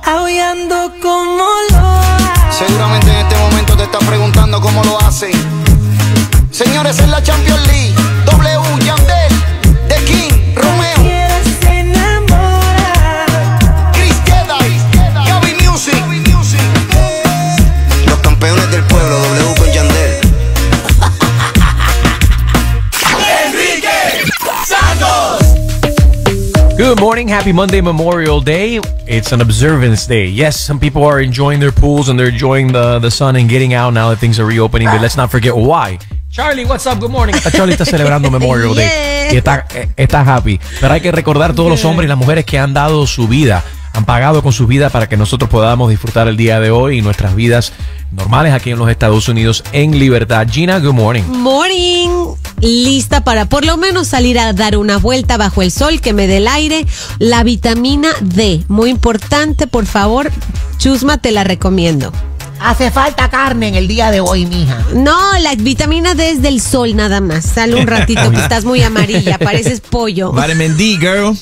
aullando como loa. Seguramente en este momento te estás preguntando cómo lo hacen. Señores, en la Champions League, W, Yandel, The King, Romeo, Se enamora. Chris Jedi, Gaby Music. Los campeones del pueblo, W con Yandel. Enrique Santos. Good morning. Happy Monday, Memorial Day. It's an observance day. Yes, some people are enjoying their pools and they're enjoying the sun and getting out now that things are reopening. But let's not forget why. Charlie, what's up? Good morning. Hasta Charlie está celebrando Memorial Day y está happy. Pero hay que recordar todos los hombres y las mujeres que han dado su vida, han pagado con su vida para que nosotros podamos disfrutar el día de hoy y nuestras vidas normales aquí en los Estados Unidos en libertad. Gina, good morning. Morning. Lista para por lo menos salir a dar una vuelta bajo el sol, que me dé el aire. La vitamina D, muy importante, por favor. Chusma, te la recomiendo. Hace falta carne en el día de hoy, mija. No, la vitamina D es del sol nada más. Sale un ratito que estás muy amarilla, pareces pollo. Vitamin D, girl.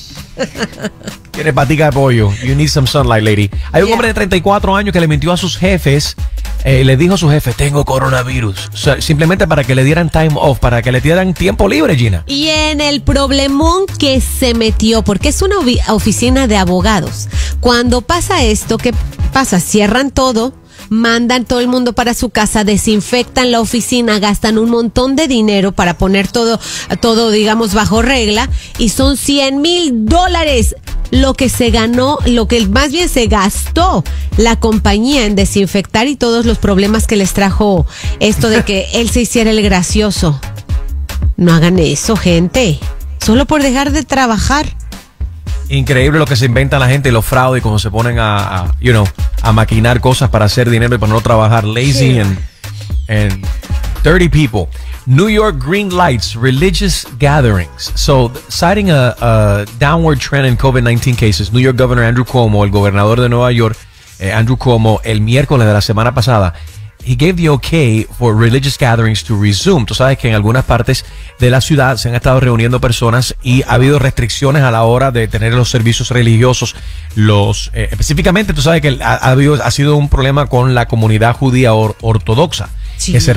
Tienes patica de pollo. You need some sunlight, lady. Hay un hombre de 34 años que le mintió a sus jefes. Le dijo a su jefe, tengo coronavirus. O sea, simplemente para que le dieran time off, para que le dieran tiempo libre, Gina. Y en el problemón que se metió, porque es una oficina de abogados. Cuando pasa esto, ¿qué pasa? Cierran todo, mandan todo el mundo para su casa, desinfectan la oficina, gastan un montón de dinero para poner todo, digamos, bajo regla, y son $100,000 lo que se ganó, lo que más bien se gastó la compañía en desinfectar y todos los problemas que les trajo esto de que él se hiciera el gracioso. No hagan eso, gente. Solo por dejar de trabajar. Increíble lo que se inventa la gente y los fraudes, como se ponen a maquinar cosas para hacer dinero y para no trabajar. Lazy and dirty people. New York green lights religious gatherings. So, citing a downward trend in COVID-19 cases, New York Governor Andrew Cuomo, el gobernador de Nueva York, Andrew Cuomo, el miércoles de la semana pasada, he gave the okay for religious gatherings to resume. Tú sabes que en algunas partes de la ciudad se han estado reuniendo personas y ha habido restricciones a la hora de tener los servicios religiosos. Específicamente, tú sabes que ha sido un problema con la comunidad judía ortodoxa, sí, que se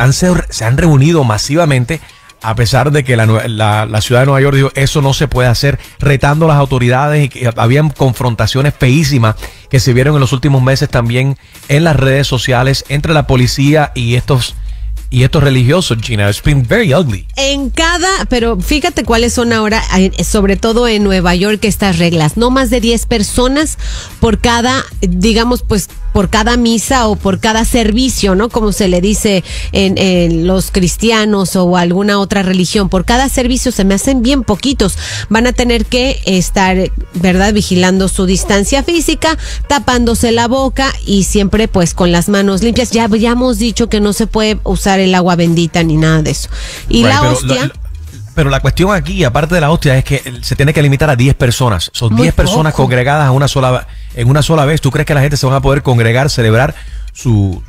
han reunido masivamente, a pesar de que la ciudad de Nueva York dijo eso no se puede hacer, retando a las autoridades, y que habían confrontaciones feísimas que se vieron en los últimos meses también en las redes sociales entre la policía y estos religiosos, Gina. It's been very ugly. Pero fíjate cuáles son ahora, sobre todo en Nueva York, estas reglas. No más de 10 personas por cada, digamos, pues, por cada misa o por cada servicio, ¿no? Como se le dice en los cristianos o alguna otra religión. Por cada servicio se me hacen bien poquitos. Van a tener que estar, ¿verdad?, vigilando su distancia física, tapándose la boca y siempre, pues, con las manos limpias. Ya hemos dicho que no se puede usar el agua bendita ni nada de eso. Y right, la hostia. Pero la cuestión aquí, aparte de la hostia, es que se tiene que limitar a 10 personas. Son 10 personas congregadas en una sola vez. ¿Tú crees que la gente se van a poder congregar, celebrar su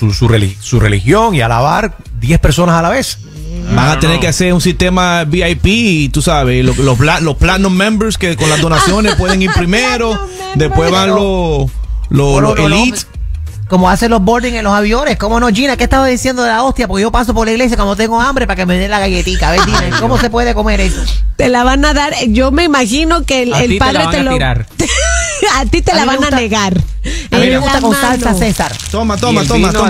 religión y alabar 10 personas a la vez? Van a tener que hacer un sistema VIP, tú sabes, los Platinum Members que con las donaciones pueden ir primero, después van los Elite. Como hacen los boarding en los aviones. ¿Cómo no, Gina? ¿Qué estabas diciendo de la hostia? Porque yo paso por la iglesia cuando tengo hambre para que me den la galletita. A ver, dime, ¿cómo se puede comer eso? Te la van a dar. Yo me imagino que el padre te lo... A ti te la van a negar. A mí me gusta con salsa, César. Toma, chuma.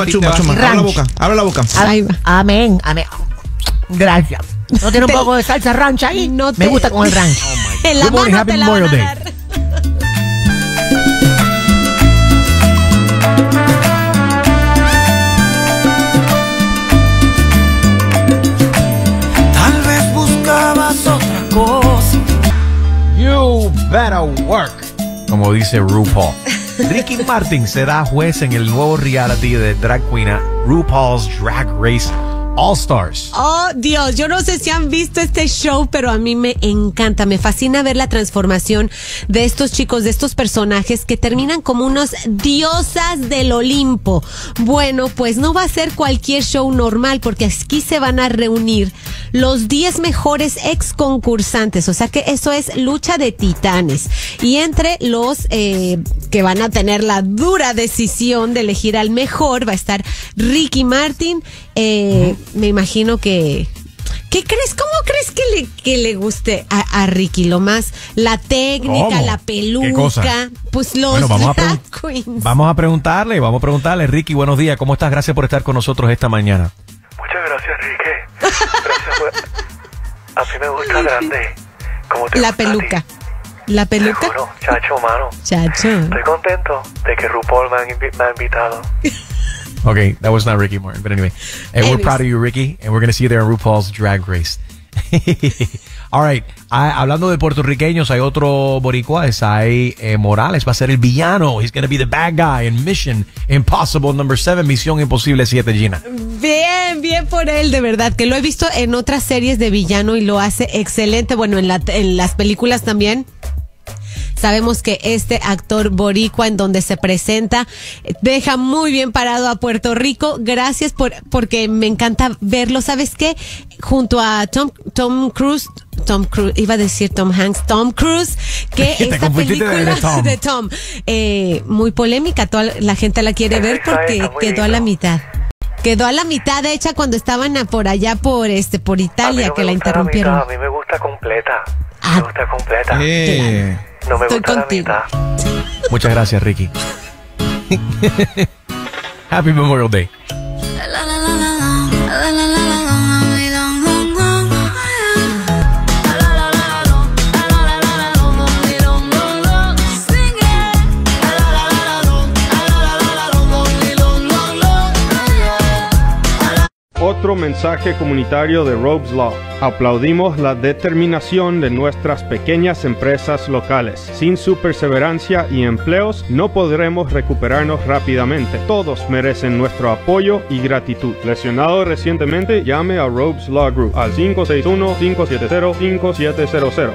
Abre la boca. Amén. Gracias. ¿No tiene un poco de salsa ranch ahí? Me gusta con el ranch. En la mano te la van a dar. You better work, como dice RuPaul. Ricky Martin será juez en el nuevo reality de drag queen RuPaul's Drag Race All Stars. Oh, Dios, yo no sé si han visto este show, pero a mí me encanta, me fascina ver la transformación de estos chicos, de estos personajes que terminan como unos diosas del Olimpo. Bueno, pues no va a ser cualquier show normal, porque aquí se van a reunir los 10 mejores ex concursantes, o sea que eso es lucha de titanes. Y entre los que van a tener la dura decisión de elegir al mejor, va a estar Ricky Martin. Me imagino que... ¿Qué crees? ¿Cómo crees que le guste a Ricky? Lo más, la técnica, ¿Cómo? la ¿Qué cosa? peluca, pues los Bueno, drag queens. Vamos a preguntarle. Ricky, buenos días. ¿Cómo estás? Gracias por estar con nosotros esta mañana. Muchas gracias, Ricky. Gracias por... A mí me gusta grande. Como te La gusta a ti. peluca. ¿La peluca? Seguro, chacho, mano. Chacho. Estoy contento de que RuPaul me ha invitado. Okay, that was not Ricky Martin, but anyway. We're Anyways. proud of you, Ricky, and we're going to see you there in RuPaul's Drag Race. All right, hablando de puertorriqueños, hay otro boricua, Esai Morales, va a ser el villano. He's going to be the bad guy in Mission Impossible number 7, Misión Imposible 7, Gina. Bien por él, de verdad, que lo he visto en otras series de villano y lo hace excelente. Bueno, en las películas también. Sabemos que este actor boricua en donde se presenta deja muy bien parado a Puerto Rico. Gracias porque me encanta verlo. ¿Sabes qué? Junto a Tom Cruise, iba a decir Tom Hanks, Tom Cruise, que Te esta confundiste película de Tom. Muy polémica, toda la gente la quiere ver porque Está muy quedó a la lindo. mitad. Quedó a la mitad hecha cuando estaban por allá por A mí Italia, no que me la gusta interrumpieron. mitad, a mí me gusta completa. Ah. Me gusta completa. No me Estoy gusta contigo. la mitad. Muchas gracias, Ricky. Happy Memorial Day. Otro mensaje comunitario de Robes Law. Aplaudimos la determinación de nuestras pequeñas empresas locales. Sin su perseverancia y empleos, no podremos recuperarnos rápidamente. Todos merecen nuestro apoyo y gratitud. Lesionado recientemente, llame a Robes Law Group al 561-570-5700.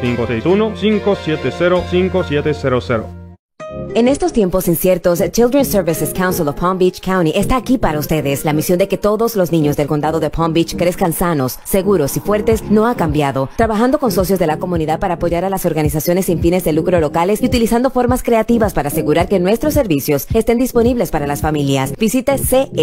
561-570-5700. En estos tiempos inciertos, Children's Services Council of Palm Beach County está aquí para ustedes. La misión de que todos los niños del condado de Palm Beach crezcan sanos, seguros y fuertes no ha cambiado. Trabajando con socios de la comunidad para apoyar a las organizaciones sin fines de lucro locales y utilizando formas creativas para asegurar que nuestros servicios estén disponibles para las familias. Visite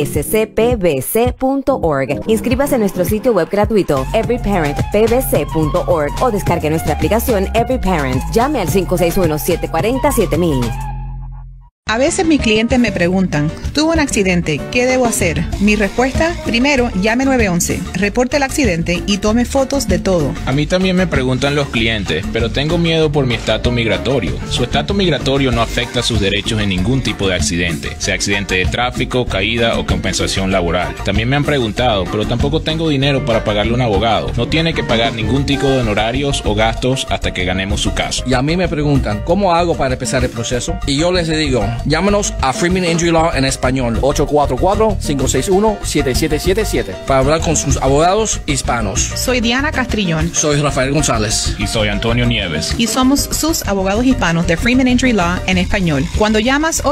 cscpbc.org. Inscríbase en nuestro sitio web gratuito everyparentpbc.org o descargue nuestra aplicación Every Parent. Llame al 561-740-7000. A veces mis clientes me preguntan, tuve un accidente, ¿qué debo hacer? Mi respuesta, primero, llame 911, reporte el accidente y tome fotos de todo. A mí también me preguntan los clientes, pero tengo miedo por mi estatus migratorio. Su estatus migratorio no afecta sus derechos en ningún tipo de accidente, sea accidente de tráfico, caída o compensación laboral. También me han preguntado, pero tampoco tengo dinero para pagarle a un abogado. No tiene que pagar ningún tipo de honorarios o gastos hasta que ganemos su caso. Y a mí me preguntan, ¿cómo hago para empezar el proceso? Y yo les digo, llámanos a Freeman Injury Law en español, 844-561-7777, para hablar con sus abogados hispanos. Soy Diana Castrillón Soy Rafael González. Y soy Antonio Nieves. y somos sus abogados hispanos de Freeman Injury Law en español. Cuando llamas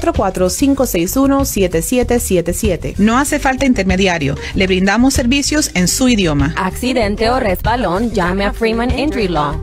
844-561-7777, no hace falta intermediario, le brindamos servicios en su idioma. Accidente o resbalón, llame a Freeman Injury Law,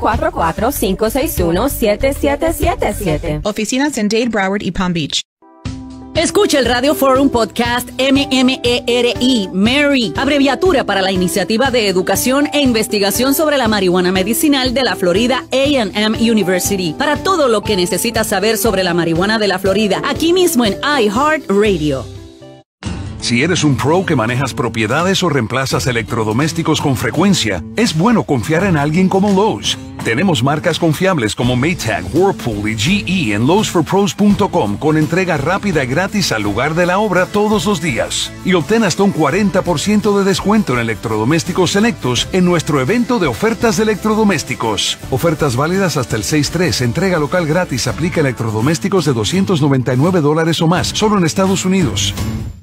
844-561-7777. Oficinas en Dade, Broward y Palm Beach. Escucha el Radio Forum Podcast MMERI, Mary, abreviatura para la Iniciativa de Educación e Investigación sobre la Marihuana Medicinal de la Florida A&M University. Para todo lo que necesitas saber sobre la marihuana de la Florida, aquí mismo en iHeartRadio. Si eres un pro que manejas propiedades o reemplazas electrodomésticos con frecuencia, es bueno confiar en alguien como Lowe's. Tenemos marcas confiables como Maytag, Whirlpool y GE en lowesforpros.com con entrega rápida y gratis al lugar de la obra todos los días. Y obtén hasta un 40% de descuento en electrodomésticos selectos en nuestro evento de ofertas de electrodomésticos. Ofertas válidas hasta el 6/3, entrega local gratis, aplica electrodomésticos de $299 o más, solo en Estados Unidos.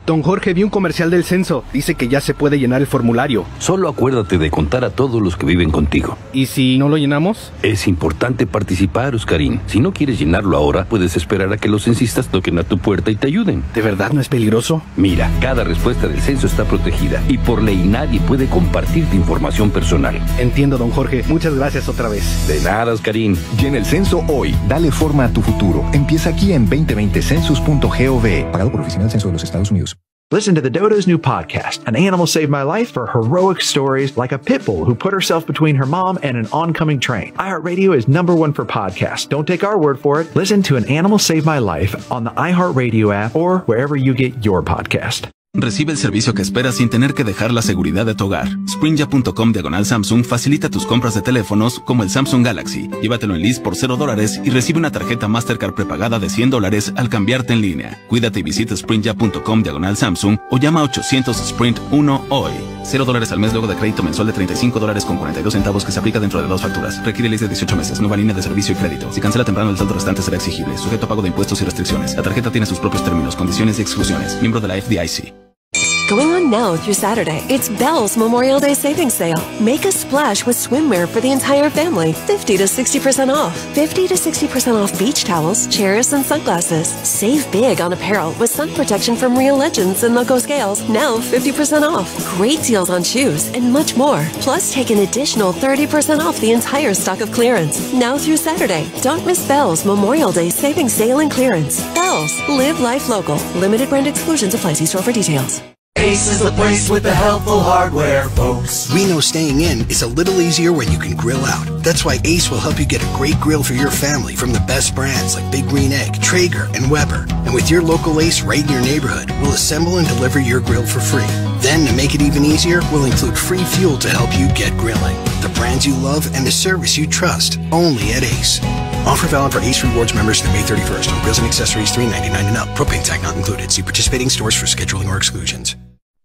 Don Jorge, vi un comercial del censo. Dice que ya se puede llenar el formulario. Solo acuérdate de contar a todos los que viven contigo. ¿Y si no lo llenamos? Es importante participar, Oscarín. Si no quieres llenarlo ahora, puedes esperar a que los censistas toquen a tu puerta y te ayuden. ¿De verdad no es peligroso? Mira, cada respuesta del censo está protegida y por ley nadie puede compartir tu información personal. Entiendo, don Jorge. Muchas gracias otra vez. De nada, Oscarín. Llena el censo hoy. Dale forma a tu futuro. Empieza aquí en 2020census.gov. Pagado por Oficina del Censo de los Estados Unidos. Listen to the Dodo's new podcast, An Animal Saved My Life, for heroic stories like a pit bull who put herself between her mom and an oncoming train. iHeartRadio is #1 for podcasts. Don't take our word for it. Listen to An Animal Saved My Life on the iHeartRadio app or wherever you get your podcast. Recibe el servicio que esperas sin tener que dejar la seguridad de tu hogar. Sprinja.com/Samsung facilita tus compras de teléfonos como el Samsung Galaxy. Llévatelo en lease por $0 y recibe una tarjeta Mastercard prepagada de $100 al cambiarte en línea. Cuídate y visita Sprinja.com/Samsung o llama a 800-SPRINT-1 hoy. $0 al mes luego de crédito mensual de $35.42 que se aplica dentro de 2 facturas. Requiere lease de 18 meses. Nueva línea de servicio y crédito. Si cancela temprano, el saldo restante será exigible. Sujeto a pago de impuestos y restricciones. La tarjeta tiene sus propios términos, condiciones y exclusiones. Miembro de la FDIC. Going on now through Saturday, it's Bell's Memorial Day Savings Sale. Make a splash with swimwear for the entire family. 50 to 60% off. 50 to 60% off beach towels, chairs, and sunglasses. Save big on apparel with sun protection from Real Legends and Loco Scales, now 50% off. Great deals on shoes and much more. Plus, take an additional 30% off the entire stock of clearance. Now through Saturday. Don't miss Bell's Memorial Day Savings Sale and Clearance. Bell's. Live life local. Limited brand exclusions apply. See store for details. Ace is the place with the helpful hardware, folks. We know staying in is a little easier when you can grill out. That's why Ace will help you get a great grill for your family from the best brands like Big Green Egg, Traeger, and Weber. And with your local Ace right in your neighborhood, we'll assemble and deliver your grill for free. Then, to make it even easier, we'll include free fuel to help you get grilling. The brands you love and the service you trust, only at Ace. Offer valid for Ace Rewards members through May 31st on grills and accessories $3.99 and up. Propane tank not included. See participating stores for scheduling or exclusions.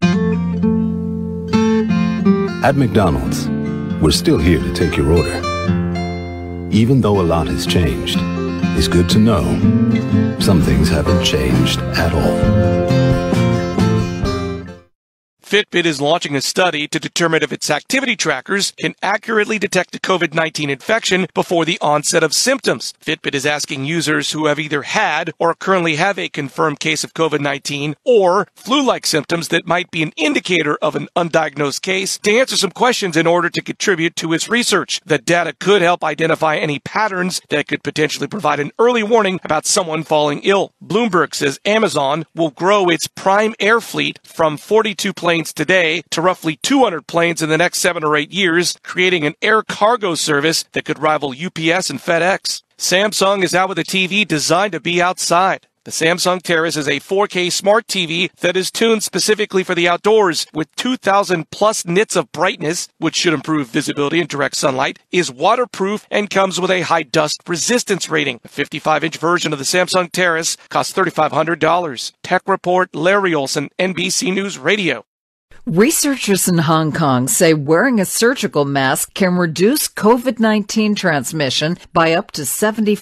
At McDonald's, we're still here to take your order. Even though a lot has changed, it's good to know some things haven't changed at all. Fitbit is launching a study to determine if its activity trackers can accurately detect a COVID-19 infection before the onset of symptoms. Fitbit is asking users who have either had or currently have a confirmed case of COVID-19 or flu-like symptoms that might be an indicator of an undiagnosed case to answer some questions in order to contribute to its research. The data could help identify any patterns that could potentially provide an early warning about someone falling ill. Bloomberg says Amazon will grow its Prime Air fleet from 42 planes today to roughly 200 planes in the next 7 or 8 years, creating an air cargo service that could rival UPS and FedEx. Samsung is out with a TV designed to be outside. The Samsung Terrace is a 4K smart TV that is tuned specifically for the outdoors with 2,000 plus nits of brightness, which should improve visibility in direct sunlight, is waterproof, and comes with a high dust resistance rating. A 55-inch version of the Samsung Terrace costs $3,500. Tech Report, Larry Olson, NBC News Radio. Researchers in Hong Kong say wearing a surgical mask can reduce COVID-19 transmission by up to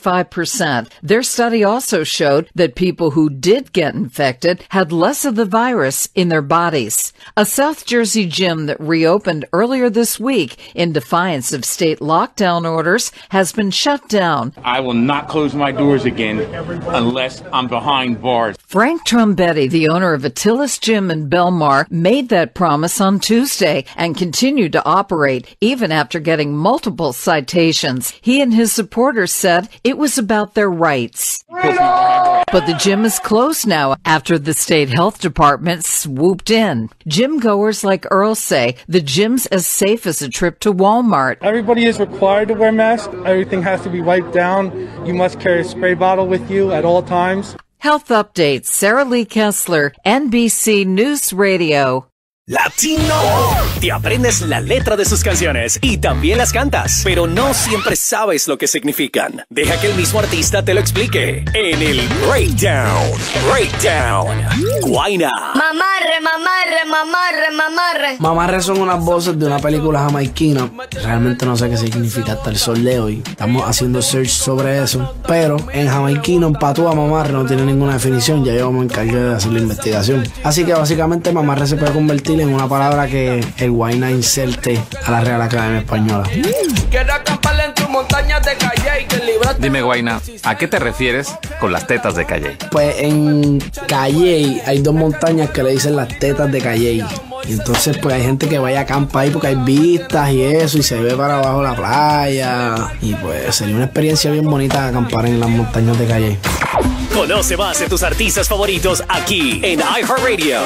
75%. Their study also showed that people who did get infected had less of the virus in their bodies. A South Jersey gym that reopened earlier this week in defiance of state lockdown orders has been shut down. I will not close my doors again unless I'm behind bars. Frank Trombetti, the owner of Attilas Gym in Belmar, made that promise on Tuesday and continued to operate even after getting multiple citations. He and his supporters said it was about their rights. But the gym is closed now after the state health department swooped in. Gym goers like Earl say the gym's as safe as a trip to Walmart. Everybody is required to wear masks. Everything has to be wiped down. You must carry a spray bottle with you at all times. Health updates. Sarah Lee Kessler, NBC News Radio. Latino. Te aprendes la letra de sus canciones y también las cantas, pero no siempre sabes lo que significan. Deja que el mismo artista te lo explique en el Breakdown. Guayna. Mamarre, mamarre, mamarre, mamarre. Mamarre son unas voces de una película jamaiquina. Realmente no sé qué significa hasta el sol de hoy. Estamos haciendo search sobre eso. Pero en jamaiquino, en patúa, mamarre no tiene ninguna definición. Ya yo me encargué de hacer la investigación. Así que básicamente mamarre se puede convertir en una palabra que el Guayna inserte a la Real Academia Española. Dime, Guayna, ¿a qué te refieres con las tetas de Calley? Pues en Calley hay 2 montañas que le dicen las tetas de Calley. Y entonces pues hay gente que vaya a acampar ahí porque hay vistas y eso, y se ve para abajo la playa. Y pues sería una experiencia bien bonita acampar en las montañas de Calley. Conoce más de tus artistas favoritos aquí en iHeartRadio.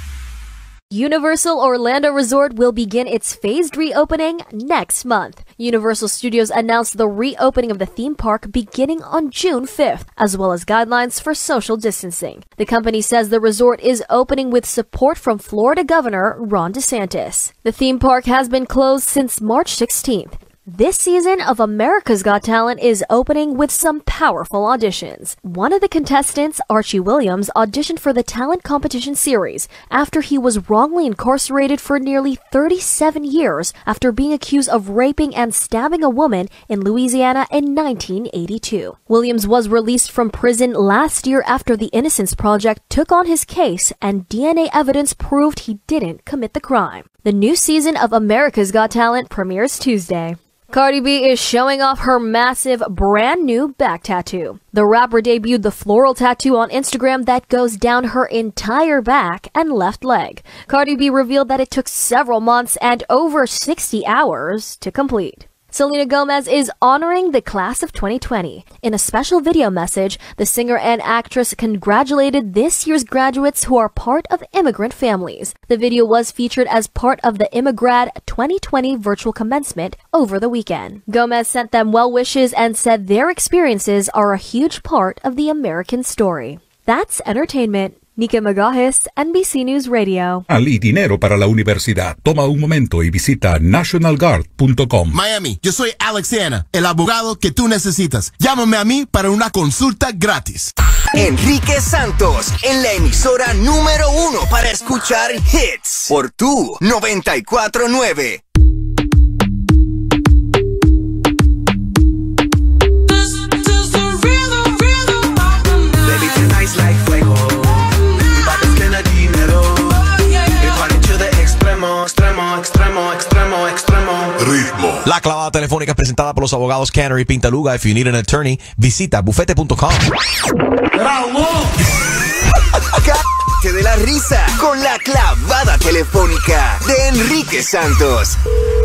Universal Orlando Resort will begin its phased reopening next month. Universal Studios announced the reopening of the theme park beginning on June 5th, as well as guidelines for social distancing. The company says the resort is opening with support from Florida Governor Ron DeSantis. The theme park has been closed since March 16th. This season of America's Got Talent is opening with some powerful auditions. One of the contestants, Archie Williams, auditioned for the talent competition series after he was wrongly incarcerated for nearly 37 years after being accused of raping and stabbing a woman in Louisiana in 1982. Williams was released from prison last year after the Innocence Project took on his case and DNA evidence proved he didn't commit the crime. The new season of America's Got Talent premieres Tuesday. Cardi B is showing off her massive brand new back tattoo. The rapper debuted the floral tattoo on Instagram that goes down her entire back and left leg. Cardi B revealed that it took several months and over 60 hours to complete. Selena Gomez is honoring the class of 2020. In a special video message, the singer and actress congratulated this year's graduates who are part of immigrant families. The video was featured as part of the Immigrad 2020 virtual commencement over the weekend. Gomez sent them well wishes and said their experiences are a huge part of the American story. That's entertainment. Nika Magajes, NBC News Radio. Y dinero para la universidad. Toma un momento y visita nationalguard.com. Miami, yo soy Alex Hanna, el abogado que tú necesitas. Llámame a mí para una consulta gratis. Enrique Santos, en la emisora número 1 para escuchar hits. Por tu 94.9. Ritmo. La clavada telefónica es presentada por los abogados Canner y Pintaluga. If you need an attorney, visita bufete.com. Cállate de la risa con la clavada telefónica de Enrique Santos.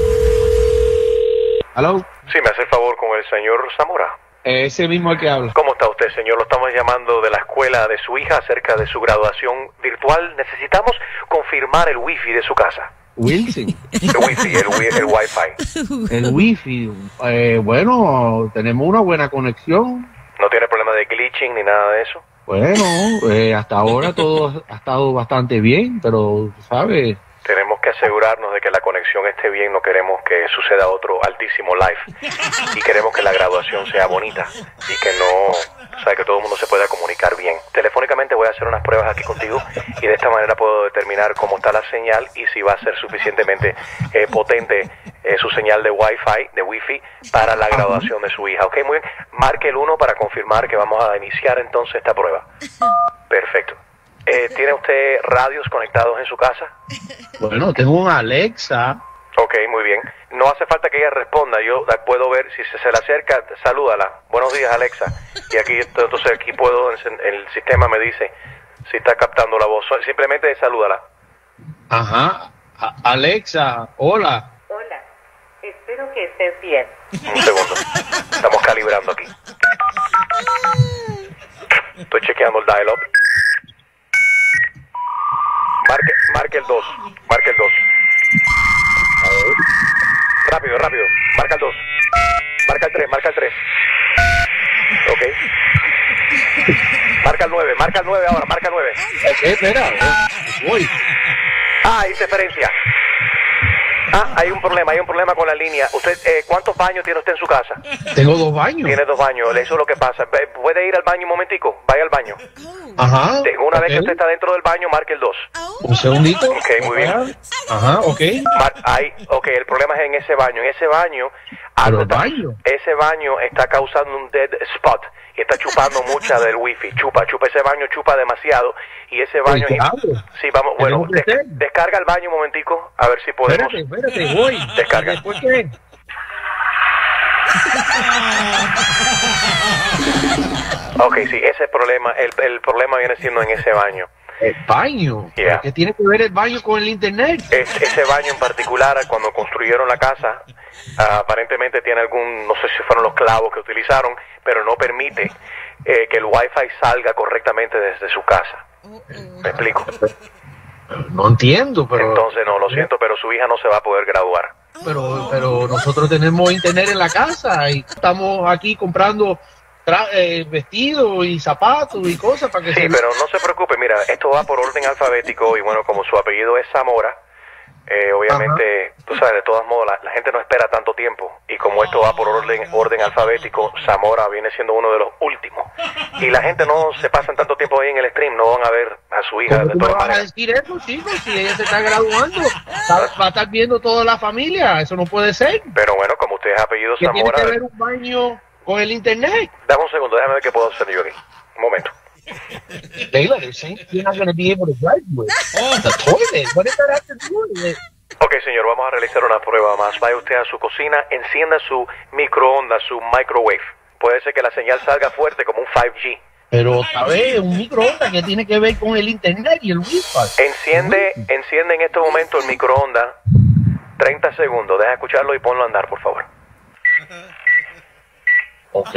¿Aló? Sí, me hace el favor con el señor Zamora. Ese mismo el que habla. ¿Cómo está usted, señor? Lo estamos llamando de la escuela de su hija acerca de su graduación virtual. Necesitamos confirmar el wifi de su casa. Wilson. El wifi, el wifi. El wifi. Bueno, tenemos una buena conexión. ¿No tiene problema de glitching ni nada de eso? Bueno, hasta ahora todo ha estado bastante bien, pero, ¿sabes? Tenemos que asegurarnos de que la conexión esté bien, no queremos que suceda otro altísimo live. Y queremos que la graduación sea bonita y que no, que todo el mundo se pueda comunicar bien. Telefónicamente voy a hacer unas pruebas aquí contigo y de esta manera puedo determinar cómo está la señal y si va a ser suficientemente potente su señal de wifi para la graduación de su hija. Ok, muy bien. Marque el 1 para confirmar que vamos a iniciar entonces esta prueba. Perfecto. ¿Tiene usted radios conectados en su casa? Bueno, tengo un Alexa. Ok, muy bien. No hace falta que ella responda. Yo la puedo ver. Si se le acerca, salúdala. Buenos días, Alexa. Y aquí, entonces aquí puedo, el sistema me dice si está captando la voz. Simplemente salúdala. Ajá. Alexa, hola. Hola. Espero que estés bien. Un segundo. Estamos calibrando aquí. Estoy chequeando el dial-up. Marque el 2. Marque el 2. Rápido. Marca el 2. Marca el 3. Marca el 3. Ok. Marca el 9 ahora. Marca el 9. Espera. Voy. Interferencia. Hay un problema con la línea. Usted, ¿cuántos baños tiene usted en su casa? Tengo 2 baños. Tiene 2 baños, eso es lo que pasa. ¿Puede ir al baño un momentico? Vaya al baño. Ajá. Una vez que usted está dentro del baño, marque el 2. Un segundito. Ok, muy bien. Ajá, ok. El problema es en ese baño. En ese baño, ese baño está causando un dead spot y está chupando mucha del wifi. Chupa ese baño, chupa demasiado. Y ese baño... Sí, vamos, bueno, descarga el baño un momentico, a ver si podemos... Espérate, voy. Descarga. ¿Después qué? Ok, sí, ese es el problema. El problema viene siendo en ese baño. ¿El baño? Yeah. ¿Qué tiene que ver el baño con el internet? Ese baño en particular, cuando construyeron la casa, aparentemente tiene no sé si fueron los clavos que utilizaron, pero no permite que el wifi salga correctamente desde su casa. ¿Me explico? No entiendo, pero... Entonces, no, lo siento, pero su hija no se va a poder graduar. Pero nosotros tenemos internet en la casa y estamos aquí comprando vestidos y zapatos y cosas para que pero no se preocupe, mira, esto va por orden alfabético y bueno, como su apellido es Zamora, obviamente, tú sabes, de todos modos, la gente no espera tanto tiempo y como esto va por orden alfabético, Zamora viene siendo uno de los últimos y la gente no se pasan tanto tiempo ahí en el stream, no van a ver a su hija de todas maneras. ¿Cómo vas a decir eso, chicos? Si ella se está graduando, va a estar viendo toda la familia, eso no puede ser. Pero bueno, como usted es apellido Zamora... ¿Tiene que ver un baño con el internet? Dame un segundo, déjame ver qué puedo hacer yo aquí. Un momento. Layla, they're saying you're not going to be able to graduate. The toilet, what does that have to do with it? Ok, señor, vamos a realizar una prueba más. Vaya usted a su cocina, encienda su microondas, su microwave. Puede ser que la señal salga fuerte como un 5G. Pero, ¿sabes? Un microondas que tiene que ver con el internet y el wifi. Enciende en este momento el microondas. 30 segundos, deja escucharlo y ponlo a andar, por favor. Ok.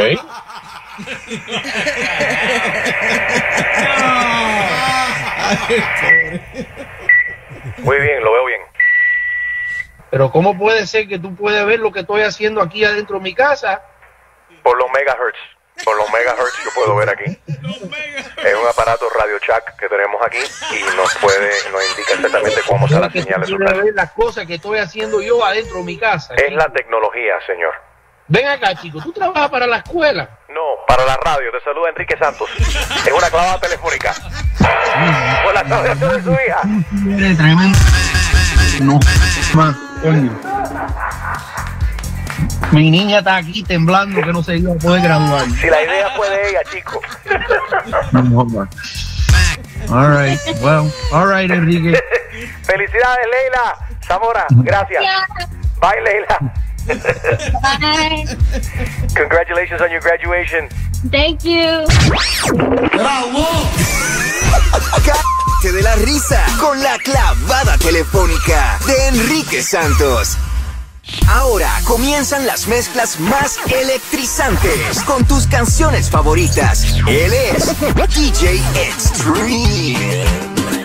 Muy bien, lo veo bien. Pero ¿cómo puede ser que tú puedes ver lo que estoy haciendo aquí adentro de mi casa? Por los megahertz. Por los megahertz yo puedo ver aquí. Es un aparato Radio Shack que tenemos aquí y nos indica exactamente cómo está la señal de su casa. Ver las cosas que estoy haciendo yo adentro de mi casa. Es la tecnología, señor. Ven acá, chico, ¿tú trabajas para la escuela? No, para la radio. Te saluda Enrique Santos. Es una clavada telefónica. Por la graduación de su hija. Tremendo. No, más, coño. Mi niña está aquí temblando que no se iba a poder graduar. Si la idea fue de ella, chico. All right, well, all right, Enrique. Felicidades, Leila. Zamora, gracias. Bye, Leila. Bye. Congratulations on your graduation. Thank you. ¡Bravo! Cállate de la risa con la clavada telefónica de Enrique Santos. Ahora comienzan las mezclas más electrizantes con tus canciones favoritas. Él es DJ Extreme.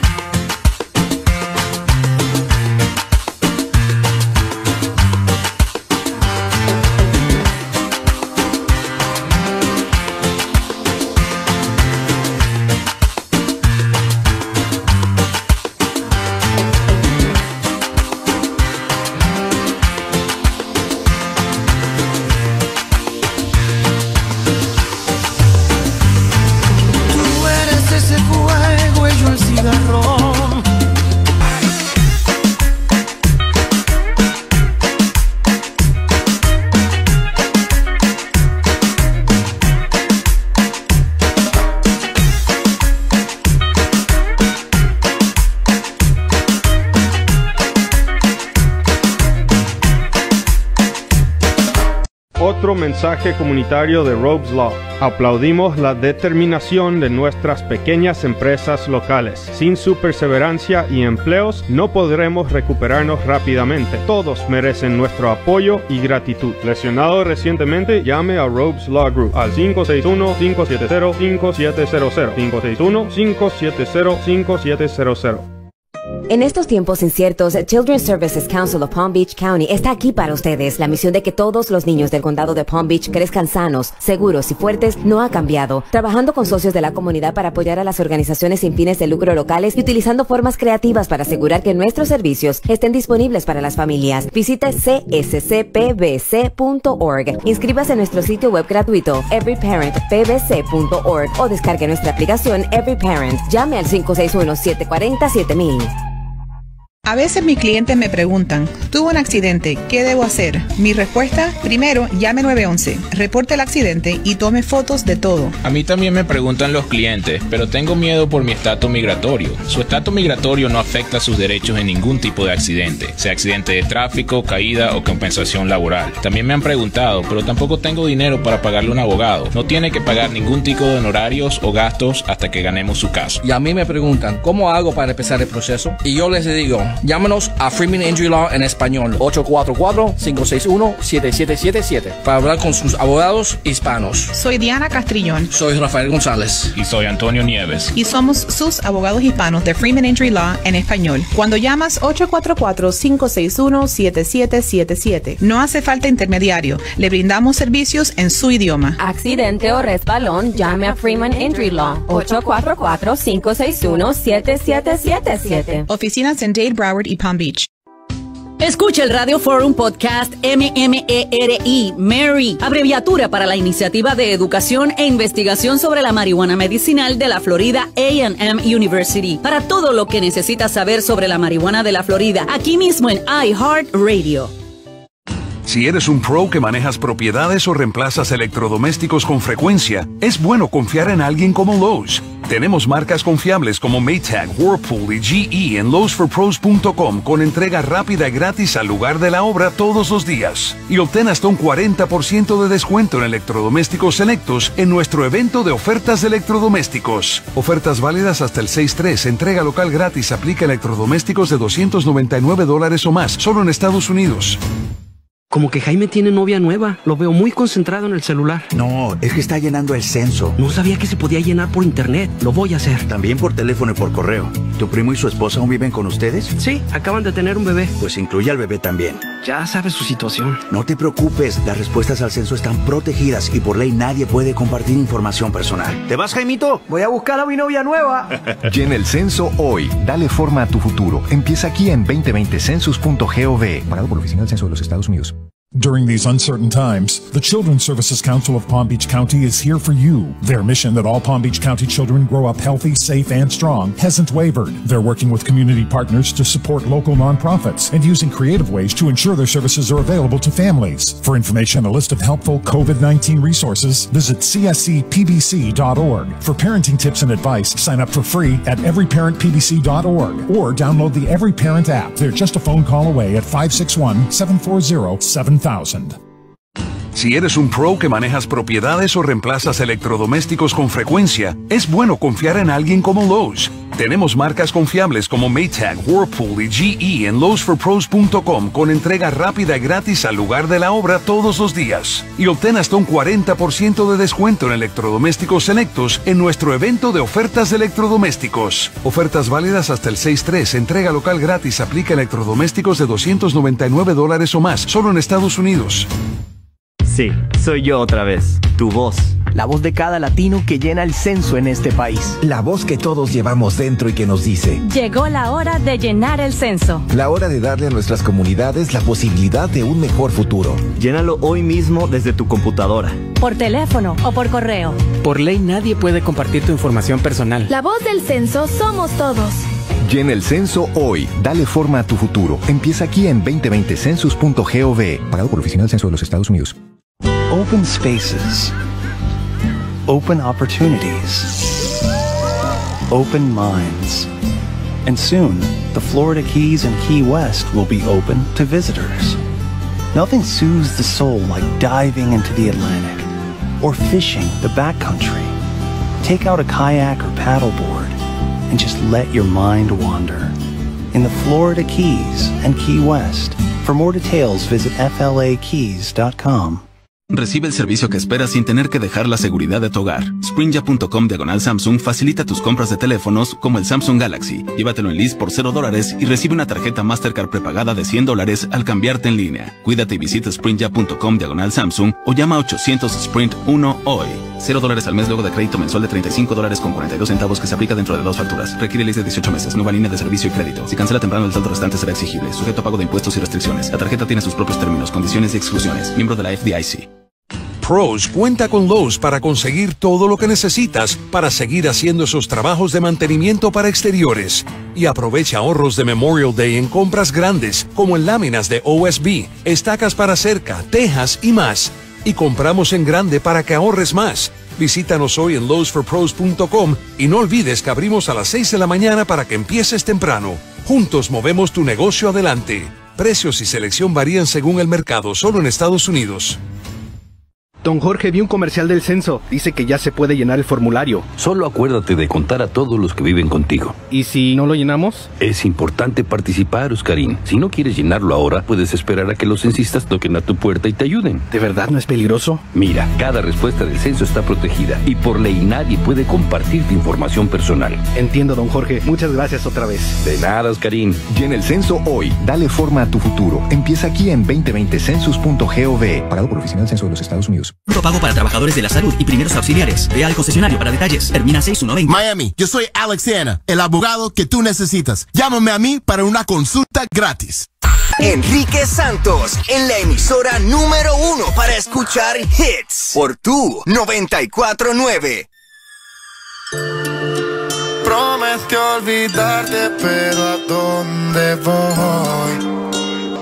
Otro mensaje comunitario de Robes Law. Aplaudimos la determinación de nuestras pequeñas empresas locales. Sin su perseverancia y empleos, no podremos recuperarnos rápidamente. Todos merecen nuestro apoyo y gratitud. Lesionado recientemente, llame a Robes Law Group al 561-570-5700. 561-570-5700. En estos tiempos inciertos, Children's Services Council of Palm Beach County está aquí para ustedes. La misión de que todos los niños del condado de Palm Beach crezcan sanos, seguros y fuertes no ha cambiado. Trabajando con socios de la comunidad para apoyar a las organizaciones sin fines de lucro locales y utilizando formas creativas para asegurar que nuestros servicios estén disponibles para las familias. Visite cscpbc.org. Inscríbase en nuestro sitio web gratuito everyparentpbc.org o descargue nuestra aplicación Every Parent. Llame al 561-740-7000. A veces mis clientes me preguntan, tuve un accidente, ¿qué debo hacer? Mi respuesta, primero, llame 911, reporte el accidente y tome fotos de todo. A mí también me preguntan los clientes, pero tengo miedo por mi estatus migratorio. Su estatus migratorio no afecta sus derechos en ningún tipo de accidente, sea accidente de tráfico, caída o compensación laboral. También me han preguntado, pero tampoco tengo dinero para pagarle a un abogado. No tiene que pagar ningún tipo de honorarios o gastos hasta que ganemos su caso. Y a mí me preguntan, ¿cómo hago para empezar el proceso? Y yo les digo, llámanos a Freeman Injury Law en español, 844-561-7777, para hablar con sus abogados hispanos. Soy Diana Castrillón. Soy Rafael González. Y soy Antonio Nieves. Y somos sus abogados hispanos de Freeman Injury Law en español. Cuando llamas 844-561-7777, no hace falta intermediario. Le brindamos servicios en su idioma. Accidente o resbalón, llame a Freeman Injury Law, 844-561-7777. Oficinas en Dade, Broward y Palm Beach. Escucha el Radio Forum Podcast MMERI, Mary, abreviatura para la Iniciativa de Educación e Investigación sobre la Marihuana Medicinal de la Florida A&M University. Para todo lo que necesitas saber sobre la marihuana de la Florida, aquí mismo en iHeartRadio. Si eres un pro que manejas propiedades o reemplazas electrodomésticos con frecuencia, es bueno confiar en alguien como Lowe's. Tenemos marcas confiables como Maytag, Whirlpool y GE en lowesforpros.com con entrega rápida y gratis al lugar de la obra todos los días. Y obtén hasta un 40% de descuento en electrodomésticos selectos en nuestro evento de ofertas de electrodomésticos. Ofertas válidas hasta el 6/3, entrega local gratis, aplica electrodomésticos de $299 o más, solo en Estados Unidos. Como que Jaime tiene novia nueva. Lo veo muy concentrado en el celular. No, es que está llenando el censo. No sabía que se podía llenar por internet. Lo voy a hacer. También por teléfono y por correo. ¿Tu primo y su esposa aún viven con ustedes? Sí, acaban de tener un bebé. Pues incluye al bebé también. Ya sabes su situación. No te preocupes, las respuestas al censo están protegidas y por ley nadie puede compartir información personal. ¿Te vas, Jaimito? Voy a buscar a mi novia nueva. Llena el censo hoy. Dale forma a tu futuro. Empieza aquí en 2020census.gov. Pagado por la Oficina del Censo de los Estados Unidos. During these uncertain times, the Children's Services Council of Palm Beach County is here for you. Their mission that all Palm Beach County children grow up healthy, safe, and strong hasn't wavered. They're working with community partners to support local nonprofits and using creative ways to ensure their services are available to families. For information and a list of helpful COVID-19 resources, visit cscpbc.org. For parenting tips and advice, sign up for free at everyparentpbc.org or download the Every Parent app. They're just a phone call away at 561-740-7000. Si eres un pro que manejas propiedades o reemplazas electrodomésticos con frecuencia, es bueno confiar en alguien como Lowe's. Tenemos marcas confiables como Maytag, Whirlpool y GE en lowesforpros.com con entrega rápida y gratis al lugar de la obra todos los días. Y obtén hasta un 40% de descuento en electrodomésticos selectos en nuestro evento de ofertas de electrodomésticos. Ofertas válidas hasta el 6/3, entrega local gratis, aplica electrodomésticos de $299 o más, solo en Estados Unidos. Sí, soy yo otra vez, tu voz. La voz de cada latino que llena el censo en este país. La voz que todos llevamos dentro y que nos dice: llegó la hora de llenar el censo. La hora de darle a nuestras comunidades la posibilidad de un mejor futuro. Llénalo hoy mismo desde tu computadora. Por teléfono o por correo. Por ley nadie puede compartir tu información personal. La voz del censo somos todos. Llena el censo hoy. Dale forma a tu futuro. Empieza aquí en 2020census.gov. Pagado por la Oficina del Censo de los Estados Unidos. Open spaces, open opportunities, open minds. And soon, the Florida Keys and Key West will be open to visitors. Nothing soothes the soul like diving into the Atlantic or fishing the backcountry. Take out a kayak or paddleboard and just let your mind wander. In the Florida Keys and Key West. For more details, visit flakeys.com. Recibe el servicio que esperas sin tener que dejar la seguridad de tu hogar. Springya.com/Samsung facilita tus compras de teléfonos como el Samsung Galaxy. Llévatelo en lease por $0 y recibe una tarjeta Mastercard prepagada de $100 al cambiarte en línea. Cuídate y visita Springya.com/Samsung o llama a 800-SPRINT-1 hoy. $0 al mes luego de crédito mensual de $35.42 que se aplica dentro de 2 facturas. Requiere lease de 18 meses. Nueva línea de servicio y crédito. Si cancela temprano, el saldo restante será exigible. Sujeto a pago de impuestos y restricciones. La tarjeta tiene sus propios términos, condiciones y exclusiones. Miembro de la FDIC. Pros cuenta con Lowe's para conseguir todo lo que necesitas para seguir haciendo esos trabajos de mantenimiento para exteriores. Y aprovecha ahorros de Memorial Day en compras grandes, como en láminas de OSB, estacas para cerca, tejas y más. Y compramos en grande para que ahorres más. Visítanos hoy en lowesforpros.com y no olvides que abrimos a las 6 de la mañana para que empieces temprano. Juntos movemos tu negocio adelante. Precios y selección varían según el mercado, solo en Estados Unidos. Don Jorge, vi un comercial del censo. Dice que ya se puede llenar el formulario. Solo acuérdate de contar a todos los que viven contigo. ¿Y si no lo llenamos? Es importante participar, Oscarín. Si no quieres llenarlo ahora, puedes esperar a que los censistas toquen a tu puerta y te ayuden. ¿De verdad no es peligroso? Mira, cada respuesta del censo está protegida y por ley nadie puede compartir tu información personal. Entiendo, don Jorge. Muchas gracias otra vez. De nada, Oscarín. Llena el censo hoy. Dale forma a tu futuro. Empieza aquí en 2020census.gov. Pagado por la Oficina del Censo de los Estados Unidos. Pago para trabajadores de la salud y primeros auxiliares. Ve al concesionario para detalles. Termina 6120. Miami, yo soy Alex Hanna, el abogado que tú necesitas. Llámame a mí para una consulta gratis. Enrique Santos, en la emisora número 1 para escuchar hits. Por tu 94.9. Prometí olvidarte, pero ¿a dónde voy?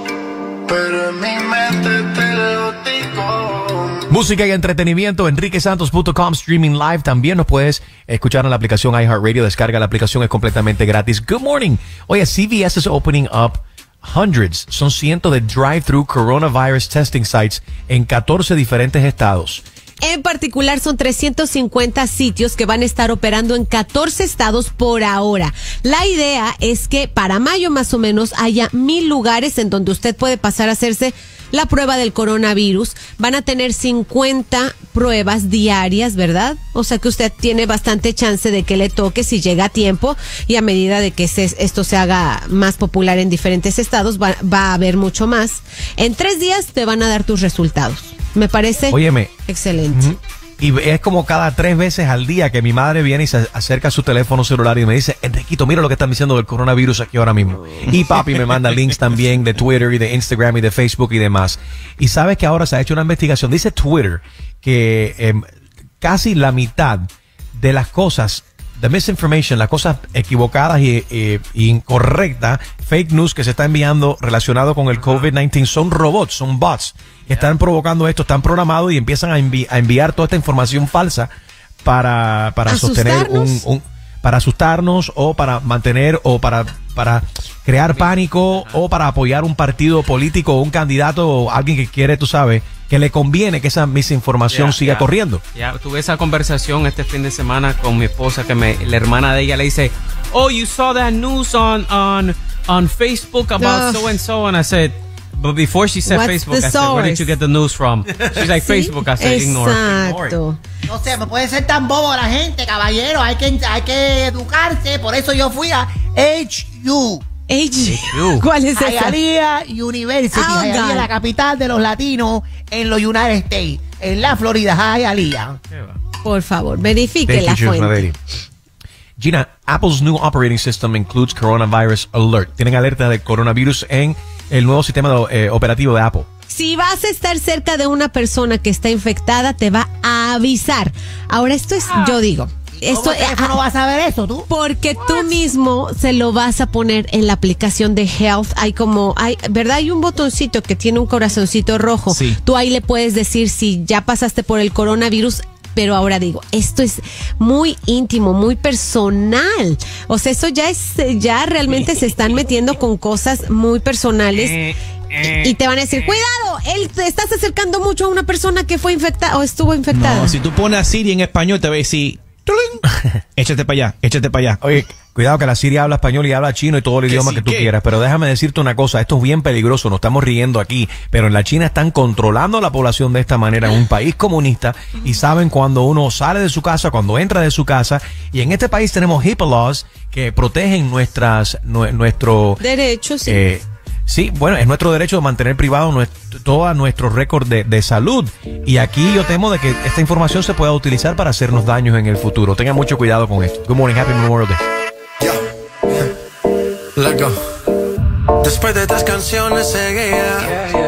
Pero en mi mente te lo digo. Música y entretenimiento, enriquesantos.com, streaming live. También nos puedes escuchar en la aplicación iHeartRadio. Descarga la aplicación, es completamente gratis. Good morning. Oye, CVS is opening up hundreds, son cientos de drive-thru coronavirus testing sites en 14 diferentes estados. En particular, son 350 sitios que van a estar operando en 14 estados por ahora. La idea es que para mayo más o menos haya 1,000 lugares en donde usted puede pasar a hacerse la prueba del coronavirus. Van a tener 50 pruebas diarias, ¿verdad? O sea que usted tiene bastante chance de que le toque si llega a tiempo, y a medida de que esto se haga más popular en diferentes estados, va a haber mucho más. En 3 días te van a dar tus resultados. Me parece excelente. Y es como cada 3 veces al día que mi madre viene y se acerca a su teléfono celular y me dice: Enriquito, mira lo que están diciendo del coronavirus aquí ahora mismo. Y papi me manda links también de Twitter y de Instagram y de Facebook y demás. Y sabes que ahora se ha hecho una investigación, dice Twitter, que casi la mitad de las cosas, the misinformation, las cosas equivocadas y incorrectas, fake news que se está enviando relacionado con el COVID-19 son robots, son bots que están provocando esto, están programados y empiezan a enviar toda esta información falsa para sostener para asustarnos o para mantener o para crear pánico o para apoyar un partido político o un candidato o alguien que quiere, tú sabes, que le conviene que esa misinformación siga corriendo. Tuve esa conversación este fin de semana con mi esposa, que la hermana de ella le dice: "Oh, you saw that news on Facebook about so and so," and I said, but before she said Facebook, I said, "Where did you get the news from?" She's like, "Facebook." I said, "Ignore it." No sé, no puede ser tan bobo la gente, caballero. Hay que educarse. Por eso yo fui a HU. ¿Cuál es esa? Hialeah University. Hialeah es la capital de los latinos en los United States, en la Florida. Hialeah. Por favor, verifique la fuente. Gina, Apple's new operating system includes coronavirus alert. Tienen alerta de coronavirus en el nuevo sistema operativo de Apple. Si vas a estar cerca de una persona que está infectada, te va a avisar. Ahora, esto es, yo digo, esto no vas a ver eso tú. Porque tú mismo se lo vas a poner en la aplicación de Health. ¿Verdad? Hay un botoncito que tiene un corazoncito rojo. Sí. Tú ahí le puedes decir si ya pasaste por el coronavirus. Pero ahora digo, esto es muy íntimo, muy personal. O sea, eso ya realmente se están metiendo con cosas muy personales. Y te van a decir: cuidado, te estás acercando mucho a una persona que fue infectada o estuvo infectada. No, si tú pones a Siri en español, te va a decir: Échate para allá. Oye, cuidado que la Siri habla español y habla chino y todo el idioma que tú quieras, pero déjame decirte una cosa, esto es bien peligroso, nos estamos riendo aquí, pero en la China están controlando la población de esta manera en un país comunista y saben cuando uno sale de su casa, cuando entra de su casa, y en este país tenemos HIPAA laws que protegen nuestro derechos. Sí. Sí, bueno, es nuestro derecho de mantener privado todo nuestro récord de salud. Y aquí yo temo de que esta información se pueda utilizar para hacernos daños en el futuro. Tengan mucho cuidado con esto. Good morning, happy Memorial Day. Let's go. Después de 3 canciones seguidas.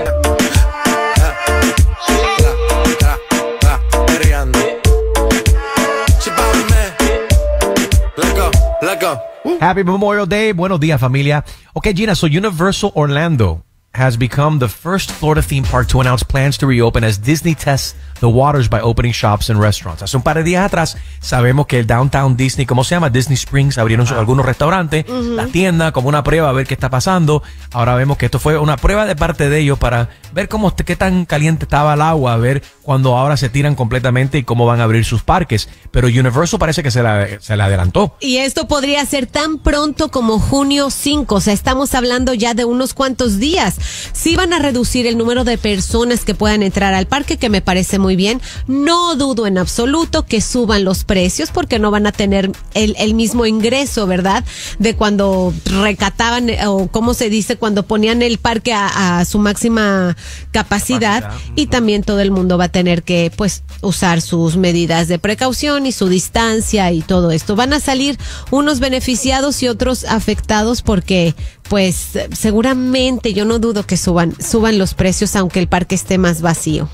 Let's go. Happy Memorial Day. Buenos días, familia. Okay, Gina, so Universal Orlando has become the first Florida theme park to announce plans to reopen as Disney tests the waters by opening shops and restaurants. Hace un par de días atrás sabemos que el Downtown Disney, ¿cómo se llama? Disney Springs, abrieron algunos restaurantes, la tienda, como una prueba a ver qué está pasando. Ahora vemos que esto fue una prueba de parte de ellos para ver qué tan caliente estaba el agua, a ver cuando ahora se tiran completamente y cómo van a abrir sus parques. Pero Universal parece que se le adelantó. Y esto podría ser tan pronto como junio 5, o sea, estamos hablando ya de unos cuantos días. Sí van a reducir el número de personas que puedan entrar al parque, que me parece muy bien. No dudo en absoluto que suban los precios porque no van a tener el mismo ingreso, ¿verdad? De cuando recataban, o cómo se dice, cuando ponían el parque a su máxima capacidad. Y también todo el mundo va a tener que, pues, usar sus medidas de precaución y su distancia y todo esto. Van a salir unos beneficiados y otros afectados porque, pues, seguramente yo no dudo que suban los precios aunque el parque esté más vacío.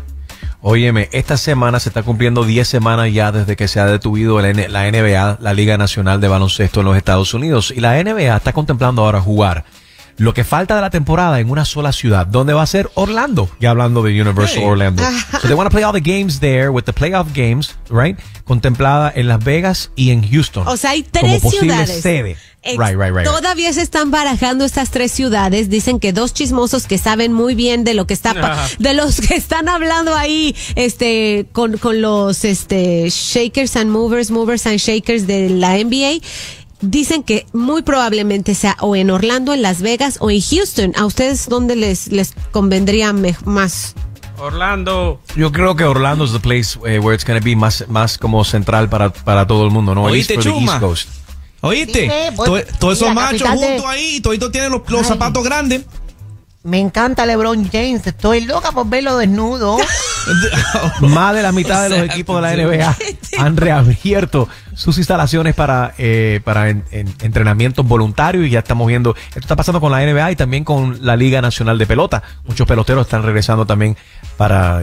Óyeme, esta semana se está cumpliendo 10 semanas ya desde que se ha detenido la NBA, la Liga Nacional de Baloncesto en los Estados Unidos. Y la NBA está contemplando ahora jugar lo que falta de la temporada en una sola ciudad, donde va a ser Orlando. Ya hablando de Universal Orlando. So they want to play all the games there with the playoff games, right? Contemplada en Las Vegas y en Houston. O sea, hay 3 como posible ciudades. Sede. Right. Todavía se están barajando estas 3 ciudades. Dicen que 2 chismosos que saben muy bien de lo que está de los que están hablando ahí, con los shakers and movers and shakers de la NBA. Dicen que muy probablemente sea o en Orlando, en Las Vegas o en Houston. ¿A ustedes dónde les convendría más? Orlando. Yo creo que Orlando es the place where it's going to be más como central para todo el mundo, ¿no? Oíste, Chuma. Oíste, todos esos machos juntos ahí, toditos tienen los zapatos grandes. Me encanta LeBron James, estoy loca por verlo desnudo. Más de la mitad de los equipos de la NBA han reabierto sus instalaciones para entrenamientos voluntarios y ya estamos viendo, esto está pasando con la NBA y también con la Liga Nacional de Pelota. Muchos peloteros están regresando también para,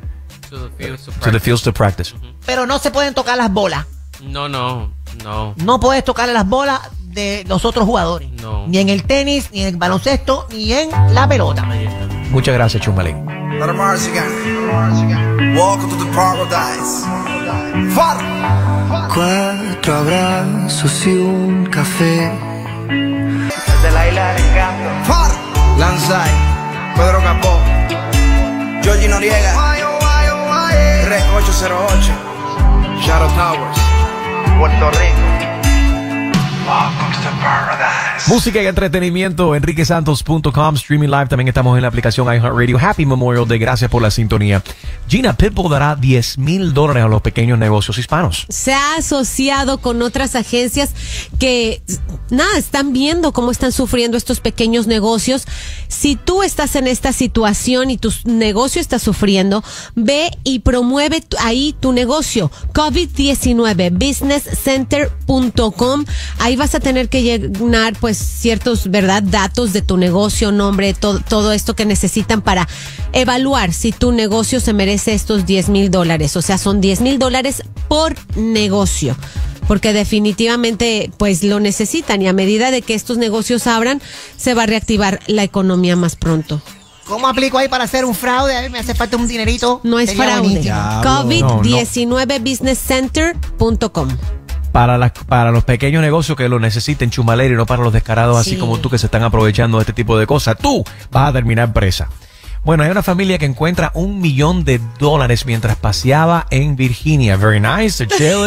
to the fields to practice. Pero no se pueden tocar las bolas. No. No puedes tocarle las bolas de los otros jugadores. No. Ni en el tenis, ni en el baloncesto, ni en la pelota. Muchas gracias, Chumalín. Welcome to the paradise. 4 abrazos y un café. Desde la isla del encanto. Lanzai, Pedro Capó, Georgie Noriega, Rec 808, Shadow Towers, Puerto Rico. Welcome to paradise. Música y entretenimiento, enriquesantos.com, streaming live, también estamos en la aplicación iHeartRadio. Happy Memorial Day, gracias por la sintonía. Gina, Pitbull dará $10,000 a los pequeños negocios hispanos. Se ha asociado con otras agencias que, están viendo cómo están sufriendo estos pequeños negocios. Si tú estás en esta situación y tu negocio está sufriendo, ve y promueve ahí tu negocio. COVID-19, businesscenter.com. Ahí vas a tener que llenar, pues, ciertos, datos de tu negocio, nombre, todo esto que necesitan para evaluar si tu negocio se merece estos $10,000. O sea, son $10,000 por negocio, porque definitivamente, pues, lo necesitan, y a medida de que estos negocios abran, se va a reactivar la economía más pronto. ¿Cómo aplico ahí para hacer un fraude? A ver, me hace falta un dinerito. No es fraude. COVID-19 businesscenter.com. Para los pequeños negocios que lo necesiten, Chumaleri, no para los descarados así como tú que se están aprovechando de este tipo de cosas. Tú vas a terminar presa. Bueno, hay una familia que encuentra $1 millón mientras paseaba en Virginia. Very nice, they're chilling.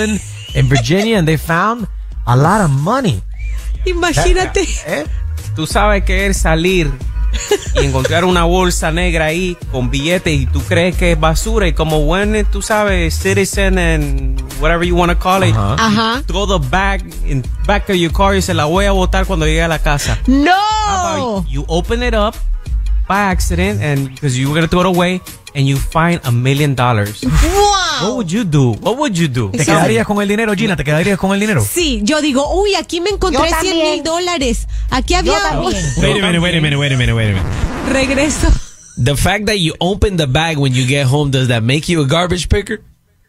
in Virginia and they found a lot of money. Imagínate. Tú sabes que es salir y encontrar una bolsa negra ahí con billetes y tú crees que es basura y como buen, tú sabes, citizen and whatever you want to call it, throw the bag in back of your car y se la voy a botar cuando llegue a la casa. No. You open it up by accident and because you were going to throw it away and you find $1 million. Wow. What would you do? What would you do? ¿Te quedarías con el dinero, Gina? ¿Te quedarías con el dinero? Sí, yo digo, uy, aquí me encontré $100,000. Aquí había... Wait a minute. Regreso. The fact that you open the bag when you get home, does that make you a garbage picker?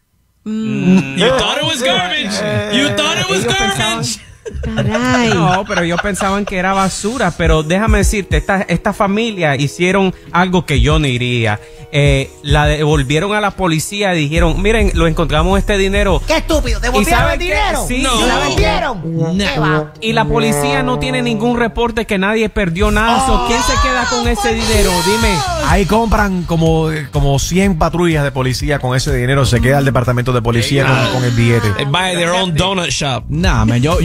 You thought it was garbage. You thought it was garbage. Caray. No, pero ellos pensaban que era basura. Pero déjame decirte, esta familia hicieron algo que yo no iría. La devolvieron a la policía y dijeron, miren, lo encontramos este dinero. ¡Qué estúpido! ¿Devolvieron el dinero? Sí. No. ¿La vendieron? ¿Qué va? Y la policía no tiene ningún reporte que nadie perdió nada. ¿Quién se queda con ese dinero? Dime. Ahí compran como 100 patrullas de policía con ese dinero. Se queda el departamento de policía con el billete. They buy their own donut shop. Nah, man, yo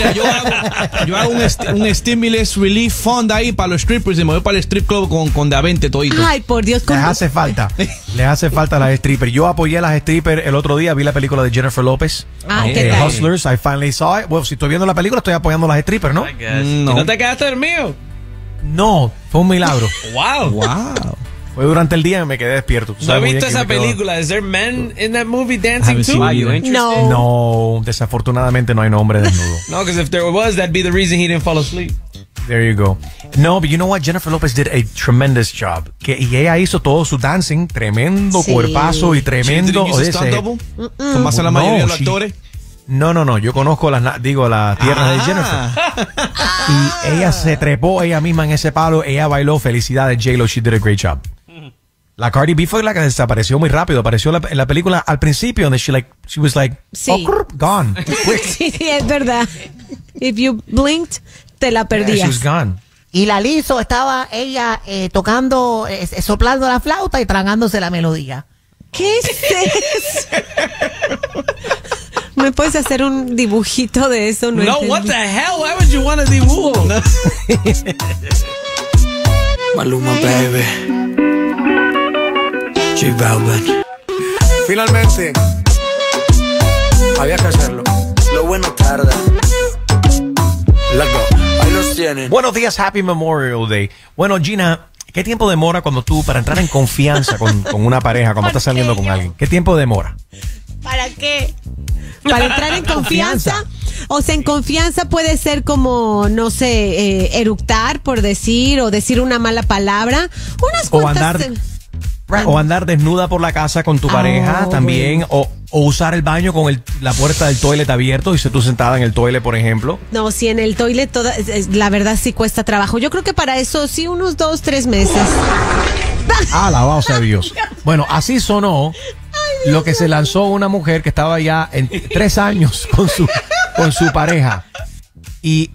hago un stimulus relief fund ahí para los strippers y me voy para el strip club con de a 20 todito. Ay, por Dios. Les hace falta. Les hace falta a las strippers. Yo apoyé a las strippers el otro día. Vi la película de Jennifer Lopez. ¿Qué tal? Hustlers. I finally saw it. Bueno, si estoy viendo la película, estoy apoyando a las strippers, ¿no? No. ¿No te quedaste dormido? No, fue un milagro. Wow. Fue durante el día y me quedé despierto. ¿No has visto esa película? ¿Is there men in that movie dancing too? No, desafortunadamente no hay hombre desnudo. No, because if there was, that'd be the reason he didn't fall asleep. There you go. No, but you know what? Jennifer Lopez did a tremendous job. Y ella hizo todo su dancing, tremendo cuerpazo y tremendo. ¿Cómo hacen la mayoría de los actores? No, yo conozco las piernas de Jennifer. Y ella se trepó ella misma en ese palo, ella bailó. Felicidades, J-Lo, she did a great job. La Cardi B fue la que desapareció muy rápido. Apareció en la película al principio, donde she was like, gone. Sí, es verdad. If you blinked, te la perdías. She was gone. Y la Lizzo estaba ella tocando, soplando la flauta y tragándose la melodía. ¿Qué es eso? ¿Me puedes hacer un dibujito de eso? No, what the hell? Why would you want to dibujo? Maluma, baby. J Balvin. Finalmente, había que hacerlo. Lo bueno tarda. Let's go. Ahí los tienen. Buenos días, Happy Memorial Day. Bueno, Gina, ¿qué tiempo demora cuando tú, para entrar en confianza con una pareja, cuando estás saliendo con alguien? ¿Qué tiempo demora? ¿Para qué? Para entrar en confianza. O sea, en confianza puede ser como, no sé, eructar, por decir, o decir una mala palabra. Unas cuantas... O andar desnuda por la casa con tu pareja también. O usar el baño con la puerta del toilet abierto y tú sentada en el toilet, por ejemplo. No, si en el toilet la verdad sí cuesta trabajo. Yo creo que para eso sí unos 2-3 meses. Alabado sea Dios. Bueno, así sonó lo que se lanzó una mujer que estaba ya en 3 años con su pareja. Y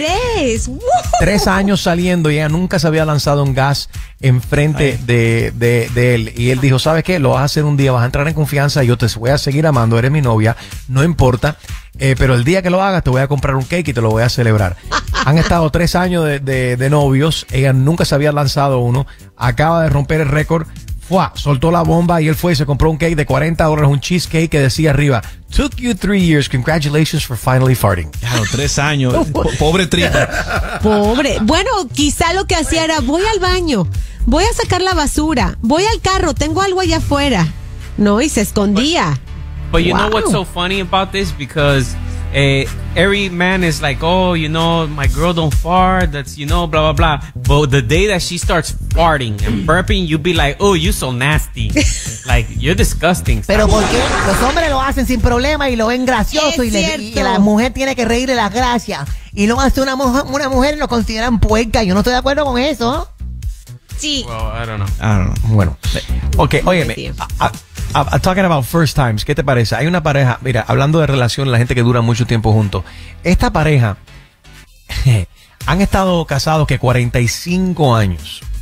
3 años saliendo y ella nunca se había lanzado un gas enfrente de él. Y él dijo, ¿sabes qué? Lo vas a hacer un día, vas a entrar en confianza, yo te voy a seguir amando, eres mi novia, no importa. Pero el día que lo hagas te voy a comprar un cake y te lo voy a celebrar. Han estado 3 años de novios, ella nunca se había lanzado uno, acaba de romper el récord. Soltó la bomba y él fue y se compró un cake de $40, un cheesecake que decía arriba, took you 3 years, congratulations for finally farting. Claro, 3 años, pobre tripa. Pobre. Bueno, quizá lo que hacía era, voy al baño, voy a sacar la basura, voy al carro, tengo algo allá afuera. No, y se escondía. But you know what's so funny about this? Because every man is like, oh, you know, my girl don't fart, that's, you know, blah, blah, blah. But the day that she starts farting and burping, you be like, oh, you so nasty. Like, you're disgusting. Pero porque los hombres lo hacen sin problema y lo ven gracioso y la mujer tiene que reírle las gracias. Y lo hace una mujer y lo consideran puerca. Yo no estoy de acuerdo con eso. Sí. Well, I don't know. Bueno, ok, óyeme. Talking about first times, ¿qué te parece? Hay una pareja, mira, hablando de relación, la gente que dura mucho tiempo juntos. Esta pareja han estado casados que 45 años.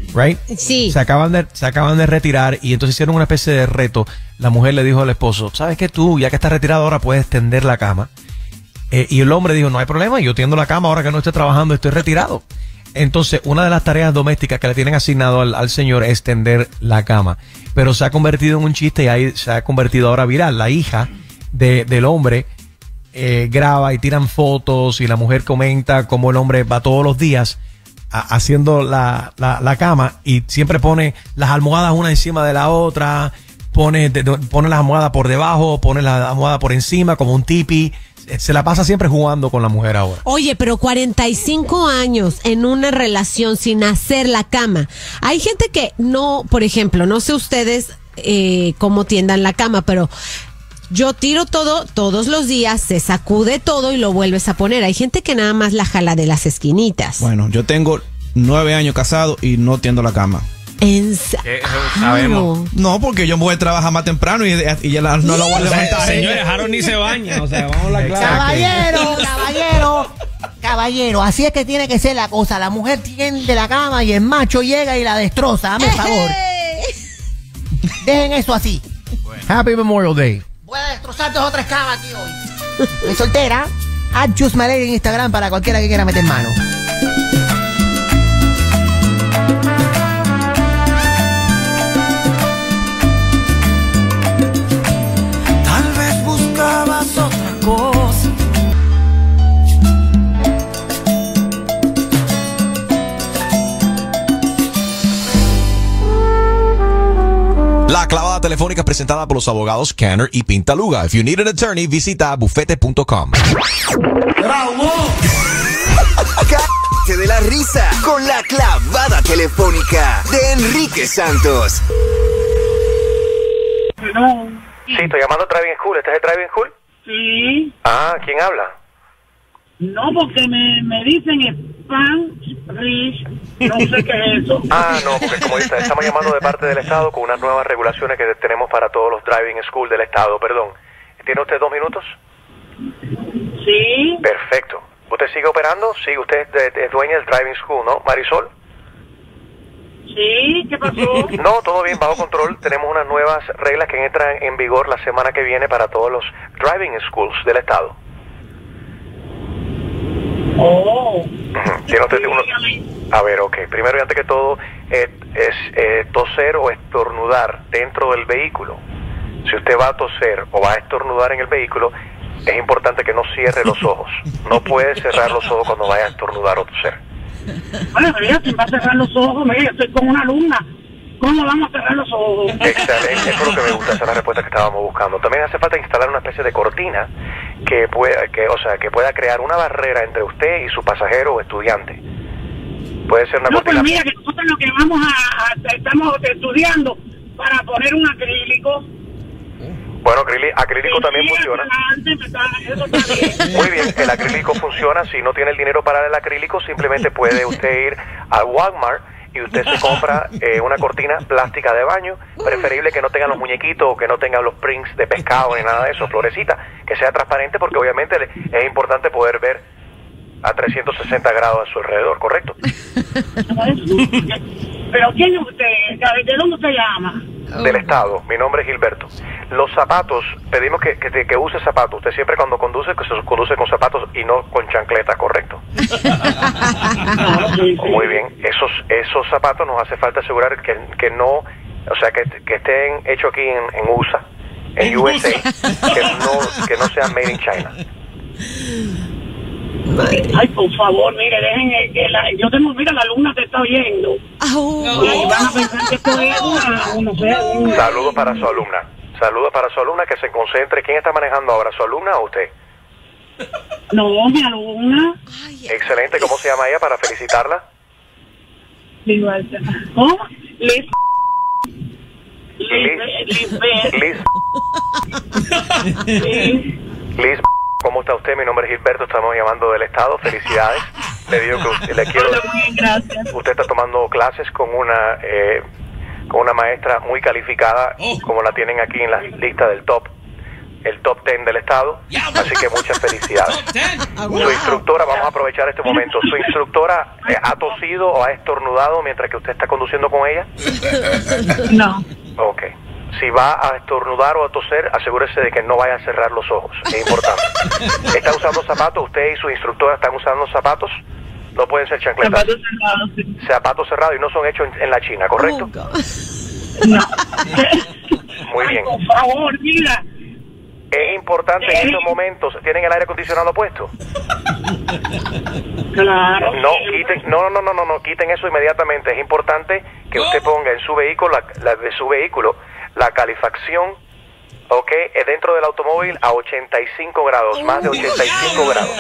right? Sí. Se acaban de retirar y entonces hicieron una especie de reto. La mujer le dijo al esposo, ¿sabes qué? Tú, ya que estás retirado ahora, puedes tender la cama. Y el hombre dijo, no hay problema, yo tiendo la cama ahora que no estoy trabajando, estoy retirado. Entonces, una de las tareas domésticas que le tienen asignado al señor es tender la cama. Pero se ha convertido en un chiste y ahí se ha convertido ahora viral. La hija del hombre graba y tiran fotos y la mujer comenta cómo el hombre va todos los días haciendo la cama y siempre pone las almohadas una encima de la otra, pone las almohadas por debajo, pone la almohada por encima como un tipi. Se la pasa siempre jugando con la mujer ahora. Oye, pero 45 años en una relación sin hacer la cama. Hay gente que no, por ejemplo, no sé ustedes cómo tiendan la cama, pero yo tiro todo todos los días, se sacude todo y lo vuelves a poner. Hay gente que nada más la jala de las esquinitas. Bueno, yo tengo 9 años casado y no tiendo la cama. Sabemos. No, porque yo voy a trabajar más temprano y ya no la voy a levantar. Señores, Harold ni se baña. O sea, vamos a la clase. Caballero, así es que tiene que ser la cosa. La mujer tiende la cama y el macho llega y la destroza. Dame el favor. Dejen eso así. Happy Memorial Day. Voy a destrozar 2 o 3 camas aquí hoy. Soy soltera. @ChooseMyLady en Instagram para cualquiera que quiera meter mano. Cosa. La clavada telefónica es presentada por los abogados Canner y Pintaluga. If you need an attorney, visita bufete.com. Cállate de la risa con la clavada telefónica de Enrique Santos. Sí, estoy llamando a Driving School. ¿Este es el Driving School? Sí. Ah, ¿quién habla? No, porque me dicen Spanish, no sé qué es eso. Ah, no, porque como dice, estamos llamando de parte del Estado con unas nuevas regulaciones que tenemos para todos los Driving School del Estado, perdón. ¿Tiene usted 2 minutos? Sí. Perfecto. ¿Usted sigue operando? Sí, usted es dueña del Driving School, ¿no, Marisol? Sí, ¿qué pasó? No, todo bien, bajo control. Tenemos unas nuevas reglas que entran en vigor la semana que viene para todos los driving schools del estado. Oh. ¿Tiene usted uno? A ver, ok. Primero y antes que todo, es toser o estornudar dentro del vehículo. Si usted va a toser o va a estornudar en el vehículo, es importante que no cierre los ojos. No puede cerrar los ojos cuando vaya a estornudar o toser. Bueno, mira, ¿quién va a cerrar los ojos? Mira, yo estoy con una alumna. ¿Cómo vamos a cerrar los ojos? Excelente, eso es lo que me gusta, esa es la respuesta que estábamos buscando. También hace falta instalar una especie de cortina que pueda crear una barrera entre usted y su pasajero o estudiante. Puede ser una cortina. Pues mira, que nosotros lo que estamos estudiando para poner un acrílico. Bueno, acrílico también funciona. Muy bien, el acrílico funciona. Si no tiene el dinero para el acrílico, simplemente puede usted ir a Walmart y usted se compra una cortina plástica de baño, preferible que no tengan los muñequitos o que no tengan los prints de pescado ni nada de eso, florecita, que sea transparente porque obviamente es importante poder ver a 360 grados a su alrededor, ¿correcto? ¿Pero quién es usted? ¿De dónde usted llama? Del Estado. Mi nombre es Gilberto. Los zapatos, pedimos que use zapatos. Usted siempre cuando conduce, que se conduce con zapatos y no con chancletas, ¿correcto? Muy bien. Esos zapatos nos hace falta asegurar que no, o sea, que estén hechos aquí en USA, en USA, que no sean made in China. Ay, por favor, mire, dejen yo tengo, mira, la alumna te está oyendo. Y van a pensar que esto es Saludos para su alumna. Saludos para su alumna, que se concentre. ¿Quién está manejando ahora, su alumna o usted? No, mi alumna. Excelente, ¿cómo se llama ella para felicitarla? ¿Cómo? Liz. Liz, ¿cómo está usted? Mi nombre es Gilberto, estamos llamando del Estado. Felicidades. Le digo que usted está tomando clases con una maestra muy calificada, como la tienen aquí en la lista del top. el top 10 del estado, así que muchas felicidades. Su instructora, vamos a aprovechar este momento, ¿su instructora ha tosido o ha estornudado mientras que usted está conduciendo con ella? No. Ok. Si va a estornudar o a toser, asegúrese de que no vaya a cerrar los ojos, es importante. ¿Está usando zapatos? ¿Usted y su instructora están usando zapatos? No pueden ser chancletas. Zapatos cerrados, sí. Zapatos cerrados y no son hechos en la China, ¿correcto? No. Muy bien. Por favor, mira. Es importante en estos momentos, ¿tienen el aire acondicionado puesto? Claro. No, quiten eso inmediatamente. Es importante que usted ponga en su vehículo, la calefacción, ok, dentro del automóvil a 85 grados, más de 85 grados.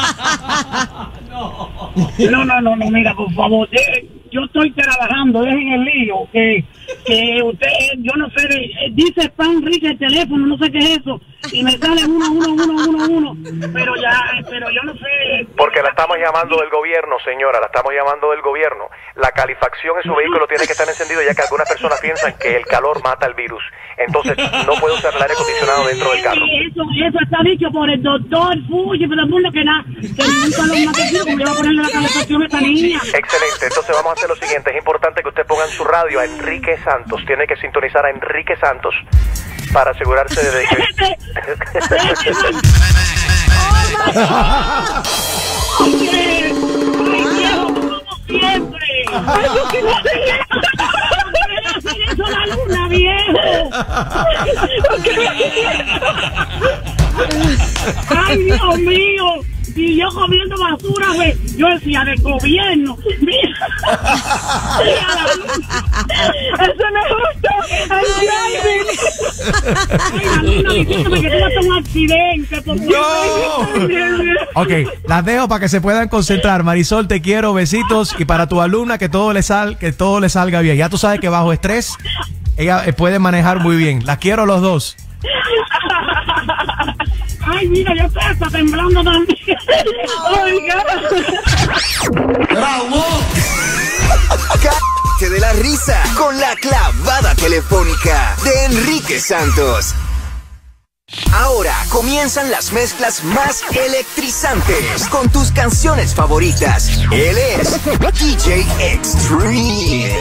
No, mira, por favor, yo estoy trabajando, dejen el lío, que usted, yo no sé, dice Pan Rica el teléfono, no sé qué es eso, y me sale uno, pero yo no sé. Porque la estamos llamando del gobierno, señora, la estamos llamando del gobierno. La calefacción en su vehículo tiene que estar encendido, ya que algunas personas piensan que el calor mata el virus. Entonces, no puede usar el aire acondicionado dentro del carro. Eso está dicho por el doctor Fuji, pero el mundo que ningún calor mata el virus, como le va a ponerle la calefacción a esta niña. Excelente, entonces vamos a hacer lo siguiente. Es importante que usted ponga en su radio a Enrique Santos. Tiene que sintonizar a Enrique Santos para asegurarse de que... Siempre. Eso la luna, viejo. Ay, Dios mío. Y yo comiendo basura, güey. Yo decía, del gobierno. Mira la luna. Eso no es justo. Ay, la luna diciéndome que tú vas a un accidente. No. Ok, las dejo para que se puedan concentrar. Marisol, te quiero, besitos. Y para tu alumna, que todo le salga bien. Ya tú sabes que bajo estrés ella puede manejar muy bien. Las quiero los dos. Ay, mira, yo estoy hasta temblando también. Oiga. ¡Bravo! Cállate de la risa con la clavada telefónica de Enrique Santos. Ahora comienzan las mezclas más electrizantes con tus canciones favoritas. Él es DJ Extreme.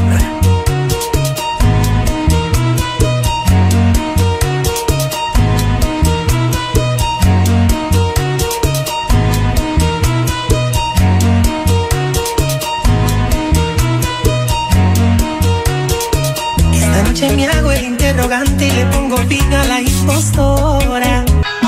Me hago el interrogante y le pongo fin a la impostora.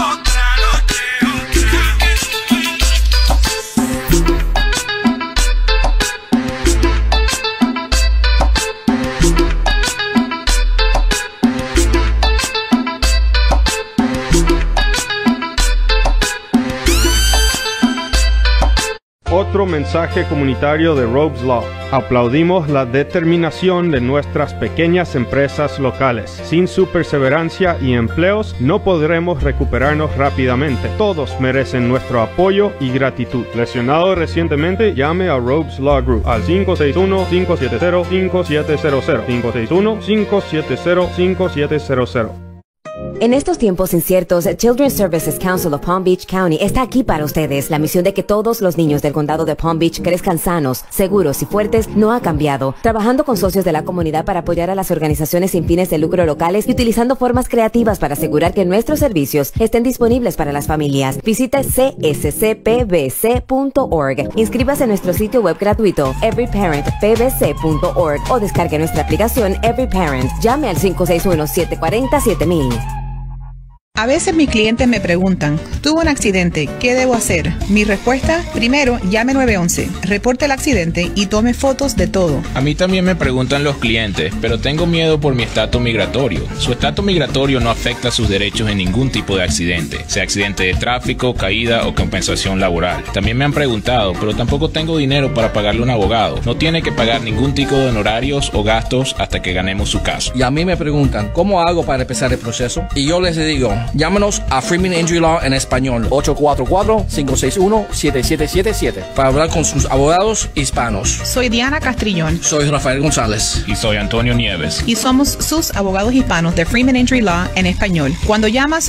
Otro mensaje comunitario de Robes Law. Aplaudimos la determinación de nuestras pequeñas empresas locales. Sin su perseverancia y empleos, no podremos recuperarnos rápidamente. Todos merecen nuestro apoyo y gratitud. Lesionado recientemente, llame a Robes Law Group al 561-570-5700. 561-570-5700. En estos tiempos inciertos, Children's Services Council of Palm Beach County está aquí para ustedes. La misión de que todos los niños del condado de Palm Beach crezcan sanos, seguros y fuertes no ha cambiado. Trabajando con socios de la comunidad para apoyar a las organizaciones sin fines de lucro locales y utilizando formas creativas para asegurar que nuestros servicios estén disponibles para las familias. Visite cscpbc.org. Inscríbase en nuestro sitio web gratuito everyparentpbc.org o descargue nuestra aplicación Every Parent. Llame al 561-740-7000. A veces mis clientes me preguntan, tuve un accidente, ¿qué debo hacer? Mi respuesta, primero, llame 911, reporte el accidente y tome fotos de todo. A mí también me preguntan los clientes, pero tengo miedo por mi estatus migratorio. Su estatus migratorio no afecta sus derechos en ningún tipo de accidente, sea accidente de tráfico, caída o compensación laboral. También me han preguntado, pero tampoco tengo dinero para pagarle a un abogado. No tiene que pagar ningún tipo de honorarios o gastos hasta que ganemos su caso. Y a mí me preguntan, ¿cómo hago para empezar el proceso? Y yo les digo, Llámanos a Freeman Injury Law en español, 844-561-7777, para hablar con sus abogados hispanos. Soy Diana Castrillón. Soy Rafael González. Y soy Antonio Nieves. Y somos sus abogados hispanos de Freeman Injury Law en español. Cuando llamas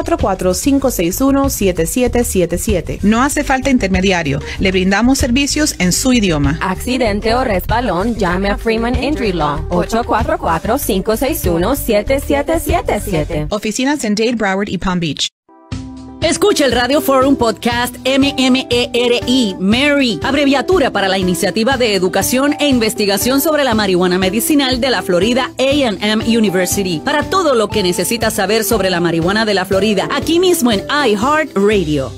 844-561-7777, no hace falta intermediario. Le brindamos servicios en su idioma. Accidente o resbalón, llame a Freeman Injury Law, 844-561-7777. Oficinas en Dade, Broward y Palm Beach. Escucha el Radio Forum Podcast MMERI, Mary, abreviatura para la Iniciativa de Educación e Investigación sobre la Marihuana Medicinal de la Florida A&M University. Para todo lo que necesitas saber sobre la marihuana de la Florida, aquí mismo en iHeartRadio.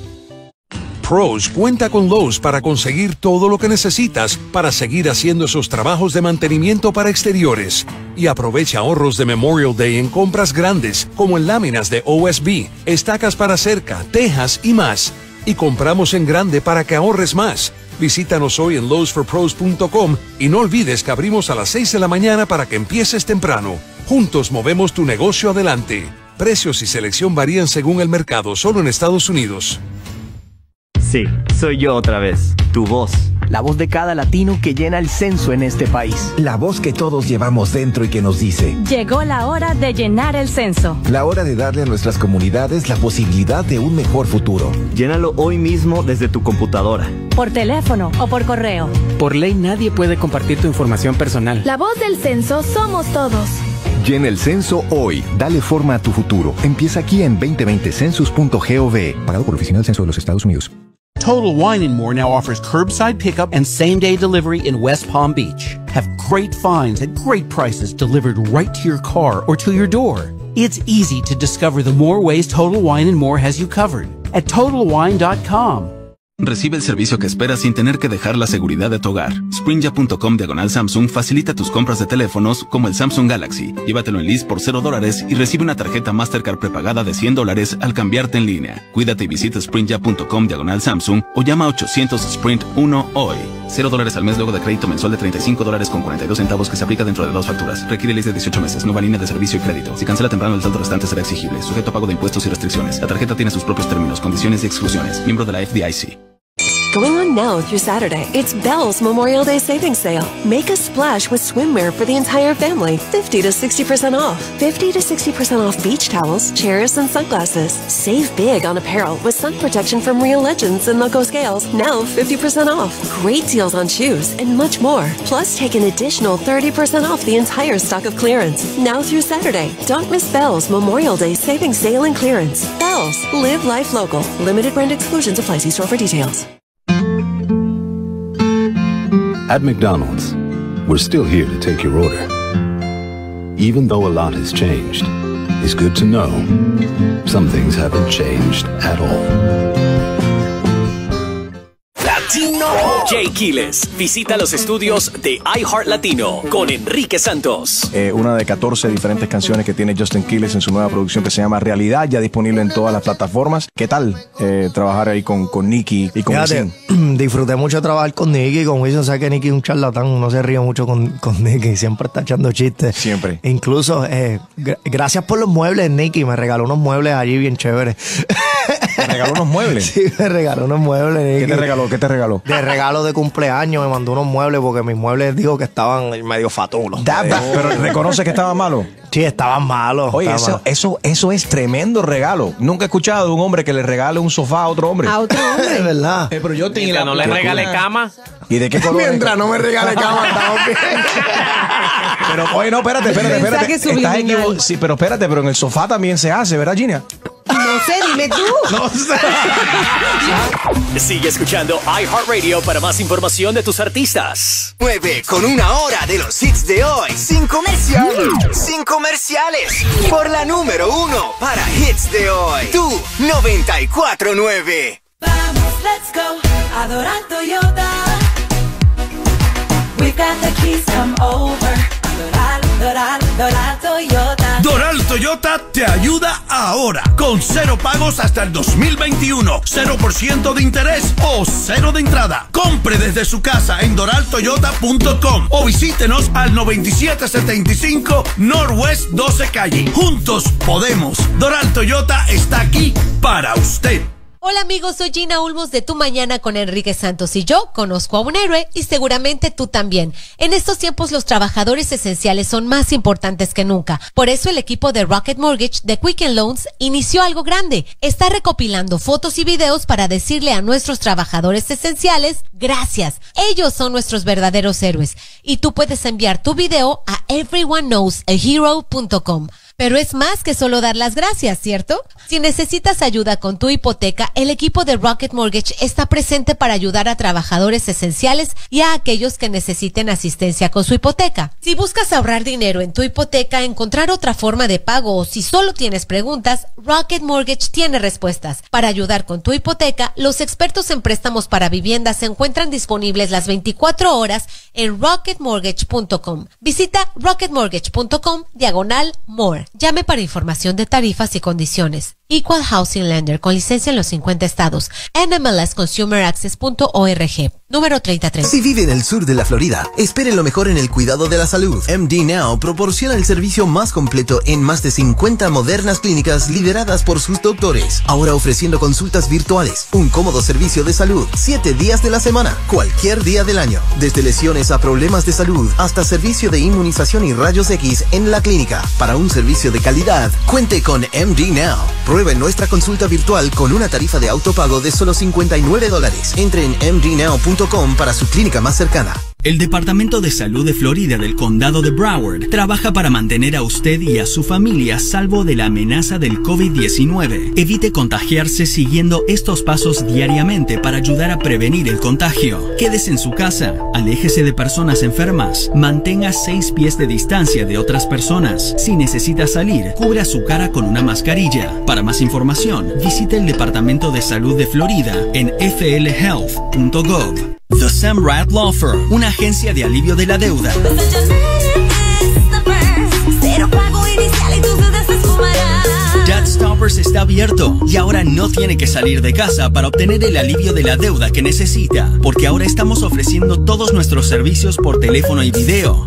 Pros cuenta con Lowe's para conseguir todo lo que necesitas para seguir haciendo esos trabajos de mantenimiento para exteriores. Y aprovecha ahorros de Memorial Day en compras grandes, como en láminas de OSB, estacas para cerca, tejas y más. Y compramos en grande para que ahorres más. Visítanos hoy en lowesforpros.com y no olvides que abrimos a las 6 de la mañana para que empieces temprano. Juntos movemos tu negocio adelante. Precios y selección varían según el mercado, solo en Estados Unidos. Sí, soy yo otra vez, tu voz. La voz de cada latino que llena el censo en este país. La voz que todos llevamos dentro y que nos dice: llegó la hora de llenar el censo. La hora de darle a nuestras comunidades la posibilidad de un mejor futuro. Llénalo hoy mismo desde tu computadora, por teléfono o por correo. Por ley nadie puede compartir tu información personal. La voz del censo somos todos. Llena el censo hoy. Dale forma a tu futuro. Empieza aquí en 2020census.gov. Pagado por la Oficina del Censo de los Estados Unidos. Total Wine & More now offers curbside pickup and same-day delivery in West Palm Beach. Have great finds at great prices delivered right to your car or to your door. It's easy to discover the more ways Total Wine & More has you covered at TotalWine.com. Recibe el servicio que esperas sin tener que dejar la seguridad de tu hogar. Sprinja.com/Samsung facilita tus compras de teléfonos como el Samsung Galaxy. Llévatelo en lease por $0 y recibe una tarjeta Mastercard prepagada de $100 al cambiarte en línea. Cuídate y visita Sprinja.com/Samsung o llama a 800-SPRINT-1 hoy. $0 al mes luego de crédito mensual de $35.42 que se aplica dentro de 2 facturas. Requiere lease de 18 meses. Nueva línea de servicio y crédito. Si cancela temprano, el saldo restante será exigible. Sujeto a pago de impuestos y restricciones. La tarjeta tiene sus propios términos, condiciones y exclusiones. Miembro de la FDIC. Going on now through Saturday, it's Bell's Memorial Day Savings Sale. Make a splash with swimwear for the entire family. 50 to 60% off. 50 to 60% off beach towels, chairs, and sunglasses. Save big on apparel with sun protection from Real Legends and Loco Scales. Now 50% off. Great deals on shoes and much more. Plus, take an additional 30% off the entire stock of clearance. Now through Saturday. Don't miss Bell's Memorial Day Savings Sale and Clearance. Bell's. Live life local. Limited brand exclusions apply. See store for details. At McDonald's, we're still here to take your order. Even though a lot has changed, it's good to know some things haven't changed at all. Latino Jay Quiles visita los estudios de iHeart Latino con Enrique Santos. Una de 14 diferentes canciones que tiene Justin Quiles en su nueva producción que se llama Realidad, ya disponible en todas las plataformas. ¿Qué tal trabajar ahí con Nicky y con Wisin? Disfruté mucho trabajar con Nicky y con Wisin. O sea que Nicky es un charlatán, no se ríe mucho con Nicky, siempre está echando chistes. Siempre. Incluso, gracias por los muebles, Nicky, me regaló unos muebles allí bien chéveres. ¿Te regaló unos muebles? Sí, me regaló unos muebles, Nicky. ¿Qué te regaló? De regalo de cumpleaños me mandó unos muebles porque mis muebles dijo que estaban medio fatulos. Pero reconoce que estaban malos. Sí, estaban malos. Oye, eso es tremendo regalo. Nunca he escuchado de un hombre que le regale un sofá a otro hombre. A otro hombre. Es verdad. Pero yo tengo no le regale cama. ¿Y de qué color? Mientras no me regale cama, estamos bien. Pero, oye, no, espérate. Sí, pero espérate, pero en el sofá también se hace, ¿verdad, Gina? No sé, dime tú. No sé. Sigue escuchando iHeartRadio para más información de tus artistas. 9 con 1 hora de los hits de hoy. Sin comerciales. Sin comerciales. Por la número 1 para hits de hoy. Tu 94.9. Vamos, let's go. Adorar Toyota. We've got the keys, come over. Adorar Toyota. Doral Toyota te ayuda ahora, con 0 pagos hasta el 2021, 0% de interés o 0 de entrada. Compre desde su casa en doraltoyota.com o visítenos al 9775 Northwest 12 Calle. Juntos podemos. Doral Toyota está aquí para usted. Hola amigos, soy Gina Ulmos de Tu Mañana con Enrique Santos y yo conozco a un héroe y seguramente tú también. En estos tiempos los trabajadores esenciales son más importantes que nunca. Por eso el equipo de Rocket Mortgage de Quicken Loans inició algo grande. Está recopilando fotos y videos para decirle a nuestros trabajadores esenciales gracias. Ellos son nuestros verdaderos héroes y tú puedes enviar tu video a everyoneknowsahero.com. Pero es más que solo dar las gracias, ¿cierto? Si necesitas ayuda con tu hipoteca, el equipo de Rocket Mortgage está presente para ayudar a trabajadores esenciales y a aquellos que necesiten asistencia con su hipoteca. Si buscas ahorrar dinero en tu hipoteca, encontrar otra forma de pago o si solo tienes preguntas, Rocket Mortgage tiene respuestas. Para ayudar con tu hipoteca, los expertos en préstamos para viviendas se encuentran disponibles las 24 horas en rocketmortgage.com. Visita rocketmortgage.com/more. Llame para información de tarifas y condiciones. Equal Housing Lender con licencia en los 50 estados. NMLSconsumeraccess.org. Número 33. Si vive en el sur de la Florida, espere lo mejor en el cuidado de la salud. MD Now proporciona el servicio más completo en más de 50 modernas clínicas lideradas por sus doctores. Ahora ofreciendo consultas virtuales, un cómodo servicio de salud, 7 días de la semana, cualquier día del año. Desde lesiones a problemas de salud, hasta servicio de inmunización y rayos X en la clínica. Para un servicio de calidad, cuente con MD Now. Pruebe nuestra consulta virtual con una tarifa de autopago de solo $59. Entre en mdnow.com para su clínica más cercana. El Departamento de Salud de Florida del Condado de Broward trabaja para mantener a usted y a su familia a salvo de la amenaza del COVID-19. Evite contagiarse siguiendo estos pasos diariamente para ayudar a prevenir el contagio. Quédese en su casa, aléjese de personas enfermas, mantenga 6 pies de distancia de otras personas. Si necesita salir, cubra su cara con una mascarilla. Para más información, visite el Departamento de Salud de Florida en flhealth.gov. The Sam Rath Law Firm, una agencia de alivio de la deuda. Debt Stoppers está abierto y ahora no tiene que salir de casa para obtener el alivio de la deuda que necesita, porque ahora estamos ofreciendo todos nuestros servicios por teléfono y video.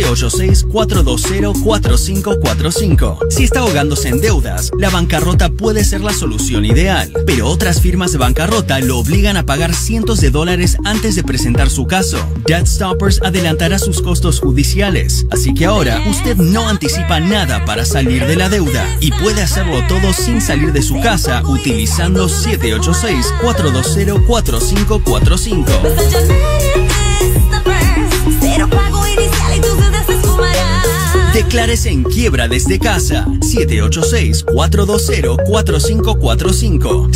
786-420-4545. Si está ahogándose en deudas, la bancarrota puede ser la solución ideal, pero otras firmas de bancarrota lo obligan a pagar cientos de dólares antes de presentar su caso. Debt Stoppers adelantará sus costos judiciales, así que ahora usted no anticipa nada para salir de la deuda y puede hacerlo todo sin salir de su casa utilizando 786-420-4545. Declárese en quiebra desde casa. 786-420-4545.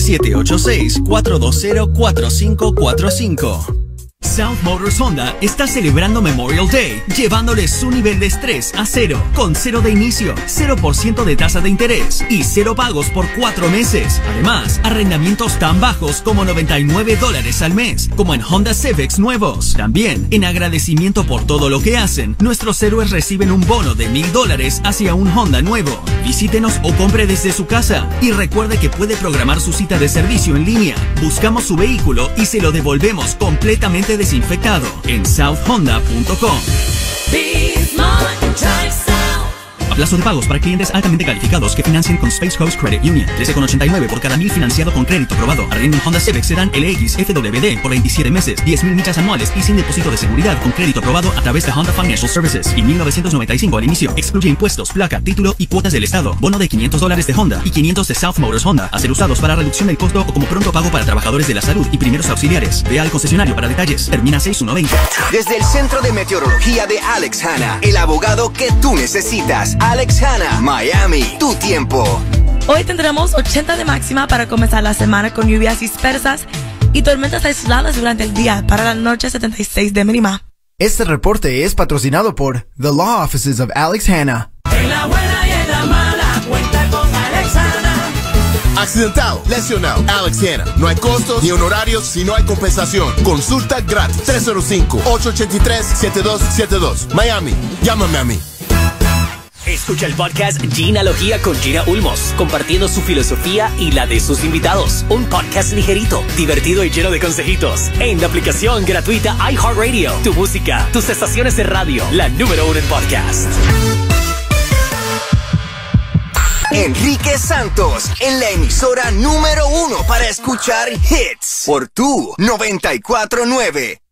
786-420-4545. South Motors Honda está celebrando Memorial Day, llevándole su nivel de estrés a 0, con 0 de inicio, 0% de tasa de interés y 0 pagos por 4 meses. Además, arrendamientos tan bajos como $99 al mes, como en Honda Civics nuevos. También, en agradecimiento por todo lo que hacen, nuestros héroes reciben un bono de $1,000 hacia un Honda nuevo. Visítenos o compre desde su casa y recuerde que puede programar su cita de servicio en línea. Buscamos su vehículo y se lo devolvemos completamente desinfectado en southhonda.com. A plazo de pagos para clientes altamente calificados que financien con Space Coast Credit Union. 13,89 por cada 1,000 financiado con crédito aprobado. Arriendo un Honda Civic Sedan LX FWD por 27 meses, 10,000 millas anuales y sin depósito de seguridad con crédito aprobado a través de Honda Financial Services. Y $1,995 al inicio. Excluye impuestos, placa, título y cuotas del estado. Bono de $500 de Honda y $500 de South Motors Honda. A ser usados para reducción del costo o como pronto pago para trabajadores de la salud y primeros auxiliares. Ve al concesionario para detalles. Termina 6120. Desde el Centro de Meteorología de Alex Hanna, el abogado que tú necesitas. Alex Hanna, Miami, tu tiempo. Hoy tendremos 80 de máxima para comenzar la semana con lluvias dispersas y tormentas aisladas durante el día. Para la noche, 76 de mínima. Este reporte es patrocinado por The Law Offices of Alex Hanna. En la buena y en la mala, cuenta con Alex Hanna. Accidentado, lesionado, Alex Hanna. No hay costos ni honorarios si no hay compensación. Consulta gratis. 305-883-7272. Miami, llámame a mí. Escucha el podcast Ginalogía con Gina Ulmos, compartiendo su filosofía y la de sus invitados. Un podcast ligerito, divertido y lleno de consejitos. En la aplicación gratuita iHeartRadio. Tu música, tus estaciones de radio. La número 1 en podcast. Enrique Santos, en la emisora número 1 para escuchar hits. Por tu 94.9.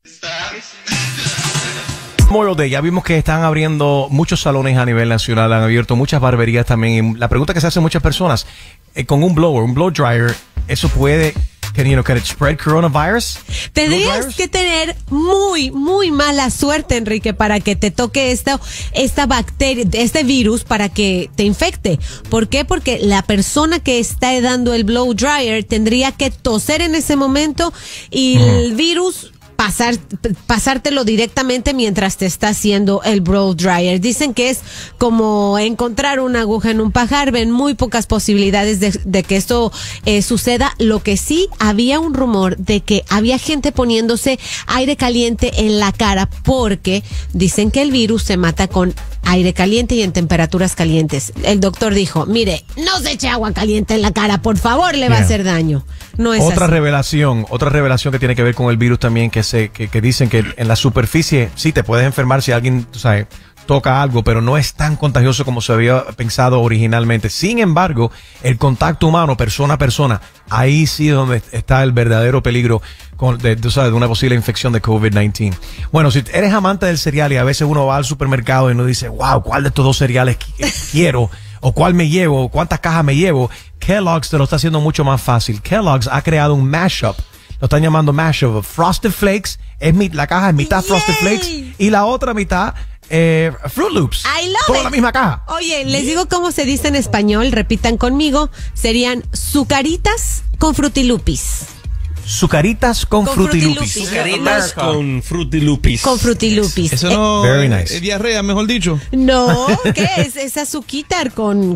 Memorial Day, ya vimos que están abriendo muchos salones a nivel nacional, han abierto muchas barberías también. Y la pregunta que se hacen muchas personas, con un blow dryer, ¿eso puede, can it spread coronavirus? Tendrías que tener muy mala suerte, Enrique, para que te toque esta bacteria, este virus, para que te infecte. ¿Por qué? Porque la persona que está dando el blow dryer tendría que toser en ese momento y el virus pasártelo directamente mientras te está haciendo el blow dryer. Dicen que es como encontrar una aguja en un pajar. Ven muy pocas posibilidades de que esto suceda. Lo que sí, había un rumor de que había gente poniéndose aire caliente en la cara porque dicen que el virus se mata con aire caliente y en temperaturas calientes. El doctor dijo, mire, no se eche agua caliente en la cara, por favor, le va a hacer daño. No es otra así. Otra revelación que tiene que ver con el virus también, que dicen que en la superficie sí te puedes enfermar si alguien, tú sabes, toca algo, pero no es tan contagioso como se había pensado originalmente. Sin embargo, el contacto humano, persona a persona, ahí sí es donde está el verdadero peligro de una posible infección de COVID-19. Bueno, si eres amante del cereal y a veces uno va al supermercado y uno dice, wow, ¿cuál de estos dos cereales quiero? ¿O cuál me llevo? ¿O cuántas cajas me llevo? Kellogg's te lo está haciendo mucho más fácil. Kellogg's ha creado un mashup. Lo están llamando mashup. Frosted Flakes, la caja es mitad Frosted Flakes y la otra mitad Fruit Loops. Toda la misma caja. Oye, les digo cómo se dice en español, repitan conmigo. Serían sucaritas con frutilupis. Sucaritas con frutilupis. Sucaritas con frutilupis. Con frutilupis. Eso no Very nice. es diarrea, mejor dicho. No, ¿qué es? Es azuquitar con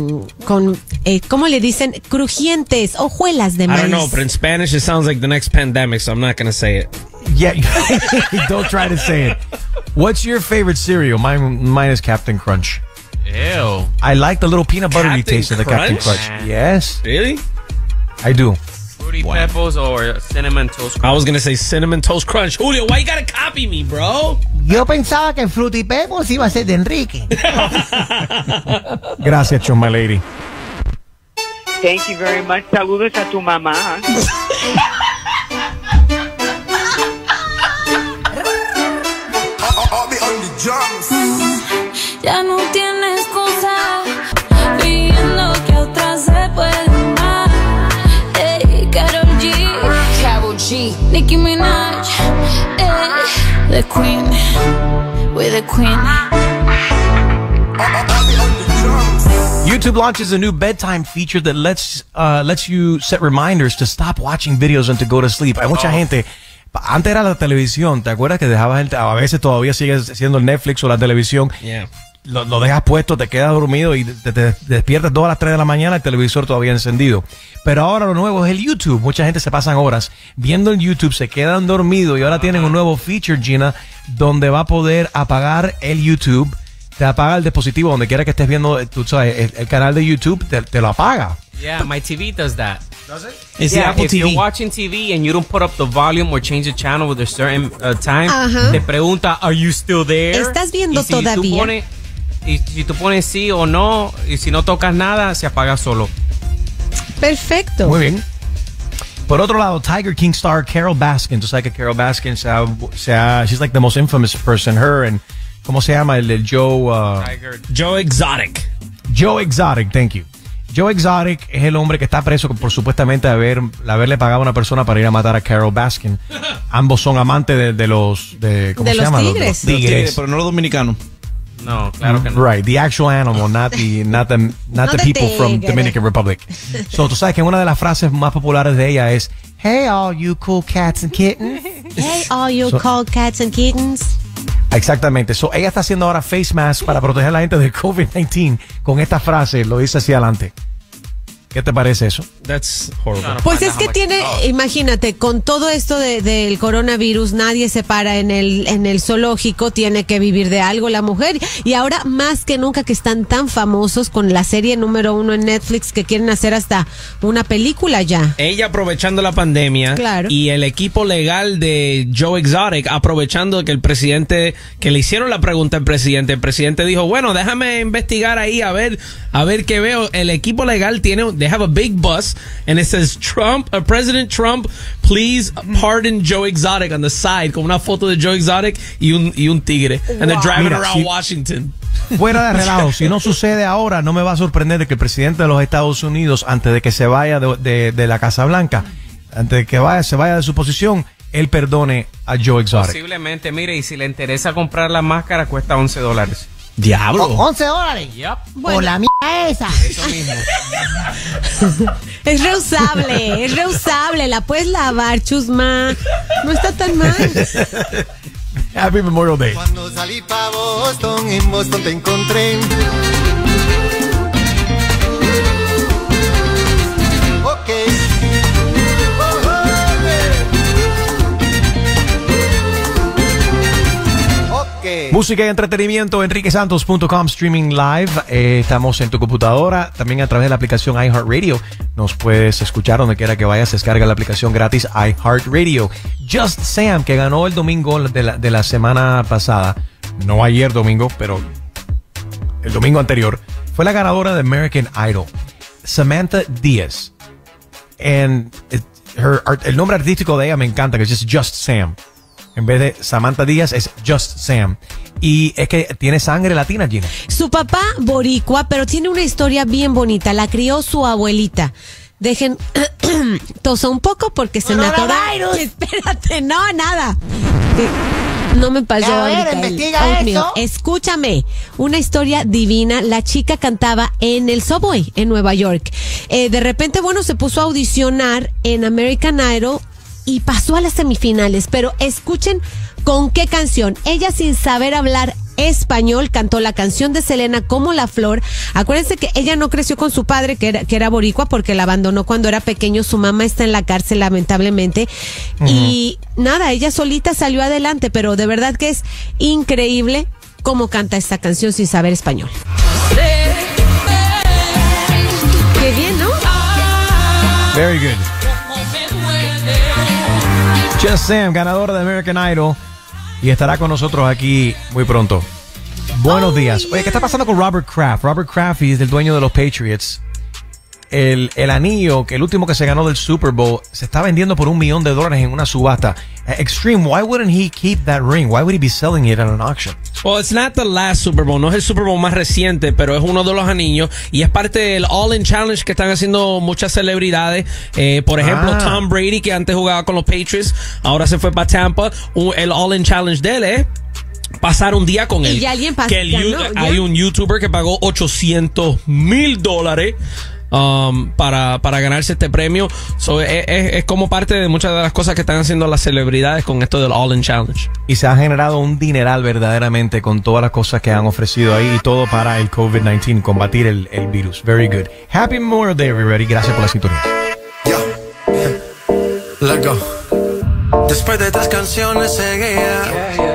¿cómo le dicen? Crujientes, hojuelas de maíz. I don't know, but in Spanish it sounds like the next pandemic, so I'm not going to say it. Yeah, don't try to say it. What's your favorite cereal? Mine is Captain Crunch. Ew. I like the little peanut buttery taste of the Captain Crunch. Yes. Really? I do. Fruity Pebbles or Cinnamon Toast Crunch? I was going to say Cinnamon Toast Crunch. Julio, why you got to copy me, bro? Yo pensaba que Fruity Pebbles iba a ser de Enrique. Gracias, Chon, my lady. Thank you very much. Saludos a tu mamá. Ya no tienes excusa, pidiendo que otras se pueden más. Ey, Karol G, Nicki Minaj, ey, the Queen, we're the Queen. YouTube launches a new bedtime feature that lets you set reminders to stop watching videos and to go to sleep. Hay mucha gente. Antes era la televisión, ¿te acuerdas que dejabas a veces todavía sigue siendo el Netflix o la televisión? Yeah. Lo dejas puesto, te quedas dormido y te despiertas todas las 3 de la mañana, el televisor todavía encendido. Pero ahora lo nuevo es el YouTube. Mucha gente se pasan horas viendo el YouTube, se quedan dormidos y ahora tienen un nuevo feature, Gina, donde va a poder apagar el YouTube. Te apaga el dispositivo donde quiera que estés viendo tú sabes, el canal de YouTube, te lo apaga. Yeah, my TV does that. Does it? It's the Apple if TV. You're watching TV and you don't put up the volume or change the channel with a certain time, te pregunta, are you still there? ¿Estás viendo si todavía? Si tú pones sí o no, y si no tocas nada, se apaga solo. Perfecto. Muy bien. Por otro lado, Tiger King star Carol Baskin. Tú sabes que Carol Baskin she's like the most infamous person. Her and, ¿cómo se llama? El Joe... Joe Exotic. Joe Exotic, thank you. Joe Exotic es el hombre que está preso por supuestamente haberle pagado a una persona para ir a matar a Carol Baskin. Ambos son amantes de los... ¿Cómo se llama? Tigres. Los tigres. Pero no los dominicanos. No, claro que no. Right, the actual animal, not the people from Dominican Republic. So, tú sabes que una de las frases más populares de ella es Hey, all you cool cats and kittens. Hey, all you cool cats and kittens. Exactamente. So, ella está haciendo ahora face mask para proteger a la gente del COVID-19 con esta frase. Lo dice hacia adelante. ¿Qué te parece eso? That's horrible. Pues es que tiene, imagínate, con todo esto del coronavirus, nadie se para en el zoológico, tiene que vivir de algo la mujer. Y ahora más que nunca que están tan famosos con la serie número 1 en Netflix que quieren hacer hasta una película ya. Ella aprovechando la pandemia, claro, y el equipo legal de Joe Exotic aprovechando que el presidente, que le hicieron la pregunta al presidente, el presidente dijo, bueno, déjame investigar ahí a ver qué veo. El equipo legal they have a big bus and it says President Trump, please pardon Joe Exotic on the side, con una foto de Joe Exotic y un tigre. And they're driving around Washington. Fuera de relajo, si no sucede ahora, no me va a sorprender de que el presidente de los Estados Unidos, antes de que se vaya de la Casa Blanca, antes de que se vaya de su posición, él perdone a Joe Exotic. Posiblemente, mire, y si le interesa comprar la máscara, cuesta $11. Diablo. $11. Yep. Bueno. Por la mierda esa. Eso mismo. Es reusable, la puedes lavar, chusma. No está tan mal. Happy Memorial Day. Cuando salí pa' Boston, en Boston te encontré. Ok. Música y entretenimiento, enriquesantos.com, streaming live. Estamos en tu computadora, también a través de la aplicación iHeartRadio. Nos puedes escuchar donde quiera que vayas. Descarga la aplicación gratis iHeartRadio. Just Sam, que ganó el domingo de la semana pasada, no ayer domingo, pero el domingo anterior, fue la ganadora de American Idol, Samantha Diaz. El nombre artístico de ella me encanta, que es Just Sam. En vez de Samantha Díaz es Just Sam. Y es que tiene sangre latina, Gina. Su papá boricua, pero tiene una historia bien bonita. La crió su abuelita. Dejen tosa un poco porque se me atoró. Espérate, no, nada. No me pasó ahorita. Investiga eso. Escúchame, una historia divina. La chica cantaba en el Subway en Nueva York. De repente, bueno, se puso a audicionar en American Idol y pasó a las semifinales, pero escuchen con qué canción. Ella, sin saber hablar español, cantó la canción de Selena, Como la Flor. Acuérdense que ella no creció con su padre, que era boricua, porque la abandonó cuando era pequeño. Su mamá está en la cárcel, lamentablemente. Y nada, ella solita salió adelante, pero de verdad que es increíble cómo canta esta canción sin saber español. Qué bien, ¿no? Very good. Just Sam, ganadora de American Idol, y estará con nosotros aquí muy pronto. Buenos días. Oye, ¿qué está pasando con Robert Kraft? Robert Kraft es el dueño de los Patriots. El anillo, que el último que se ganó del Super Bowl, se está vendiendo por $1 millón en una subasta. Extreme, why wouldn't he keep that ring? Why would he be selling it at an auction? Well, it's not the last Super Bowl. No es el Super Bowl más reciente, pero es uno de los anillos. Y es parte del All-In Challenge que están haciendo muchas celebridades. Por ejemplo, Tom Brady, que antes jugaba con los Patriots, ahora se fue para Tampa. El All-In Challenge de él es pasar un día con él. Y alguien pasó. Hay un YouTuber que pagó $800,000 para ganarse este premio. Es como parte de muchas de las cosas que están haciendo las celebridades con esto del All-In Challenge. Y se ha generado un dineral verdaderamente con todas las cosas que han ofrecido ahí, y todo para el COVID-19, combatir el virus. Very good. Happy Memorial Day, everybody. Gracias por la sintonía. Let's go. Después de 3 canciones seguidas,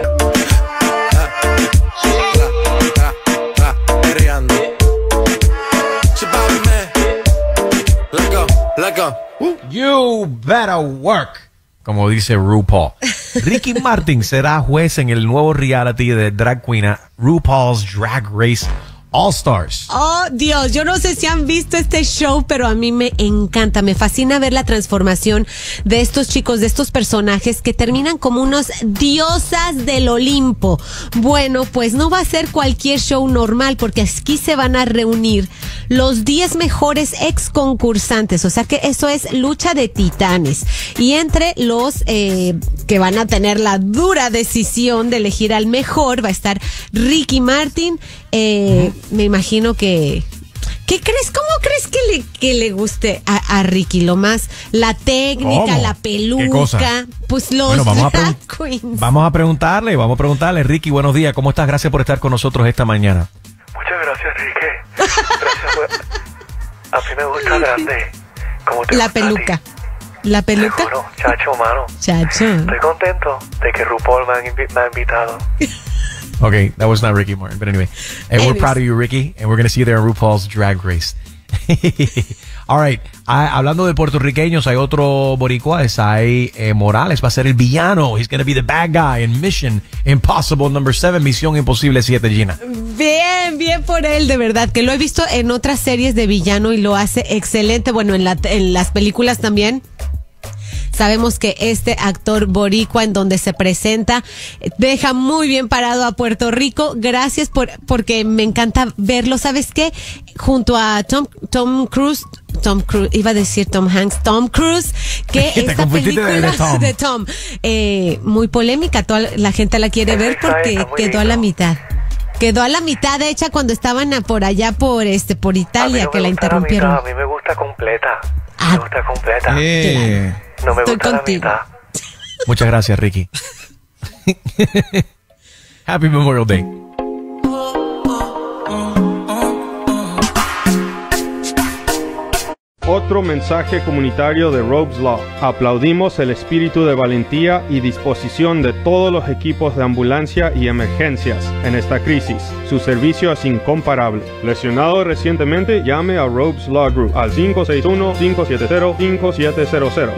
You better work, como dice RuPaul. Ricky Martin será juez en el nuevo reality de drag queen RuPaul's Drag Race All Stars. Oh, Dios, yo no sé si han visto este show, pero a mí me encanta, me fascina ver la transformación de estos chicos, de estos personajes que terminan como unos diosas del Olimpo. Bueno, pues no va a ser cualquier show normal, porque aquí se van a reunir los 10 mejores ex concursantes, o sea que eso es lucha de titanes. Y entre los que van a tener la dura decisión de elegir al mejor va a estar Ricky Martin. Me imagino que... ¿Qué crees? ¿Cómo crees que le guste a Ricky? Lo más, la técnica, ¿cómo? La peluca, pues los bueno, drag queens. Vamos a preguntarle, Ricky, buenos días, ¿cómo estás? Gracias por estar con nosotros esta mañana. Muchas gracias, Ricky. Gracias A mí me gusta grande. ¿Cómo te La gusta peluca. a ti? La peluca. Seguro, chacho, mano. Chacho. Estoy contento de que RuPaul me ha invitado. Okay, that was not Ricky Martin, but anyway. And we're proud of you, Ricky, and we're going to see you there in RuPaul's Drag Race. All right. Hablando de puertorriqueños, hay otro boricua, Esai Morales, va a ser el villano. He's going to be the bad guy in Mission Impossible #7, Misión Imposible 7, Gina. Bien por él, de verdad, que lo he visto en otras series de villano y lo hace excelente. Bueno, en las películas también. Sabemos que este actor boricua en donde se presenta deja muy bien parado a Puerto Rico. Gracias porque me encanta verlo. ¿Sabes qué? Junto a Tom Cruise, iba a decir Tom Hanks, Tom Cruise, que esta película de Tom, muy polémica. Toda la gente la quiere ver porque quedó a la mitad. Quedó a la mitad hecha cuando estaban por allá por Italia, que la interrumpieron. A mí me gusta completa. Me gusta completa. No me Estoy gusta contigo. la mitad. Muchas gracias, Ricky. Happy Memorial Day. Otro mensaje comunitario de Robes Law. Aplaudimos el espíritu de valentía y disposición de todos los equipos de ambulancia y emergencias en esta crisis. Su servicio es incomparable. Lesionado recientemente, llame a Robes Law Group al 561-570-5700.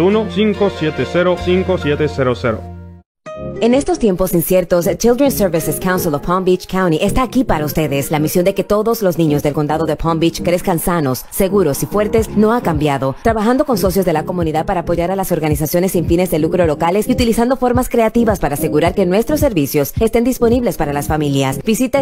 561-570-5700. En estos tiempos inciertos, Children's Services Council of Palm Beach County está aquí para ustedes. La misión de que todos los niños del condado de Palm Beach crezcan sanos, seguros y fuertes no ha cambiado. Trabajando con socios de la comunidad para apoyar a las organizaciones sin fines de lucro locales y utilizando formas creativas para asegurar que nuestros servicios estén disponibles para las familias. Visite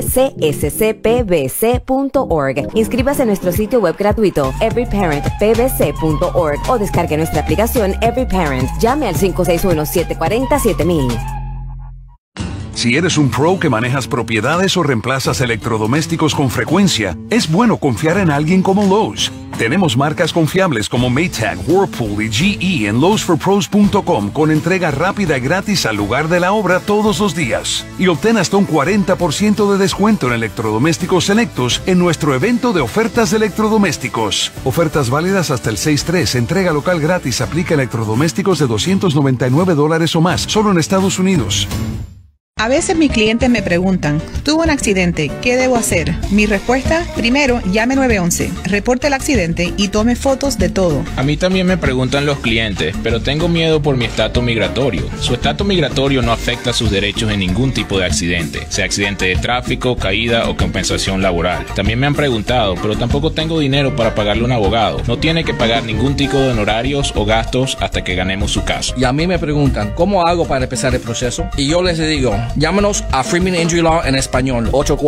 cscpbc.org. Inscríbase en nuestro sitio web gratuito everyparentpbc.org o descargue nuestra aplicación Every Parent. Llame al 561-740-7000. Si eres un pro que manejas propiedades o reemplazas electrodomésticos con frecuencia, es bueno confiar en alguien como Lowe's. Tenemos marcas confiables como Maytag, Whirlpool y GE en lowesforpros.com con entrega rápida y gratis al lugar de la obra todos los días. Y obtén hasta un 40% de descuento en electrodomésticos selectos en nuestro evento de ofertas de electrodomésticos. Ofertas válidas hasta el 6/3. Entrega local gratis. Aplica electrodomésticos de $299 o más, solo en Estados Unidos. A veces mis clientes me preguntan, tuve un accidente, ¿qué debo hacer? Mi respuesta, primero, llame 911, reporte el accidente y tome fotos de todo. A mí también me preguntan los clientes, pero tengo miedo por mi estatus migratorio. Su estatus migratorio no afecta sus derechos en ningún tipo de accidente, sea accidente de tráfico, caída o compensación laboral. También me han preguntado, pero tampoco tengo dinero para pagarle a un abogado. No tiene que pagar ningún tipo de honorarios o gastos hasta que ganemos su caso. Y a mí me preguntan, ¿cómo hago para empezar el proceso? Y yo les digo, llámanos a Freeman Injury Law en español,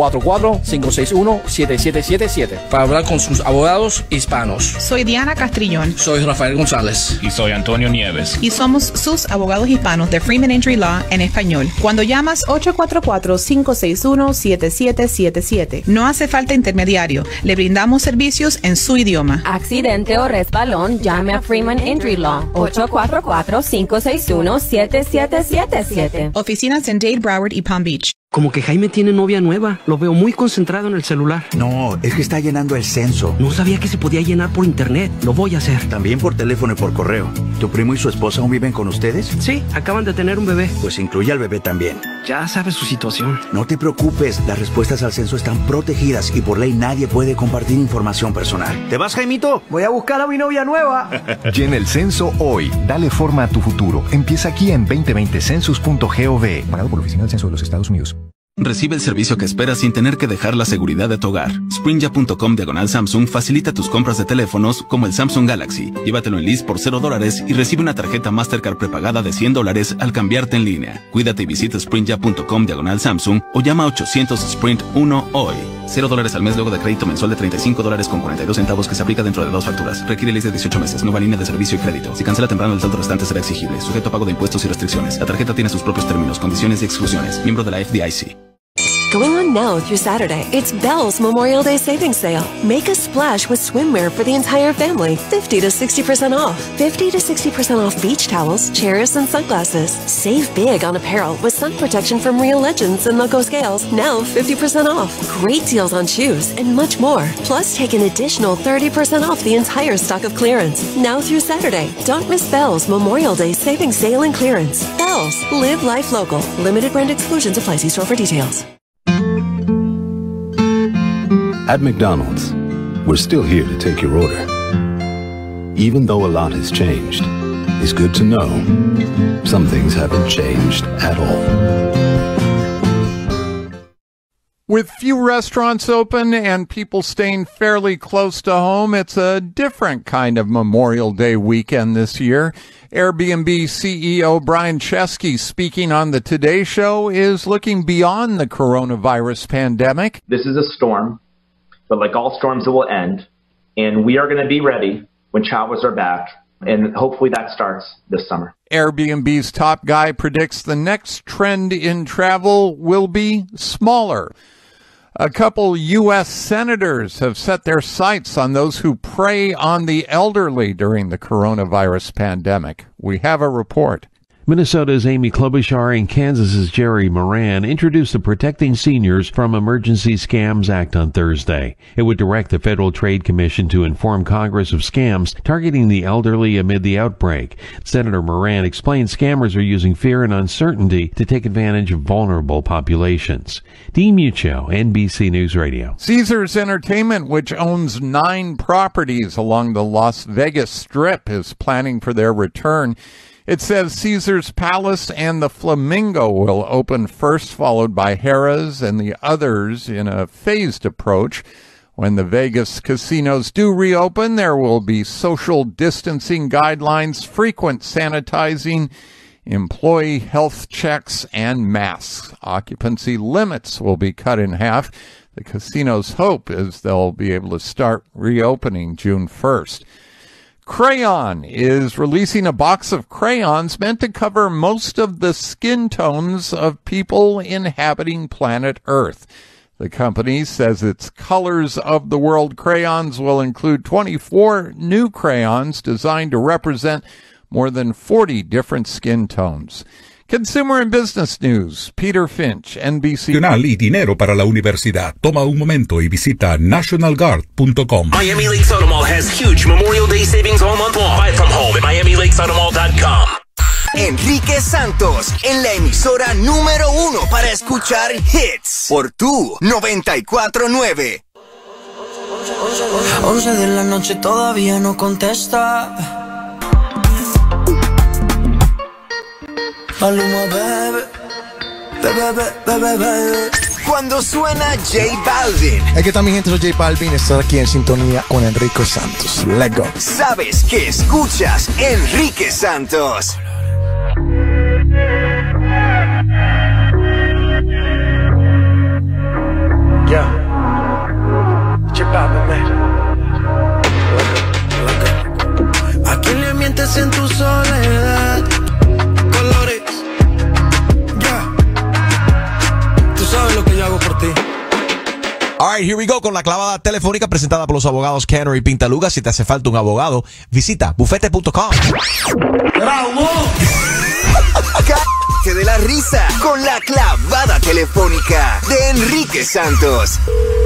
844-561-7777, para hablar con sus abogados hispanos. Soy Diana Castrillón. Soy Rafael González. Y soy Antonio Nieves. Y somos sus abogados hispanos de Freeman Injury Law en español. Cuando llamas 844-561-7777, no hace falta intermediario. Le brindamos servicios en su idioma. Accidente o resbalón, llame a Freeman Injury Law, 844-561-7777. Oficinas en Dade, Broward y Palm Beach. Como que Jaime tiene novia nueva. Lo veo muy concentrado en el celular. No, es que está llenando el censo. No sabía que se podía llenar por internet. Lo voy a hacer. También por teléfono y por correo. ¿Tu primo y su esposa aún viven con ustedes? Sí, acaban de tener un bebé. Pues incluye al bebé también. Ya sabes su situación. No te preocupes, las respuestas al censo están protegidas y por ley nadie puede compartir información personal. ¿Te vas, Jaimito? Voy a buscar a mi novia nueva. Llena el censo hoy. Dale forma a tu futuro. Empieza aquí en 2020census.gov. Pagado por la Oficina del Censo de los Estados Unidos. Recibe el servicio que esperas sin tener que dejar la seguridad de tu hogar. Sprinja.com/Samsung facilita tus compras de teléfonos como el Samsung Galaxy. Llévatelo en lease por $0 y recibe una tarjeta Mastercard prepagada de $100 al cambiarte en línea. Cuídate y visita Sprinja.com/Samsung o llama a 800-SPRINT-1 hoy. $0 al mes luego de crédito mensual de $35.42 que se aplica dentro de 2 facturas. Requiere lease de 18 meses. Nueva línea de servicio y crédito. Si cancela temprano, el saldo restante será exigible. Sujeto a pago de impuestos y restricciones. La tarjeta tiene sus propios términos, condiciones y exclusiones. Miembro de la FDIC. Going on now through Saturday, it's Bell's Memorial Day Savings Sale. Make a splash with swimwear for the entire family. 50 to 60% off. 50 to 60% off beach towels, chairs, and sunglasses. Save big on apparel with sun protection from Real Legends and Loco Scales. Now 50% off. Great deals on shoes and much more. Plus, take an additional 30% off the entire stock of clearance. Now through Saturday. Don't miss Bell's Memorial Day Savings Sale and Clearance. Bell's. Live life local. Limited brand exclusions apply. See store for details. At McDonald's, we're still here to take your order. Even though a lot has changed, it's good to know some things haven't changed at all. With few restaurants open and people staying fairly close to home, it's a different kind of Memorial Day weekend this year. Airbnb CEO Brian Chesky, speaking on the Today Show, is looking beyond the coronavirus pandemic. This is a storm, but like all storms, it will end. And we are going to be ready when travelers are back. And hopefully that starts this summer. Airbnb's top guy predicts the next trend in travel will be smaller. A couple U.S. senators have set their sights on those who prey on the elderly during the coronavirus pandemic. We have a report. Minnesota's Amy Klobuchar and Kansas's Jerry Moran introduced the Protecting Seniors from Emergency Scams Act on Thursday. It would direct the Federal Trade Commission to inform Congress of scams targeting the elderly amid the outbreak. Senator Moran explained scammers are using fear and uncertainty to take advantage of vulnerable populations. Dean Muccio, NBC News Radio. Caesars Entertainment, which owns 9 properties along the Las Vegas Strip, is planning for their return. It says Caesars Palace and the Flamingo will open first, followed by Harrah's and the others in a phased approach. When the Vegas casinos do reopen, there will be social distancing guidelines, frequent sanitizing, employee health checks, and masks. Occupancy limits will be cut in half. The casino's hope is they'll be able to start reopening June 1st. Crayon is releasing a box of crayons meant to cover most of the skin tones of people inhabiting planet Earth. The company says its Colors of the World crayons will include 24 new crayons designed to represent more than 40 different skin tones. Consumer and Business News, Peter Finch, NBC. Y dinero para la universidad. Toma un momento y visita nationalguard.com. Miami Lakes Auto Mall has huge Memorial Day savings all month long. Buy from home at MiamiLakesAutomall.com. Enrique Santos en la emisora número 1 para escuchar hits por tu 94.9. 11 de la noche todavía no contesta. Maluma, bebe. Cuando suena J Balvin. ¿Qué tal, mi gente? Soy J Balvin. Estás aquí en sintonía con Enrique Santos. Let's go. Sabes que escuchas Enrique Santos. Yeah. J Balvin, man. ¿A quién le mientes en tu soledad? Colores. Sabes lo que yo hago por ti. All right, here we go con la clavada telefónica presentada por los abogados Canner y Pintaluga. Si te hace falta un abogado, visita bufete.com. ¡Bravo! Cállate de la risa con la clavada telefónica de Enrique Santos.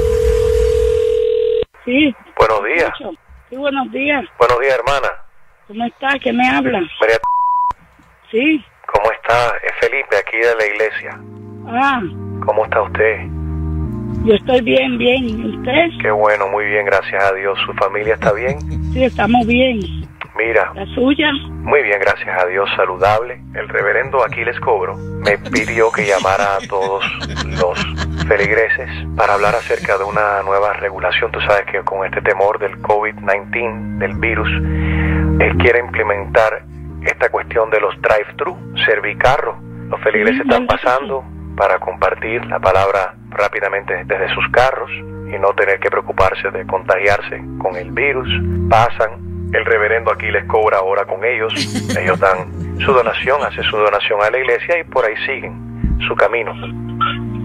Sí. Buenos días. Sí, buenos días. Buenos días, hermana. ¿Cómo está? ¿Qué me habla? María. Sí. ¿Cómo está? Es Felipe, aquí de la iglesia. Ah. ¿Cómo está usted? Yo estoy bien, bien. ¿Y usted? Qué bueno, muy bien, gracias a Dios. ¿Su familia está bien? Sí, estamos bien. Mira. ¿La suya? Muy bien, gracias a Dios, saludable. El reverendo Aquiles Cobro me pidió que llamara a todos los feligreses para hablar acerca de una nueva regulación. Tú sabes que con este temor del COVID-19, del virus, él quiere implementar esta cuestión de los drive-thru, servicarro. Los feligreses están pasando para compartir la palabra rápidamente desde sus carros y no tener que preocuparse de contagiarse con el virus. Pasan, el reverendo aquí les cobra ahora con ellos. Ellos dan su donación, hacen su donación a la iglesia y por ahí siguen su camino.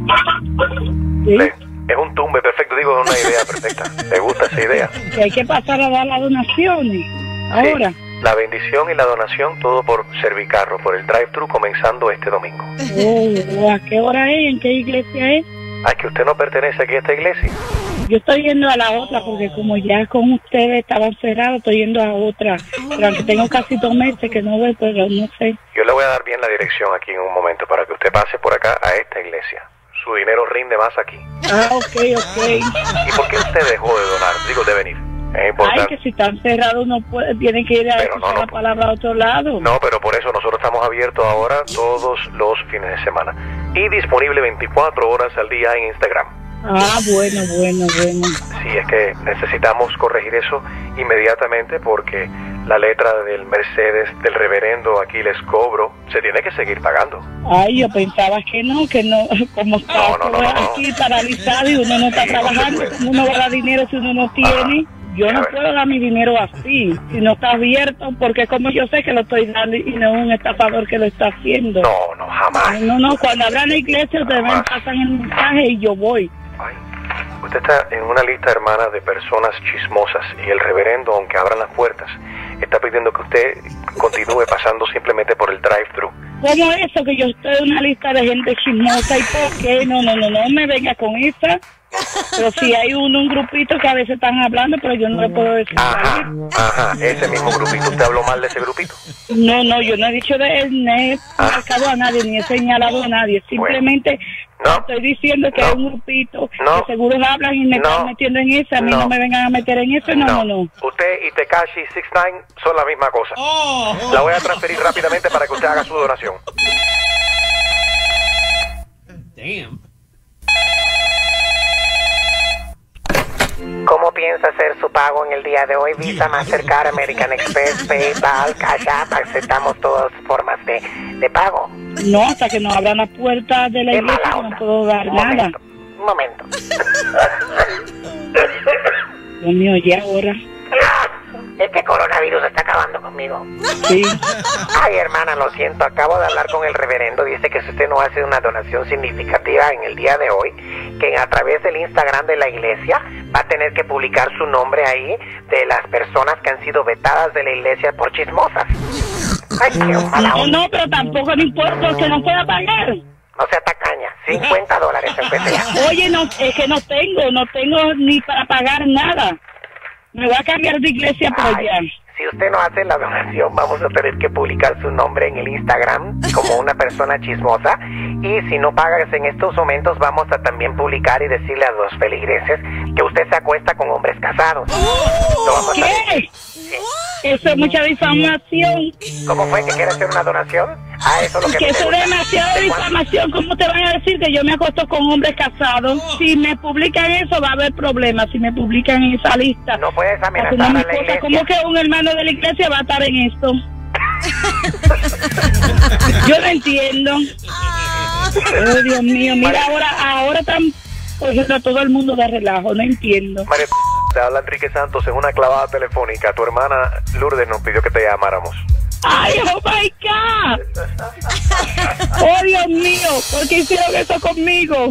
Sí. Es un tumbe perfecto, digo, es una idea perfecta. ¿Te gusta esa idea? Que hay que pasar a dar las donaciones. Ahora. Sí, la bendición y la donación, todo por Servicarro, por el drive-thru comenzando este domingo. ¿A qué hora es? ¿En qué iglesia es? Ay, que usted no pertenece aquí a esta iglesia. Yo estoy yendo a la otra porque como ya con ustedes estaban cerrados, estoy yendo a otra. Pero aunque tengo casi 2 meses que no voy, pero no sé. Yo le voy a dar bien la dirección aquí en un momento para que usted pase por acá a esta iglesia. Su dinero rinde más aquí. Ah, ok. ¿Y por qué usted dejó de donar? Digo, de venir. Es importante. Ay, que si están cerrados no puede, tienen que ir a escuchar la palabra a otro lado. No, pero por eso nosotros estamos abiertos ahora todos los fines de semana. Y disponible 24 horas al día en Instagram. Ah, bueno. Sí, es que necesitamos corregir eso inmediatamente porque la letra del Mercedes del reverendo Aquiles Cobro se tiene que seguir pagando. Ay, yo pensaba que no, como está aquí paralizado y uno no está trabajando, ¿cómo uno va a dar dinero si uno no tiene? Yo no puedo dar mi dinero así, si no está abierto, porque como yo sé que lo estoy dando y no es un estafador que lo está haciendo. No, jamás. No, cuando abran la iglesia ustedes me pasan el mensaje y yo voy. Ay, usted está en una lista, hermana, de personas chismosas y el reverendo, aunque abran las puertas, está pidiendo que usted continúe pasando simplemente por el drive-thru. ¿Cómo eso que yo estoy en una lista de gente chismosa y por qué? No me venga con esa. Pero si hay un grupito que a veces están hablando, pero yo no le puedo decir. Ajá, ese mismo grupito. ¿Usted habló mal de ese grupito? No, yo no he dicho de él, no he marcado a nadie, ni he señalado a nadie. Simplemente estoy diciendo que hay un grupito que seguro hablan y me están metiendo en eso. A mí no me vengan a meter en eso, no. Usted y Tekashi 69 son la misma cosa. La voy a transferir rápidamente para que usted haga su donación. Damn. ¿Cómo piensa hacer su pago en el día de hoy? Visa, Mastercard, American Express, PayPal, Cash App, aceptamos todas formas de pago. No, hasta que no abran las puertas de la iglesia no puedo dar nada. Un momento. Dios mío, ya ahora. Este coronavirus está acabando conmigo. Sí. Ay, hermana, lo siento, acabo de hablar con el reverendo. Dice que si usted no hace una donación significativa en el día de hoy, que a través del Instagram de la iglesia va a tener que publicar su nombre ahí de las personas que han sido vetadas de la iglesia por chismosas. Ay, qué mala onda. No, pero tampoco no importa que no pueda pagar. No sea tacaña, $50 empecé ya. Oye, no, es que no tengo ni para pagar nada. Me voy a cambiar de iglesia por allá. Si usted no hace la donación, vamos a tener que publicar su nombre en el Instagram como una persona chismosa. Y si no pagas en estos momentos, vamos a también publicar y decirle a los feligreses que usted se acuesta con hombres casados. ¿Qué? Eso es mucha difamación. ¿Cómo fue que quiere hacer una donación? Eso es lo que eso es demasiada difamación. ¿Cómo te van a decir que yo me acuesto con hombres casados? Si me publican eso va a haber problemas. Si me publican en esa lista. No puedes amenazar a la iglesia. ¿Cómo que un hermano de la iglesia va a estar en esto? Yo no entiendo. Oh, Dios mío, mira, ahora están cogiendo a todo el mundo de relajo, no entiendo. María, te habla Enrique Santos en una clavada telefónica. Tu hermana Lourdes nos pidió que te llamáramos. ¡Ay, oh my God! ¡Oh, Dios mío! ¿Por qué hicieron eso conmigo?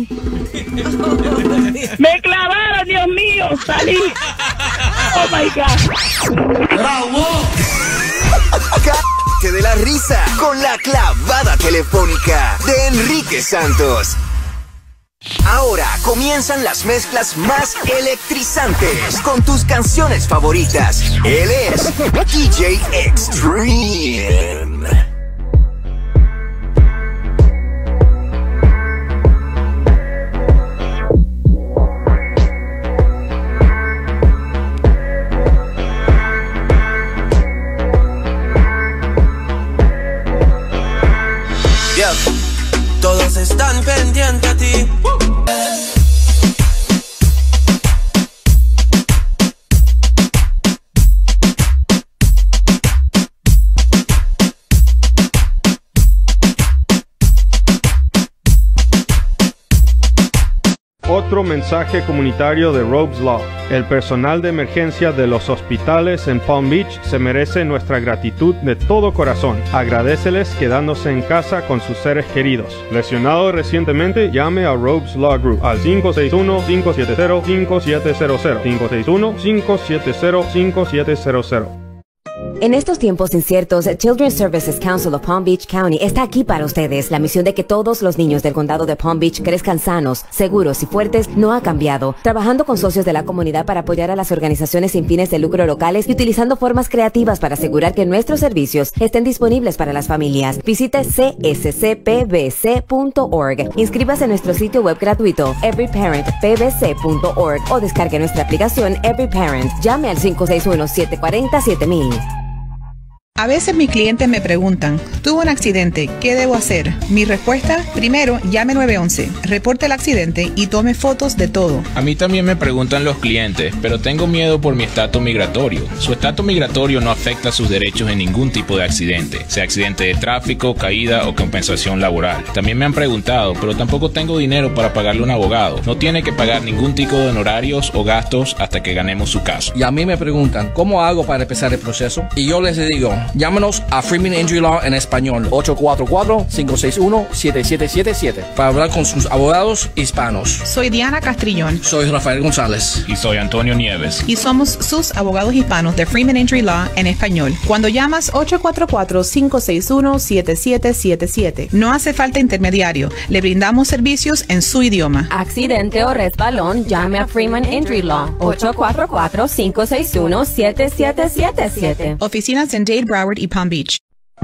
¡Me clavaron, Dios mío! ¡Salí! ¡Oh my God! ¡Bravo! Cállate de la risa con la clavada telefónica de Enrique Santos. Ahora comienzan las mezclas más electrizantes con tus canciones favoritas. Él es DJ Extreme. Todos están pendientes a ti. otro mensaje comunitario de Robes Law. El personal de emergencia de los hospitales en Palm Beach se merece nuestra gratitud de todo corazón. Agradéceles quedándose en casa con sus seres queridos. Lesionado recientemente, llame a Robes Law Group al 561-570-5700. 561-570-5700. En estos tiempos inciertos, Children's Services Council of Palm Beach County está aquí para ustedes. La misión de que todos los niños del condado de Palm Beach crezcan sanos, seguros y fuertes no ha cambiado. Trabajando con socios de la comunidad para apoyar a las organizaciones sin fines de lucro locales y utilizando formas creativas para asegurar que nuestros servicios estén disponibles para las familias. Visite cscpbc.org. Inscríbase en nuestro sitio web gratuito everyparentpbc.org o descargue nuestra aplicación Every Parent. Llame al 561-740-7000. A veces mis clientes me preguntan, tuve un accidente, ¿qué debo hacer? Mi respuesta, primero, llame 911, reporte el accidente y tome fotos de todo. A mí también me preguntan los clientes, pero tengo miedo por mi estatus migratorio. Su estatus migratorio no afecta sus derechos en ningún tipo de accidente, sea accidente de tráfico, caída o compensación laboral. También me han preguntado, pero tampoco tengo dinero para pagarle a un abogado. No tiene que pagar ningún tipo de honorarios o gastos hasta que ganemos su caso. Y a mí me preguntan, ¿cómo hago para empezar el proceso? Y yo les digo, llámanos a Freeman Injury Law en español, 844-561-7777, para hablar con sus abogados hispanos. Soy Diana Castrillón. Soy Rafael González. Y soy Antonio Nieves. Y somos sus abogados hispanos de Freeman Injury Law en español. Cuando llamas 844-561-7777, no hace falta intermediario. Le brindamos servicios en su idioma. Accidente o resbalón, llame a Freeman Injury Law, 844-561-7777. Oficinas en Dade, Broward y Palm Beach.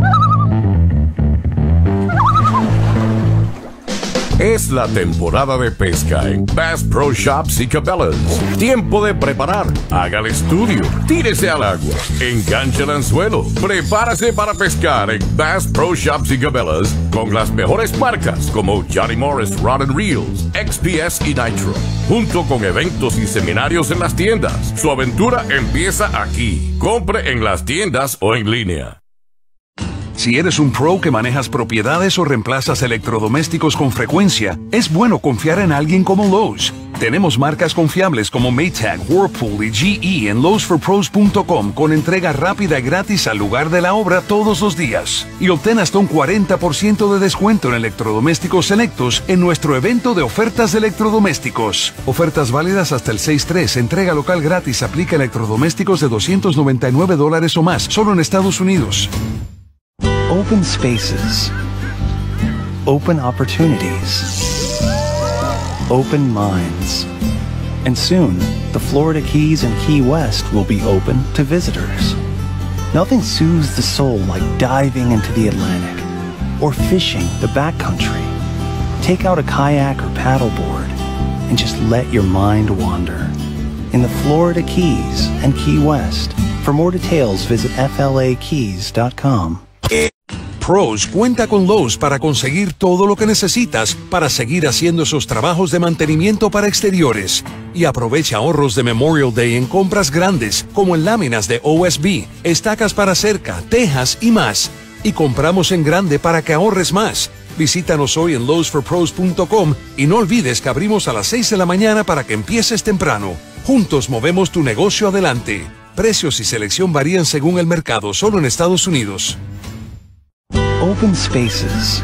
Es la temporada de pesca en Bass Pro Shops y Cabela's. Tiempo de preparar. Haga el estudio. Tírese al agua. Enganche el anzuelo. Prepárase para pescar en Bass Pro Shops y Cabela's con las mejores marcas como Johnny Morris Rod and Reels, XPS y Nitro. Junto con eventos y seminarios en las tiendas. Su aventura empieza aquí. Compre en las tiendas o en línea. Si eres un pro que manejas propiedades o reemplazas electrodomésticos con frecuencia, es bueno confiar en alguien como Lowe's. Tenemos marcas confiables como Maytag, Whirlpool y GE en lowesforpros.com con entrega rápida y gratis al lugar de la obra todos los días. Y obtén hasta un 40% de descuento en electrodomésticos selectos en nuestro evento de ofertas de electrodomésticos. Ofertas válidas hasta el 6/3, entrega local gratis, aplica electrodomésticos de $299 o más, solo en Estados Unidos. Open spaces, open opportunities, open minds. And soon, the Florida Keys and Key West will be open to visitors. Nothing soothes the soul like diving into the Atlantic or fishing the backcountry. Take out a kayak or paddleboard and just let your mind wander. In the Florida Keys and Key West. For more details, visit flakeys.com. Pros cuenta con Lowe's para conseguir todo lo que necesitas para seguir haciendo esos trabajos de mantenimiento para exteriores. Y aprovecha ahorros de Memorial Day en compras grandes como en láminas de OSB, estacas para cerca, tejas y más. Y compramos en grande para que ahorres más. Visítanos hoy en lowesforpros.com y no olvides que abrimos a las 6 de la mañana para que empieces temprano. Juntos movemos tu negocio adelante. Precios y selección varían según el mercado, solo en Estados Unidos. Open spaces,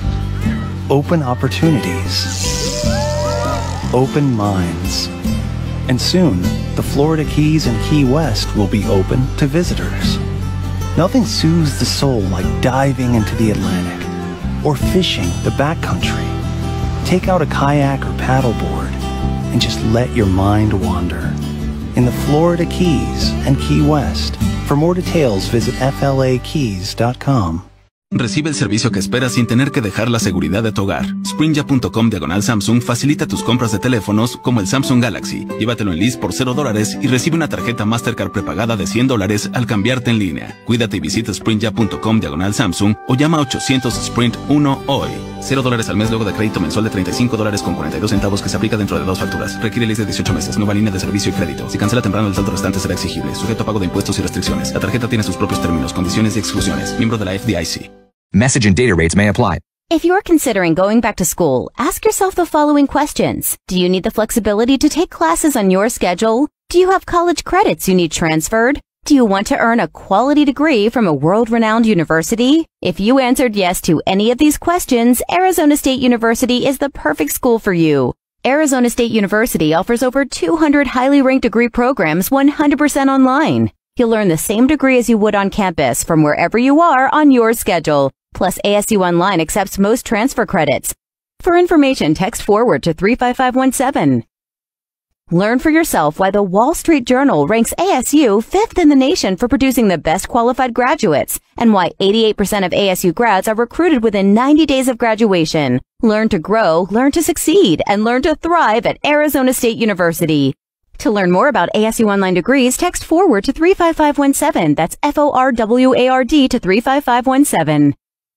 open opportunities, open minds. And soon, the Florida Keys and Key West will be open to visitors. Nothing soothes the soul like diving into the Atlantic or fishing the backcountry. Take out a kayak or paddleboard and just let your mind wander. In the Florida Keys and Key West. For more details, visit flakeys.com. Recibe el servicio que esperas sin tener que dejar la seguridad de tu hogar. Sprinja.com/Samsung facilita tus compras de teléfonos como el Samsung Galaxy. Llévatelo en lease por $0 y recibe una tarjeta Mastercard prepagada de $100 al cambiarte en línea. Cuídate y visita Sprinja.com/Samsung o llama a 800-SPRINT-1 hoy. $0 al mes luego de crédito mensual de $35.42 que se aplica dentro de 2 facturas. Requiere lease de 18 meses. Nueva línea de servicio y crédito. Si cancela temprano, el saldo restante será exigible. Sujeto a pago de impuestos y restricciones. La tarjeta tiene sus propios términos, condiciones y exclusiones. Miembro de la FDIC. Message and data rates may apply. If you're considering going back to school, ask yourself the following questions. Do you need the flexibility to take classes on your schedule? Do you have college credits you need transferred? Do you want to earn a quality degree from a world-renowned university? If you answered yes to any of these questions, Arizona State University is the perfect school for you. Arizona State University offers over 200 highly ranked degree programs 100% online. You'll learn the same degree as you would on campus from wherever you are on your schedule. Plus, ASU Online accepts most transfer credits. For information, text forward to 35517. Learn for yourself why the Wall Street Journal ranks ASU 5th in the nation for producing the best qualified graduates, and why 88% of ASU grads are recruited within 90 days of graduation. Learn to grow, learn to succeed, and learn to thrive at Arizona State University. To learn more about ASU Online degrees, text forward to 35517. That's FORWARD to 35517.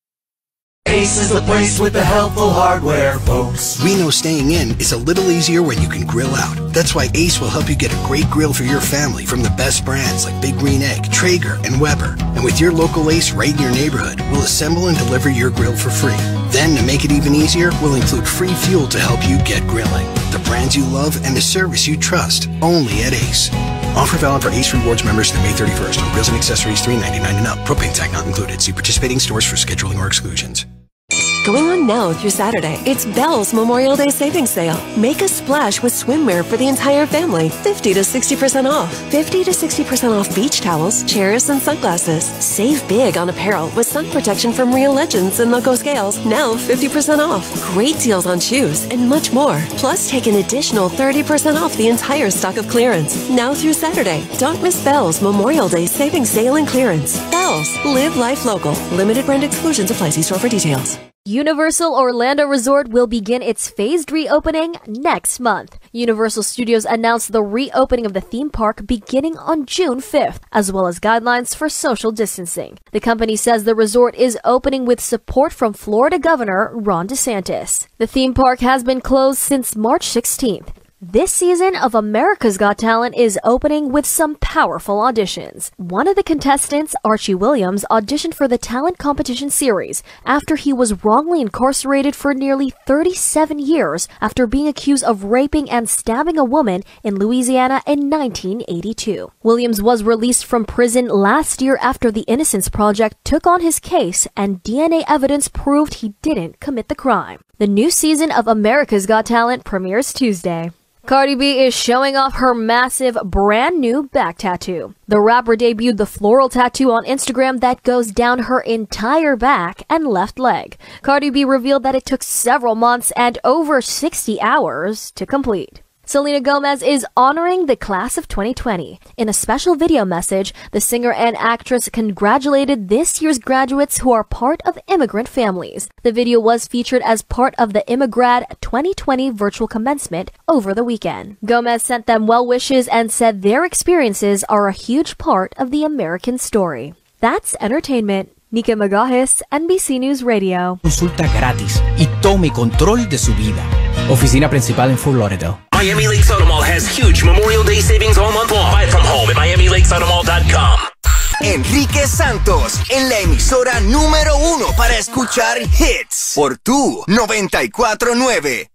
Ace is the place with the helpful hardware, folks. We know staying in is a little easier when you can grill out. That's why Ace will help you get a great grill for your family from the best brands like Big Green Egg, Traeger, and Weber. And with your local Ace right in your neighborhood, we'll assemble and deliver your grill for free. Then, to make it even easier, we'll include free fuel to help you get grilling. The brands you love and the service you trust, only at Ace. Offer valid for Ace Rewards members through May 31st on grills and accessories $3.99 and up. Propane tank not included. See participating stores for scheduling or exclusions. Going on now through Saturday, it's Bell's Memorial Day Savings Sale. Make a splash with swimwear for the entire family. 50 to 60% off. 50 to 60% off beach towels, chairs, and sunglasses. Save big on apparel with sun protection from Real Legends and Loco Scales. Now 50% off. Great deals on shoes and much more. Plus, take an additional 30% off the entire stock of clearance. Now through Saturday. Don't miss Bell's Memorial Day Savings Sale and Clearance. Bell's. Live life local. Limited brand exclusions apply. See store for details. Universal Orlando Resort will begin its phased reopening next month. Universal Studios announced the reopening of the theme park beginning on June 5th, as well as guidelines for social distancing. The company says the resort is opening with support from Florida Governor Ron DeSantis. The theme park has been closed since March 16th. This season of America's Got Talent is opening with some powerful auditions. One of the contestants, Archie Williams, auditioned for the talent competition series after he was wrongly incarcerated for nearly 37 years after being accused of raping and stabbing a woman in Louisiana in 1982. Williams was released from prison last year after the Innocence Project took on his case and DNA evidence proved he didn't commit the crime. The new season of America's Got Talent premieres Tuesday. Cardi B is showing off her massive brand new back tattoo. The rapper debuted the floral tattoo on Instagram that goes down her entire back and left leg. Cardi B revealed that it took several months and over 60 hours to complete. Selena Gomez is honoring the class of 2020. In a special video message, the singer and actress congratulated this year's graduates who are part of immigrant families. The video was featured as part of the Immigrad 2020 virtual commencement over the weekend. Gomez sent them well wishes and said their experiences are a huge part of the American story. That's entertainment. Nika Magajes, NBC News Radio. Consulta gratis y tome control de su vida. Oficina principal en Fort Lauderdale. Miami Lakes Auto Mall has huge Memorial Day savings all month long. Buy from home at MiamiLakesAutomall.com. Enrique Santos en la emisora número 1 para escuchar hits por tu 94.9.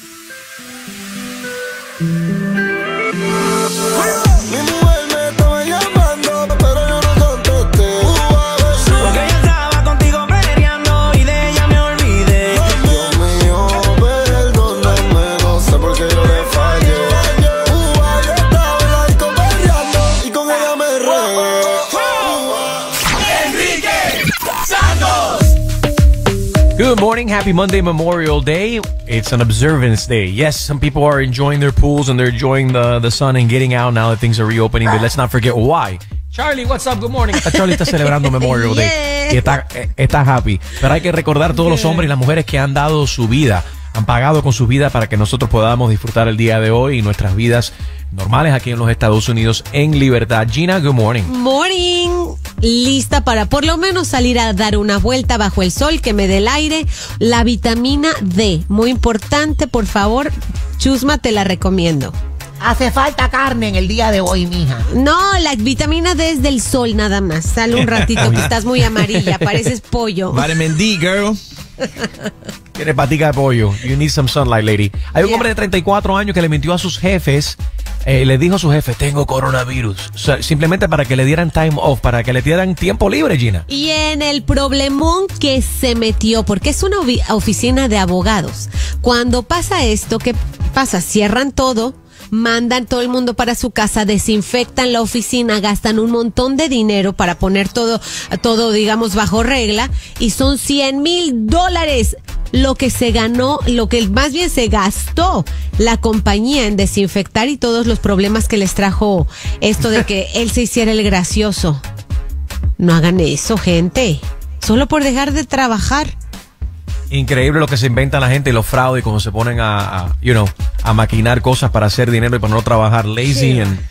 Good morning. Happy Monday, Memorial Day. It's an observance day. Yes, some people are enjoying their pools and they're enjoying the sun and getting out now that things are reopening. But let's not forget why. Charlie, what's up? Good morning. Charlie está celebrando Memorial Day y está happy. Pero hay que recordar a todos los hombres y las mujeres que han dado su vida, han pagado con su vida para que nosotros podamos disfrutar el día de hoy y nuestras vidas normales aquí en los Estados Unidos en libertad. Gina, good morning. Morning. Lista para por lo menos salir a dar una vuelta bajo el sol, que me dé el aire. La vitamina D, muy importante, por favor, Chusma, te la recomiendo. Hace falta carne en el día de hoy, mija. No, la vitamina D es del sol nada más. Sale un ratito que estás muy amarilla, pareces pollo. Vitamin D, girl. Tiene patica de pollo. You need some sunlight, lady. Hay un hombre de 34 años que le mintió a sus jefes. Le dijo a su jefe, tengo coronavirus. O sea, simplemente para que le dieran time off, para que le dieran tiempo libre, Gina. Y en el problemón que se metió, porque es una oficina de abogados. Cuando pasa esto, ¿qué pasa? Cierran todo, mandan todo el mundo para su casa, desinfectan la oficina, gastan un montón de dinero para poner todo, digamos, bajo regla, y son $100,000 lo que se ganó, lo que más bien se gastó la compañía en desinfectar y todos los problemas que les trajo esto de que él se hiciera el gracioso. No hagan eso, gente. Solo por dejar de trabajar. Increíble lo que se inventa la gente y los fraudes, como se ponen a maquinar cosas para hacer dinero y para no trabajar. Lazy and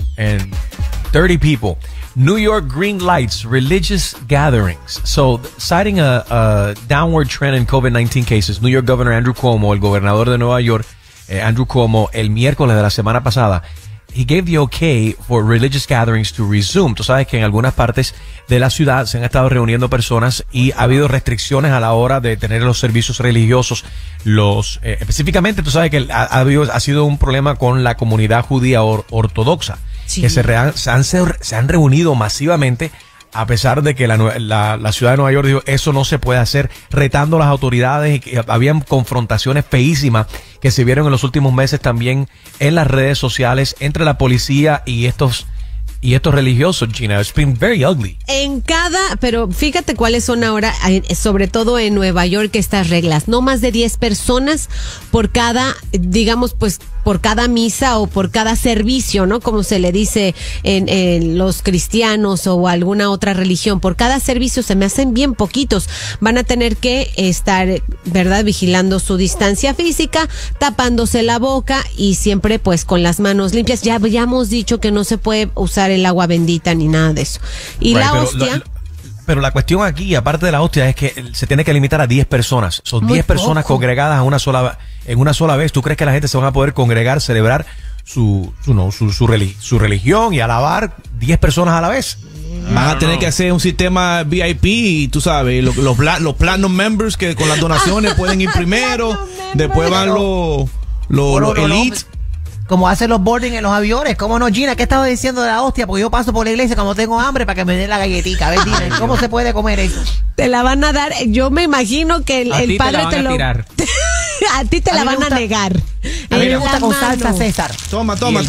dirty people. New York green lights religious gatherings. So, citing a downward trend in COVID-19 cases, New York Governor Andrew Cuomo, el gobernador de Nueva York, Andrew Cuomo, el miércoles de la semana pasada, he gave the okay for religious gatherings to resume. Tú sabes que en algunas partes de la ciudad se han estado reuniendo personas y ha habido restricciones a la hora de tener los servicios religiosos. Específicamente, tú sabes que ha sido un problema con la comunidad judía ortodoxa, sí, que se han reunido masivamente, a pesar de que la ciudad de Nueva York dijo eso no se puede hacer, retando a las autoridades, y que habían confrontaciones feísimas que se vieron en los últimos meses también en las redes sociales entre la policía y estos religiosos, Gina. It's been very ugly. Pero fíjate cuáles son ahora, sobre todo en Nueva York, estas reglas. No más de 10 personas por cada, digamos, pues, por cada misa o por cada servicio, ¿no? Como se le dice en los cristianos o alguna otra religión. Por cada servicio se me hacen bien poquitos. Van a tener que estar, ¿verdad?, vigilando su distancia física, tapándose la boca y siempre, pues, con las manos limpias. Ya hemos dicho que no se puede usar el agua bendita ni nada de eso. Y la hostia... Pero la cuestión aquí, aparte de la hostia, es que se tiene que limitar a 10 personas. Son 10 personas congregadas en una sola vez. ¿Tú crees que la gente se van a poder congregar, celebrar su religión y alabar 10 personas a la vez? Van a tener que hacer un sistema VIP, y tú sabes, los Platinum Members que con las donaciones pueden ir primero, después van los Elite. Como hacen los boarding en los aviones. ¿Cómo no, Gina? ¿Qué estabas diciendo de la hostia? Porque yo paso por la iglesia cuando tengo hambre para que me den la galletita. A ver, dime, ¿cómo se puede comer eso? Te la van a dar. Yo me imagino que el padre te lo... A ti te la van a negar. A mí me gusta con salsa, César. Toma, chuma.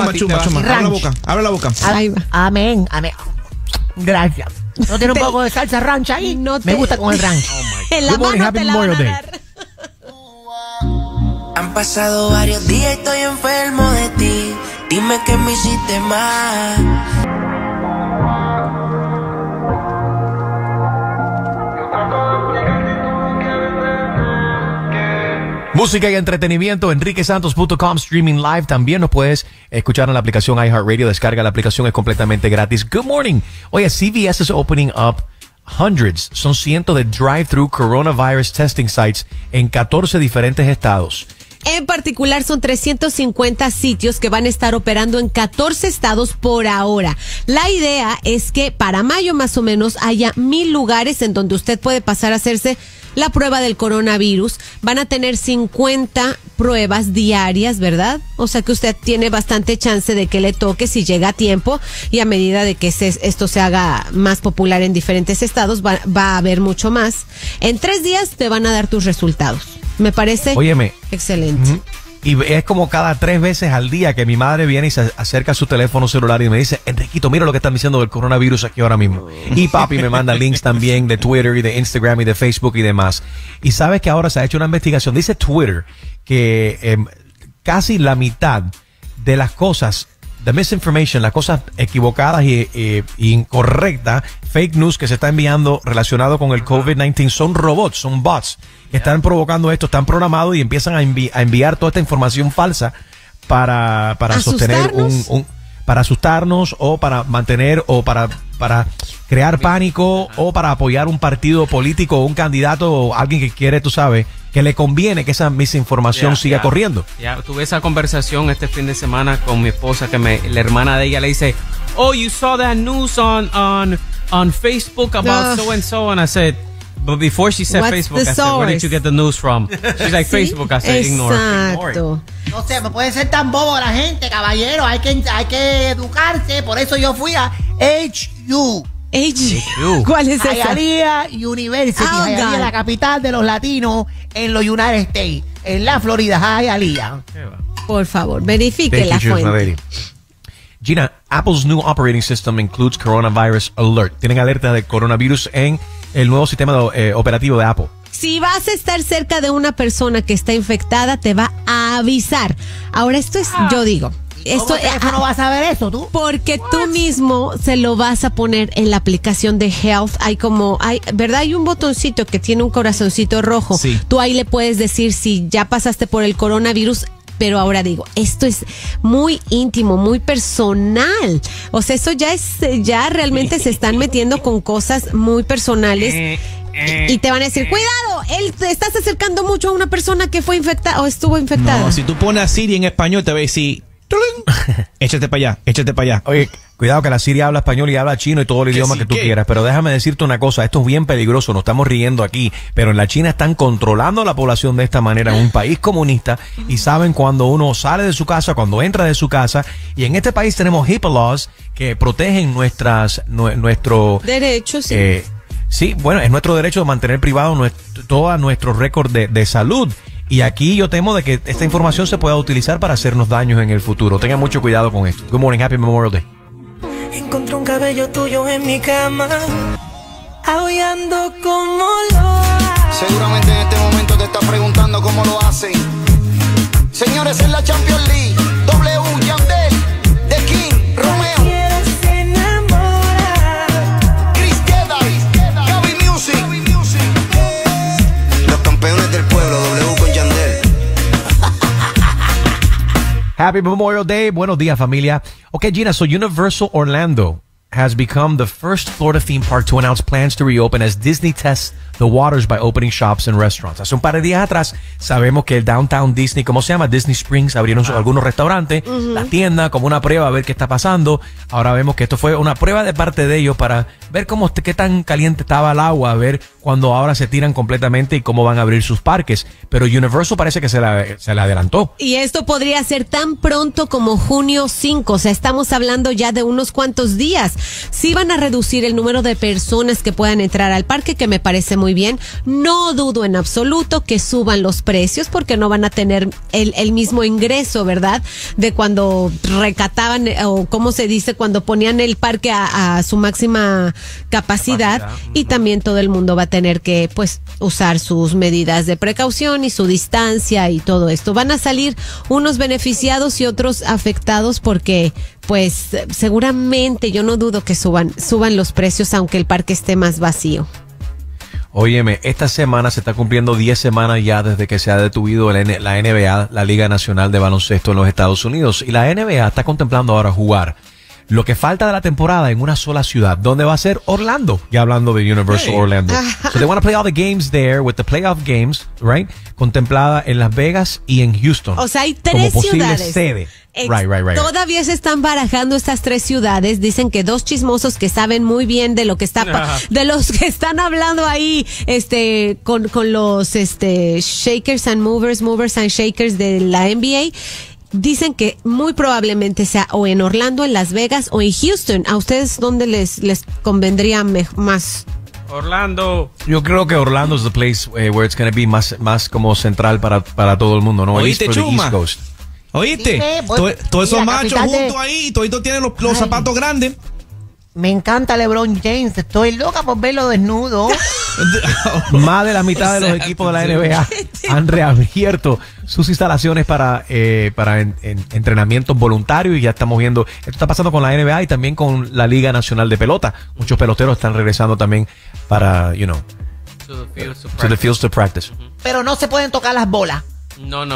Abre la boca. Amén. Gracias. ¿No tiene un poco de salsa ranch ahí? Me gusta con el ranch. En la mano te la van a dar. Han pasado varios días y estoy enfermo de ti. Dime que me hiciste mal. Música y entretenimiento, enriquesantos.com, streaming live. También nos puedes escuchar en la aplicación iHeartRadio. Descarga la aplicación, es completamente gratis. Good morning. Oye, CVS is opening up hundreds, son cientos de drive-thru coronavirus testing sites en 14 diferentes estados. En particular, son 350 sitios que van a estar operando en 14 estados por ahora. La idea es que para mayo más o menos haya 1,000 lugares en donde usted puede pasar a hacerse la prueba del coronavirus. Van a tener 50 pruebas diarias, ¿verdad? O sea que usted tiene bastante chance de que le toque si llega a tiempo, y a medida de que esto se haga más popular en diferentes estados, va a haber mucho más. En 3 días te van a dar tus resultados. Me parece excelente. Y es como cada 3 veces al día que mi madre viene y se acerca a su teléfono celular y me dice, Enriquito, mira lo que están diciendo del coronavirus aquí ahora mismo. Y papi me manda links también de Twitter y de Instagram y de Facebook y demás. Y sabes que ahora se ha hecho una investigación, dice Twitter, que casi la mitad de las cosas, the misinformation, las cosas equivocadas y incorrectas, fake news que se está enviando relacionado con el COVID-19 son robots, son bots que están provocando esto, están programados y empiezan a enviar toda esta información falsa para sostener para asustarnos o para mantener o para crear pánico o para apoyar un partido político o un candidato o alguien que quiere, tú sabes, que le conviene que esa misinformación siga corriendo. Tuve esa conversación este fin de semana con mi esposa, que la hermana de ella le dice, oh, you saw that news on Facebook about so and so, and I said, But before she said What's Facebook, the I said, where did source? you get the news from? She's like, ¿Sí? Facebook. I said, ignore. Exacto. No sé, no puede ser tan bobo la gente, caballero. Hay que educarse. Por eso yo fui a HU. ¿Cuál es esa? Hialeah University. Oh, Hialeah, God. la capital de los latinos en los United States. En la Florida, Hialeah. Por favor, verifique Thank la you, fuente. Lady. Gina, Apple's new operating system includes coronavirus alert. Tienen alerta de coronavirus en el nuevo sistema operativo de Apple. Si vas a estar cerca de una persona que está infectada, te va a avisar. Ahora, esto es, yo digo, esto no vas a ver eso tú. Porque tú mismo se lo vas a poner en la aplicación de Health. ¿Verdad? Hay un botoncito que tiene un corazoncito rojo. Sí. Tú ahí le puedes decir si ya pasaste por el coronavirus. Pero ahora digo, esto es muy íntimo, muy personal. O sea, eso ya realmente se están metiendo con cosas muy personales. Y te van a decir, cuidado, te estás acercando mucho a una persona que fue infectada o estuvo infectada. No, si tú pones a Siri en español, te va a decir, échate para allá, échate para allá. Oye, cuidado que la Siri habla español y habla chino y todo el idioma sí, que tú ¿qué? quieras. Pero déjame decirte una cosa, esto es bien peligroso, nos estamos riendo aquí. Pero en la China están controlando la población de esta manera en un país comunista y saben cuando uno sale de su casa, cuando entra de su casa. Y en este país tenemos HIPAA laws que protegen nuestro Derechos, sí. Sí, bueno, es nuestro derecho de mantener privado todo nuestro récord de salud. Y aquí yo temo de que esta información se pueda utilizar para hacernos daños en el futuro. Tengan mucho cuidado con esto. Good morning, happy Memorial Day. Encontré un cabello tuyo en mi cama, aullando como lo haces. Seguramente en este momento te estás preguntando cómo lo hacen. Señores, en la Champions League, W, Yandel, The King, Romeo, Se enamora. Chris Queda, Gaby Music. Los campeones del pueblo, W con Yandel. Happy Memorial Day. Buenos días, familia. Okay, Gina, so Universal Orlando has become the first Florida theme park to announce plans to reopen as Disney tests the waters by opening shops and restaurants. Hace un par de días atrás sabemos que el Downtown Disney, ¿cómo se llama? Disney Springs, abrieron algunos restaurantes, la tienda, como una prueba a ver qué está pasando. Ahora vemos que esto fue una prueba de parte de ellos para ver qué tan caliente estaba el agua, a ver cuando ahora se tiran completamente y cómo van a abrir sus parques. Pero Universal parece que se la adelantó. Y esto podría ser tan pronto como junio 5, o sea, estamos hablando ya de unos cuantos días. Sí van a reducir el número de personas que puedan entrar al parque, que me parece muy bien. No dudo en absoluto que suban los precios porque no van a tener el mismo ingreso, ¿verdad? De cuando recataban, o cómo se dice, cuando ponían el parque a su máxima capacidad. Y también todo el mundo va a tener que, pues, usar sus medidas de precaución y su distancia y todo esto. Van a salir unos beneficiados y otros afectados porque, pues, seguramente yo no dudo que suban los precios aunque el parque esté más vacío. Óyeme, esta semana se está cumpliendo 10 semanas ya desde que se ha detenido la NBA, la Liga Nacional de Baloncesto en los Estados Unidos. Y la NBA está contemplando ahora jugar lo que falta de la temporada en una sola ciudad. ¿Dónde va a ser? Orlando. Ya hablando de Universal Orlando. So they want to play all the games there with the playoff games, right? Contemplada en Las Vegas y en Houston. O sea, hay como 3 posible ciudades. sede. Right. Todavía se están barajando estas 3 ciudades. Dicen que 2 chismosos que saben muy bien de lo que está de los que están hablando ahí, con los shakers and movers and shakers de la NBA. Dicen que muy probablemente sea o en Orlando, en Las Vegas o en Houston. ¿A ustedes dónde les convendría más? Orlando. Yo creo que Orlando es the place where it's going to be más como central para todo el mundo, ¿no? Oíste, For the Chuma. East Coast. ¿Oíste? Dime, Todos esos la machos capital de- juntos ahí, toditos tienen los zapatos grandes. Me encanta LeBron James. Estoy loca por verlo desnudo. Más de la mitad de los equipos de la NBA han reabierto sus instalaciones para entrenamientos voluntarios y ya estamos viendo, esto está pasando con la NBA y también con la Liga Nacional de Pelota. Muchos peloteros están regresando también para, To the fields to practice. Pero no se pueden tocar las bolas. No.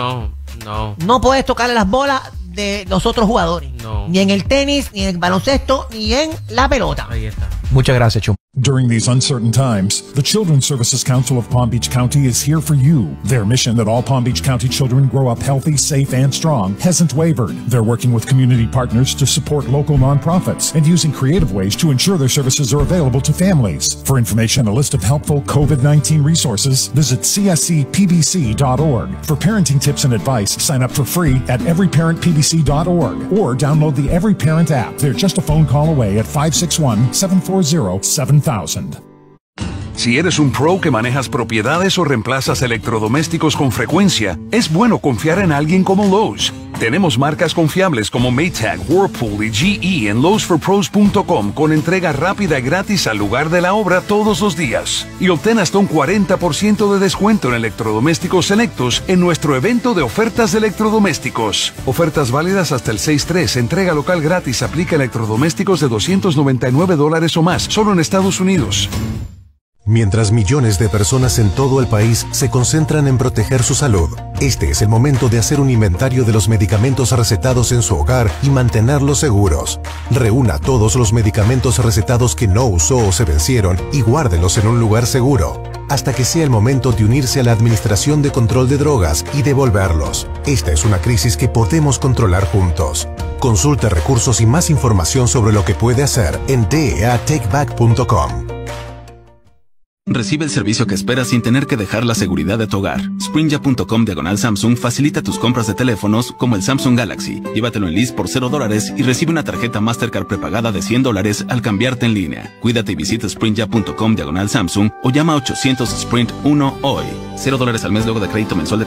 No puedes tocarle las bolas de los otros jugadores. No. Ni en el tenis, ni en el baloncesto, ni en la pelota. Ahí está. Muchas gracias, Chum. During these uncertain times, the Children's Services Council of Palm Beach County is here for you. Their mission that all Palm Beach County children grow up healthy, safe, and strong hasn't wavered. They're working with community partners to support local nonprofits and using creative ways to ensure their services are available to families. For information and a list of helpful COVID-19 resources, visit cscpbc.org. For parenting tips and advice, sign up for free at everyparentpbc.org or download the Every Parent app. They're just a phone call away at 561-740-7000. Si eres un pro que manejas propiedades o reemplazas electrodomésticos con frecuencia, es bueno confiar en alguien como Lowe's. Tenemos marcas confiables como Maytag, Whirlpool y GE en lowesforpros.com con entrega rápida y gratis al lugar de la obra todos los días. Y obtén hasta un 40% de descuento en electrodomésticos selectos en nuestro evento de ofertas de electrodomésticos. Ofertas válidas hasta el 6/3, entrega local gratis, aplica electrodomésticos de $299 o más, solo en Estados Unidos. Mientras millones de personas en todo el país se concentran en proteger su salud, este es el momento de hacer un inventario de los medicamentos recetados en su hogar y mantenerlos seguros. Reúna todos los medicamentos recetados que no usó o se vencieron y guárdelos en un lugar seguro, hasta que sea el momento de unirse a la Administración de Control de Drogas y devolverlos. Esta es una crisis que podemos controlar juntos. Consulte recursos y más información sobre lo que puede hacer en deatakeback.com. Recibe el servicio que esperas sin tener que dejar la seguridad de tu hogar. Sprinja.com/Samsung facilita tus compras de teléfonos como el Samsung Galaxy. Llévatelo en lease por $0 y recibe una tarjeta Mastercard prepagada de $100 al cambiarte en línea. Cuídate y visita Sprinja.com/Samsung o llama a 800-SPRINT-1 hoy. $0 al mes luego de crédito mensual de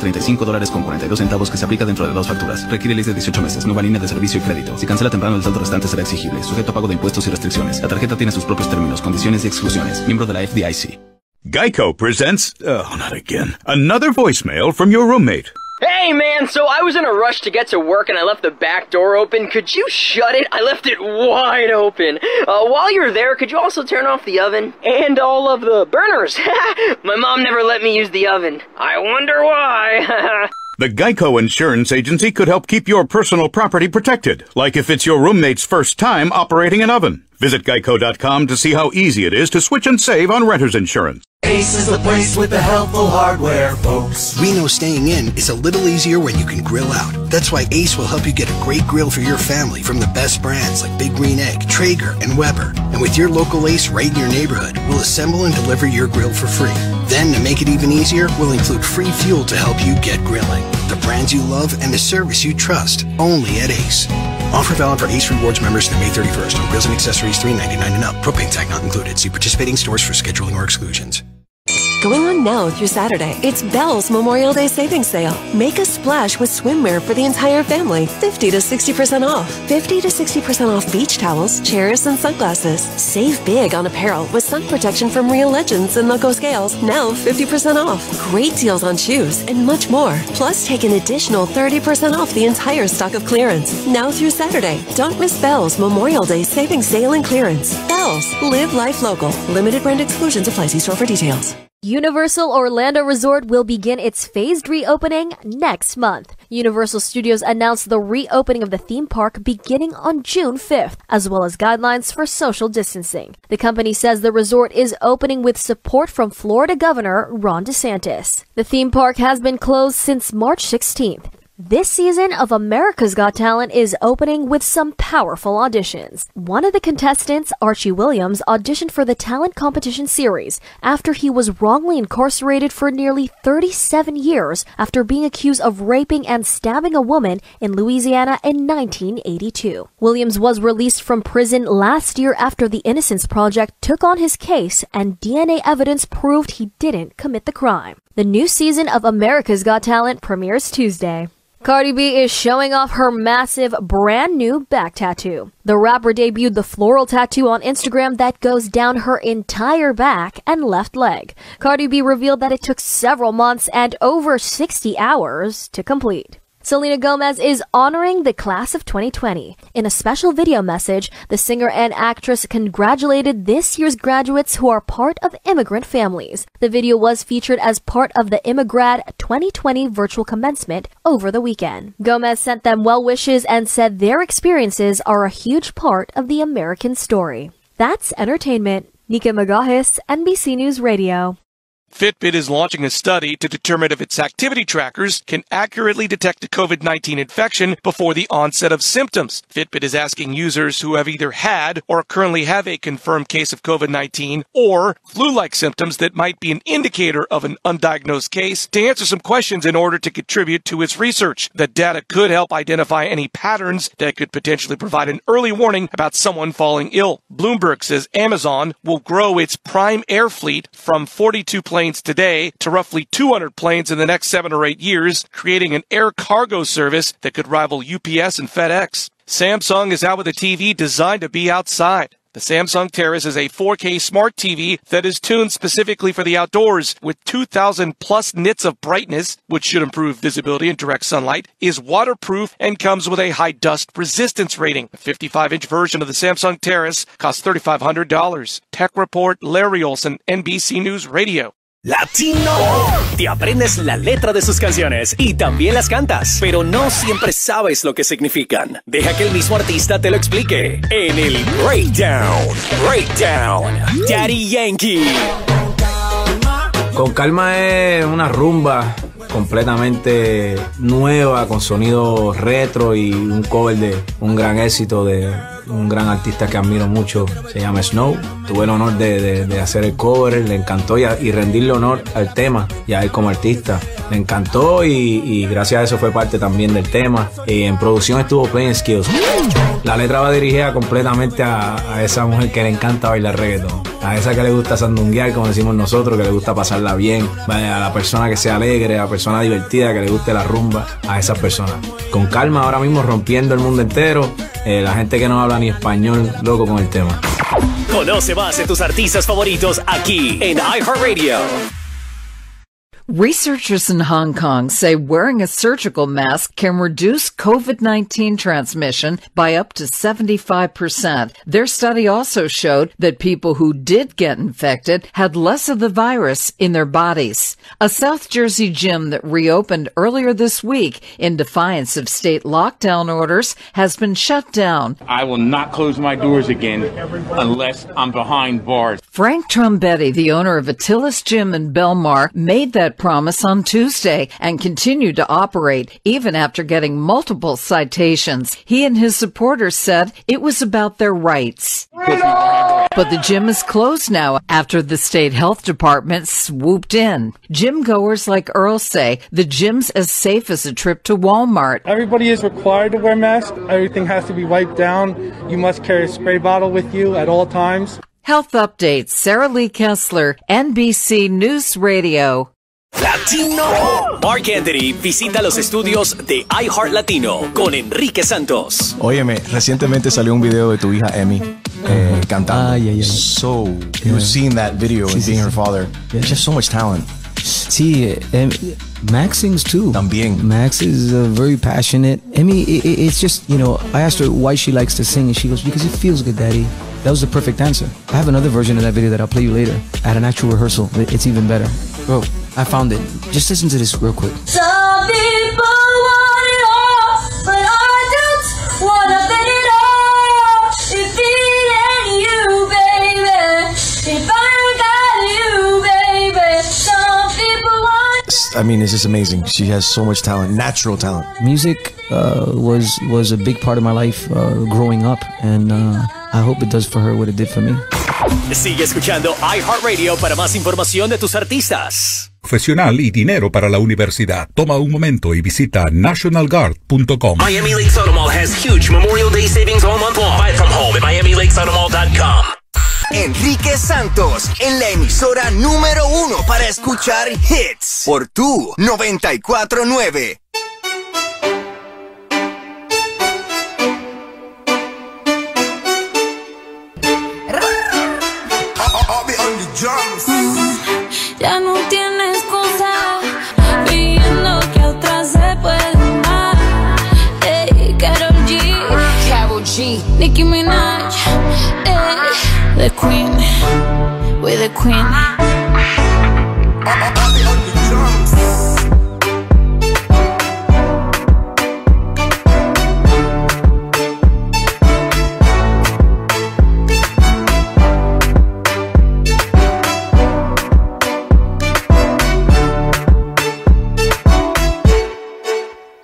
$35.42 que se aplica dentro de 2 facturas. Requiere lease de 18 meses. Nueva línea de servicio y crédito. Si cancela temprano, el saldo restante será exigible. Sujeto a pago de impuestos y restricciones. La tarjeta tiene sus propios términos, condiciones y exclusiones. Miembro de la FDIC. Geico presents, not again, another voicemail from your roommate. Hey, man, so I was in a rush to get to work and I left the back door open. Could you shut it? I left it wide open. While you're there, could you also turn off the oven? And all of the burners. My mom never let me use the oven. I wonder why. The Geico Insurance Agency could help keep your personal property protected, like if it's your roommate's first time operating an oven. Visit geico.com to see how easy it is to switch and save on renter's insurance. Ace is the place with the helpful hardware, folks. We know staying in is a little easier when you can grill out. That's why Ace will help you get a great grill for your family from the best brands like Big Green Egg, Traeger, and Weber. And with your local Ace right in your neighborhood, we'll assemble and deliver your grill for free. Then, to make it even easier, we'll include free fuel to help you get grilling. The brands you love and the service you trust, only at Ace. Offer valid for Ace Rewards members through May 31st on grills and accessories $3.99 and up. Propane tank not included. See participating stores for scheduling or exclusions. Going on now through Saturday, it's Bell's Memorial Day Savings Sale. Make a splash with swimwear for the entire family. 50 to 60% off. 50 to 60% off beach towels, chairs, and sunglasses. Save big on apparel with sun protection from Real Legends and Loco Scales. Now 50% off. Great deals on shoes and much more. Plus, take an additional 30% off the entire stock of clearance. Now through Saturday, don't miss Bell's Memorial Day Savings Sale and Clearance. Bell's. Live life local. Limited brand exclusions apply. See store for details. Universal Orlando Resort will begin its phased reopening next month. Universal Studios announced the reopening of the theme park beginning on June 5th, as well as guidelines for social distancing. The company says the resort is opening with support from Florida Governor Ron DeSantis. The theme park has been closed since March 16th. This season of America's Got Talent is opening with some powerful auditions. One of the contestants, Archie Williams, auditioned for the talent competition series after he was wrongly incarcerated for nearly 37 years after being accused of raping and stabbing a woman in Louisiana in 1982. Williams was released from prison last year after the Innocence Project took on his case and DNA evidence proved he didn't commit the crime. The new season of America's Got Talent premieres Tuesday. Cardi B is showing off her massive brand new back tattoo. The rapper debuted the floral tattoo on Instagram that goes down her entire back and left leg. Cardi B revealed that it took several months and over 60 hours to complete. Selena Gomez is honoring the class of 2020. In a special video message, the singer and actress congratulated this year's graduates who are part of immigrant families. The video was featured as part of the Immigrad 2020 virtual commencement over the weekend. Gomez sent them well wishes and said their experiences are a huge part of the American story. That's entertainment. Nika Magajes, NBC News Radio. Fitbit is launching a study to determine if its activity trackers can accurately detect a COVID-19 infection before the onset of symptoms. Fitbit is asking users who have either had or currently have a confirmed case of COVID-19 or flu-like symptoms that might be an indicator of an undiagnosed case to answer some questions in order to contribute to its research. The data could help identify any patterns that could potentially provide an early warning about someone falling ill. Bloomberg says Amazon will grow its Prime Air fleet from 42 planes today to roughly 200 planes in the next 7 or 8 years, creating an air cargo service that could rival UPS and FedEx. Samsung is out with a TV designed to be outside. The Samsung Terrace is a 4K smart TV that is tuned specifically for the outdoors with 2,000 plus nits of brightness, which should improve visibility in direct sunlight, is waterproof, and comes with a high dust resistance rating. The 55-inch version of the Samsung Terrace costs $3,500. Tech Report, Larry Olson, NBC News Radio. Latino. Te aprendes la letra de sus canciones y también las cantas, pero no siempre sabes lo que significan. Deja que el mismo artista te lo explique en el Breakdown. Breakdown. Daddy Yankee. Con Calma es una rumba completamente nueva, con sonido retro y un cover de un gran éxito de un gran artista que admiro mucho, se llama Snow. Tuve el honor de hacer el cover, le encantó y rendirle honor al tema y a él como artista. Me encantó y gracias a eso fue parte también del tema. En producción estuvo Playing Skills. La letra va dirigida completamente a esa mujer que le encanta bailar reggaeton, a esa que le gusta sandunguear, como decimos nosotros, que le gusta pasarla bien, a la persona que sea alegre, a la persona divertida, que le guste la rumba, a esas personas. Con Calma ahora mismo rompiendo el mundo entero, la gente que no habla ni español, loco con el tema. Conoce más de tus artistas favoritos aquí en iHeartRadio. Researchers in Hong Kong say wearing a surgical mask can reduce COVID-19 transmission by up to 75%. Their study also showed that people who did get infected had less of the virus in their bodies. A South Jersey gym that reopened earlier this week in defiance of state lockdown orders has been shut down. I will not close my doors again unless I'm behind bars. Frank Trombetti, the owner of Attila's Gym in Belmar, made that promise on Tuesday and continued to operate even after getting multiple citations. He and his supporters said it was about their rights. But the gym is closed now after the state health department swooped in. Gym goers like Earl say the gym's as safe as a trip to Walmart. Everybody is required to wear masks. Everything has to be wiped down. You must carry a spray bottle with you at all times. Health updates. Sarah Lee Kessler, NBC News Radio. Latino. Mark Anthony visita los estudios de iHeart Latino con Enrique Santos. Óyeme, recientemente salió un video de tu hija Emmy cantando. So, you've seen that video and being her father. There's just so much talent. Sí, Max sings too. También. Max is very passionate. Emmy, it's just, you know, I asked her why she likes to sing, and she goes, because it feels good, Daddy. That was the perfect answer. I have another version of that video that I'll play you later at an actual rehearsal. It's even better. Bro, I found it. Just listen to this real quick. Some people want it all, but I just wanna bet it all. If it ain't you, baby, if I got you, baby. Some people want. I mean, it's just amazing. She has so much talent, natural talent. Music was a big part of my life growing up, and I hope it does for her what it did for me. Sigue escuchando iHeartRadio para más información de tus artistas. Profesional y dinero para la universidad. Toma un momento y visita nationalguard.com. Miami Lakes Auto Mall has huge Memorial Day savings all month long. Buy it from home at MiamiLakesAutomall.com. Enrique Santos en la emisora número 1 para escuchar hits por tu 94.9. Ya no tienes excusa, pidiendo que otra se puede más. Hey, Karol G, Nicki Minaj, hey, the queen, we're the queen.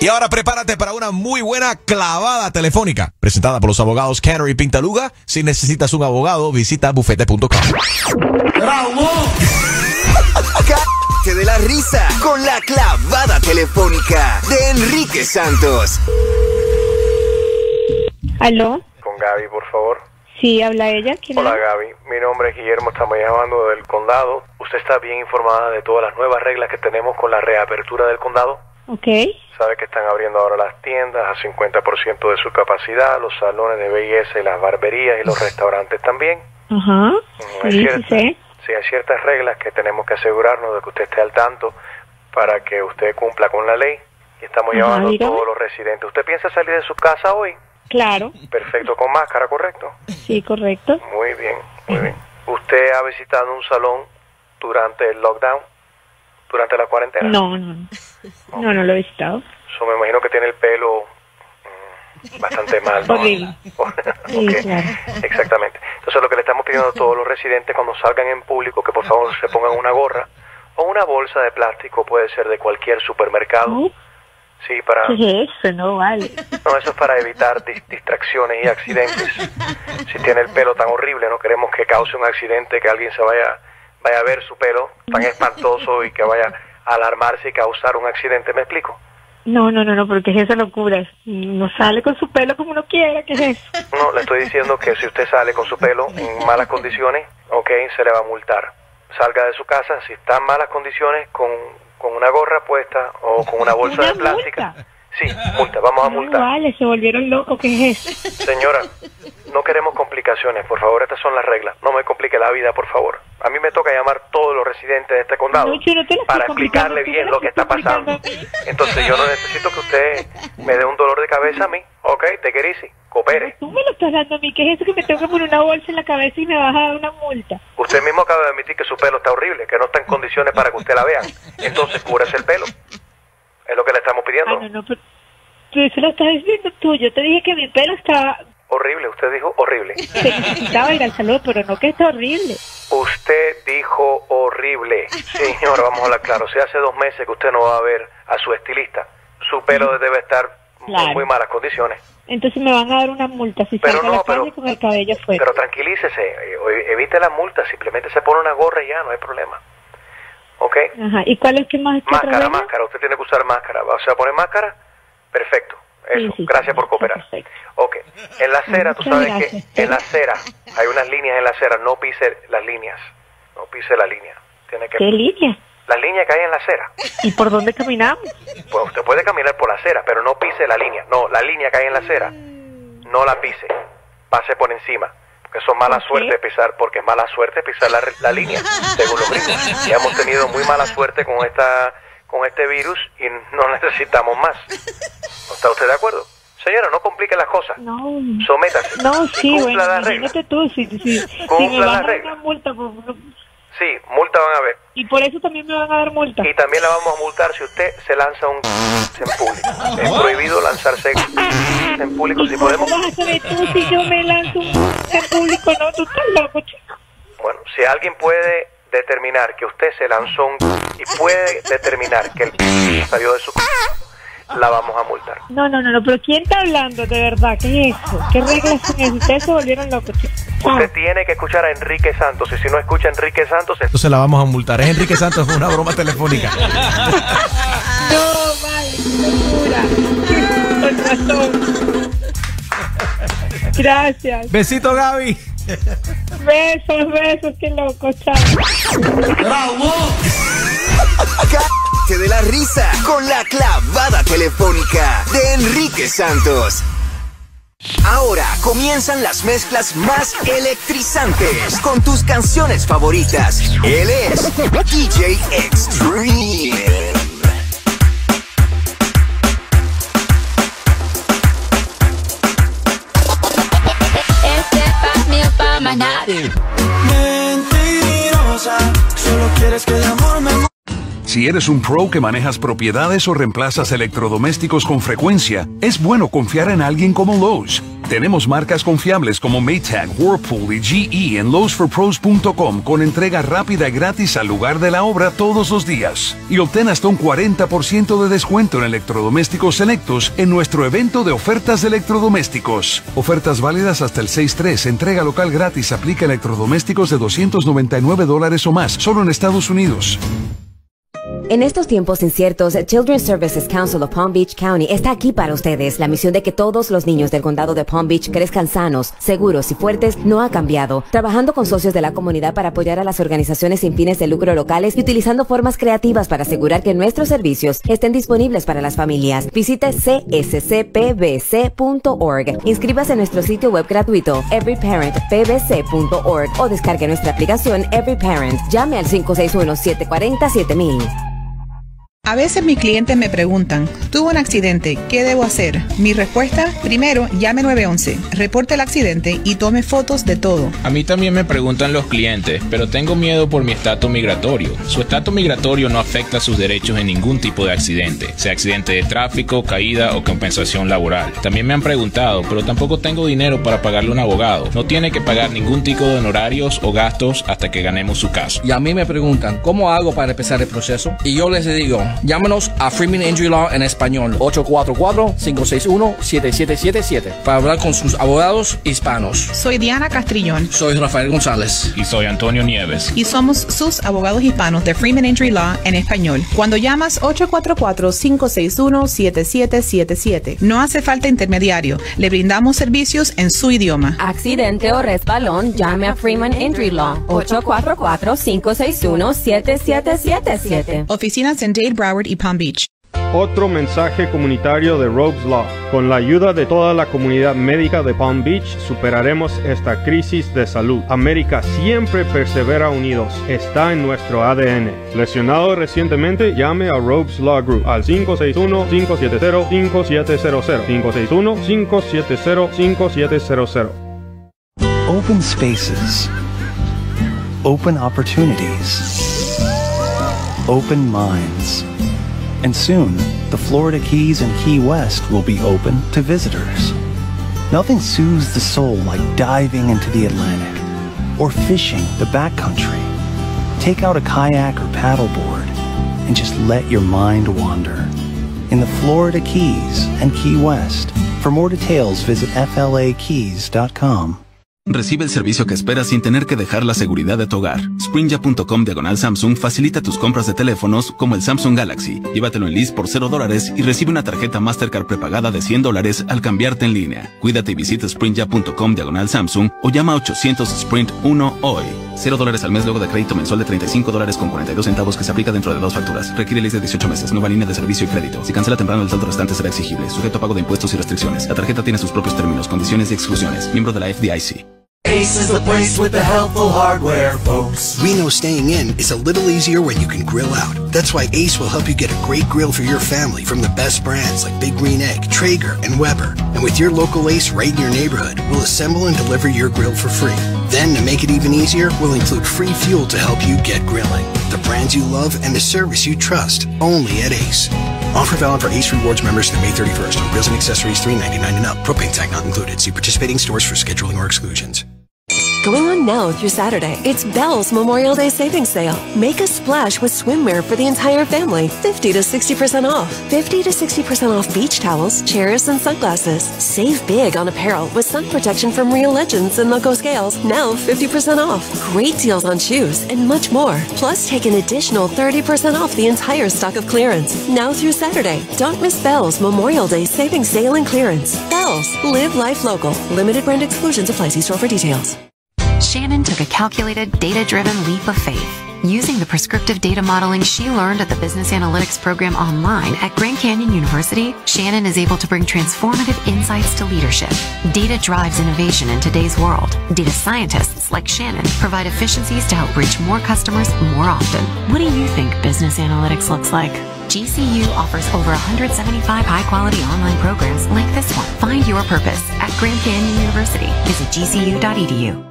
ahora prepárate para una muy buena clavada telefónica, presentada por los abogados Canner y Pintaluga. Si necesitas un abogado, visita bufete.com. Cállate de la risa con la clavada telefónica de Enrique Santos. ¿Aló? Con Gaby, por favor. Sí, habla ella. Hola Gaby, mi nombre es Guillermo, estamos llamando del condado. ¿Usted está bien informada de todas las nuevas reglas que tenemos con la reapertura del condado? Ok. Sabe que están abriendo ahora las tiendas a 50% de su capacidad, los salones de belleza y las barberías y los restaurantes también. Ajá. Sí, sí. Sí, hay ciertas reglas que tenemos que asegurarnos de que usted esté al tanto para que usted cumpla con la ley. Y estamos llamando a todos los residentes. ¿Usted piensa salir de su casa hoy? Claro. Perfecto, con máscara, ¿correcto? Sí, correcto. Muy bien, muy bien. ¿Usted ha visitado un salón durante el lockdown? ¿Durante la cuarentena? No lo he visitado. Me imagino que tiene el pelo bastante mal, ¿no? Horrible. Sí, claro. Exactamente. Entonces lo que le estamos pidiendo a todos los residentes cuando salgan en público, que por favor se pongan una gorra o una bolsa de plástico, puede ser de cualquier supermercado. Sí, para... ¿Qué es eso? No vale. No, eso es para evitar distracciones y accidentes. Si tiene el pelo tan horrible, no queremos que cause un accidente, que alguien se vaya a ver su pelo tan espantoso y que vaya a alarmarse y causar un accidente. ¿Me explico? No, porque es esa locura. No sale con su pelo como uno quiera, ¿qué es eso? No, le estoy diciendo que si usted sale con su pelo en malas condiciones, ok, se le va a multar. Salga de su casa, si está en malas condiciones, con una gorra puesta o con una bolsa de plástica. Multa? Sí, multa, vamos a multar. No vale, se volvieron locos, ¿qué es eso? Señora, no queremos complicaciones, por favor, estas son las reglas. No me complique la vida, por favor. A mí me toca llamar a todos los residentes de este condado para explicarle bien lo que está pasando. Entonces yo no necesito que usted me dé un dolor de cabeza a mí. Ok, te querís, coopere. Tú me lo estás dando a mí, ¿qué es eso que me tengo que poner una bolsa en la cabeza y me vas a dar una multa? Usted mismo acaba de admitir que su pelo está horrible, que no está en condiciones para que usted la vea. Entonces cúbrese el pelo. Es lo que le estamos pidiendo. Pero eso lo estás diciendo tú. Yo te dije que mi pelo estaba... Horrible, usted dijo horrible. Que necesitaba ir al salón, pero no que está horrible. Usted dijo horrible. Señora, vamos a hablar claro. Si hace 2 meses que usted no va a ver a su estilista, su pelo debe estar en muy malas condiciones. Entonces me van a dar una multa si salgo a la calle con el cabello afuera. Pero tranquilícese, evite la multa, simplemente se pone una gorra y ya, no hay problema. ¿Ok? Ajá, ¿y cuál es que más? Máscara, usted tiene que usar máscara. ¿Se va a poner máscara? Perfecto. Eso, sí, gracias por cooperar. Ok, en la acera, tú sabes que en la acera hay unas líneas en la acera, no pise las líneas, no pise la línea. Tiene que... ¿Qué línea? Las líneas que hay en la acera. ¿Y por dónde caminamos? Pues usted puede caminar por la acera, pero no pise la línea. No, la línea que hay en la acera, no la pise, pase por encima. Porque eso es mala suerte pisar, porque es mala suerte pisar la línea, según los gringos. Y hemos tenido muy mala suerte con este virus y no necesitamos más. ¿No está usted de acuerdo? Señora, no complique las cosas. No. Sométase. No, sí, bueno, imagínate tú, si me van a dar una multa. Sí, multa van a ver. Y por eso también me van a dar multa. Y también la vamos a multar si usted se lanza en público. Es prohibido lanzarse en público. Si podemos... ¿Cómo vas a saber tú si yo me lanzo en público? No, tú estás loco, chico. Bueno, si alguien puede determinar que usted se lanzó y puede determinar que el salió de su... la vamos a multar. No, pero ¿quién está hablando de verdad? ¿Qué es eso? ¿Qué reglas son esas? Ustedes se volvieron locos, chicos. Usted tiene que escuchar a Enrique Santos, y si no escucha a Enrique Santos... Entonces la vamos a multar. Es Enrique Santos, es una broma telefónica. No, vale, con razón. Gracias. Besito, Gaby. Besos, qué loco, chao. ¡Bravo! Cállate de la risa con la clavada telefónica de Enrique Santos. Ahora comienzan las mezclas más electrizantes con tus canciones favoritas. Él es DJ Extreme. Mentirosa, solo quieres que el amor me... Si eres un pro que manejas propiedades o reemplazas electrodomésticos con frecuencia, es bueno confiar en alguien como Lowe's. Tenemos marcas confiables como Maytag, Whirlpool y GE en lowesforpros.com con entrega rápida y gratis al lugar de la obra todos los días. Y obtén hasta un 40% de descuento en electrodomésticos selectos en nuestro evento de ofertas de electrodomésticos. Ofertas válidas hasta el 6/3. Entrega local gratis. Aplica electrodomésticos de $299 o más, solo en Estados Unidos. En estos tiempos inciertos, Children's Services Council of Palm Beach County está aquí para ustedes. La misión de que todos los niños del condado de Palm Beach crezcan sanos, seguros y fuertes no ha cambiado. Trabajando con socios de la comunidad para apoyar a las organizaciones sin fines de lucro locales y utilizando formas creativas para asegurar que nuestros servicios estén disponibles para las familias. Visite cscpbc.org. Inscríbase en nuestro sitio web gratuito everyparentpbc.org o descargue nuestra aplicación Every Parent. Llame al 561-740-7000. A veces mis clientes me preguntan, tuve un accidente, ¿qué debo hacer? Mi respuesta, primero, llame 911, reporte el accidente y tome fotos de todo. A mí también me preguntan los clientes, pero tengo miedo por mi estatus migratorio. Su estatus migratorio no afecta sus derechos en ningún tipo de accidente, sea accidente de tráfico, caída o compensación laboral. También me han preguntado, pero tampoco tengo dinero para pagarle a un abogado. No tiene que pagar ningún tipo de honorarios o gastos hasta que ganemos su caso. Y a mí me preguntan, ¿cómo hago para empezar el proceso? Y yo les digo, llámanos a Freeman Injury Law en español, 844-561-7777, para hablar con sus abogados hispanos. Soy Diana Castrillón. Soy Rafael González. Y soy Antonio Nieves. Y somos sus abogados hispanos de Freeman Injury Law en español. Cuando llamas 844-561-7777, no hace falta intermediario. Le brindamos servicios en su idioma. Accidente o resbalón, llame a Freeman Injury Law, 844-561-7777. Oficinas en Dade, Broward y Palm Beach. Otro mensaje comunitario de Rogues Law. Con la ayuda de toda la comunidad médica de Palm Beach, superaremos esta crisis de salud. América siempre persevera unidos. Está en nuestro ADN. Lesionado recientemente, llame a Rogues Law Group al 561-570-5700. 561-570-5700. Open spaces. Open opportunities. Open minds. And soon, the Florida Keys and Key West will be open to visitors. Nothing soothes the soul like diving into the Atlantic or fishing the backcountry. Take out a kayak or paddleboard and just let your mind wander. In the Florida Keys and Key West. For more details, visit flakeys.com. Recibe el servicio que esperas sin tener que dejar la seguridad de tu hogar. Sprinja.com/Samsung facilita tus compras de teléfonos como el Samsung Galaxy. Llévatelo en lease por $0 y recibe una tarjeta Mastercard prepagada de $100 al cambiarte en línea. Cuídate y visita Sprinja.com/Samsung o llama a 800-SPRINT-1 hoy. $0 al mes luego de crédito mensual de $35.42 que se aplica dentro de 2 facturas. Requiere lease de 18 meses. Nueva línea de servicio y crédito. Si cancela temprano, el saldo restante será exigible. Sujeto a pago de impuestos y restricciones. La tarjeta tiene sus propios términos, condiciones y exclusiones. Miembro de la FDIC. Ace is the place with the helpful hardware, folks. We know staying in is a little easier when you can grill out. That's why Ace will help you get a great grill for your family from the best brands like Big Green Egg, Traeger, and Weber. And with your local Ace right in your neighborhood, we'll assemble and deliver your grill for free. Then, to make it even easier, we'll include free fuel to help you get grilling. The brands you love and the service you trust, only at Ace. Offer valid for Ace Rewards members through May 31st on grills and accessories $3.99 and up. Propane tank not included. See participating stores for scheduling or exclusions. Going on now through Saturday, it's Bell's Memorial Day Savings Sale. Make a splash with swimwear for the entire family. 50 to 60% off. 50 to 60% off beach towels, chairs, and sunglasses. Save big on apparel with sun protection from Real Legends and Loco Scales. Now 50% off. Great deals on shoes and much more. Plus, take an additional 30% off the entire stock of clearance. Now through Saturday. Don't miss Bell's Memorial Day Savings Sale and Clearance. Bell's. Live life local. Limited brand exclusions apply. See store for details. Shannon took a calculated, data-driven leap of faith. Using the prescriptive data modeling she learned at the Business Analytics program online at Grand Canyon University, Shannon is able to bring transformative insights to leadership. Data drives innovation in today's world. Data scientists like Shannon provide efficiencies to help reach more customers more often. What do you think business analytics looks like? GCU offers over 175 high-quality online programs like this one. Find your purpose at Grand Canyon University. Visit gcu.edu.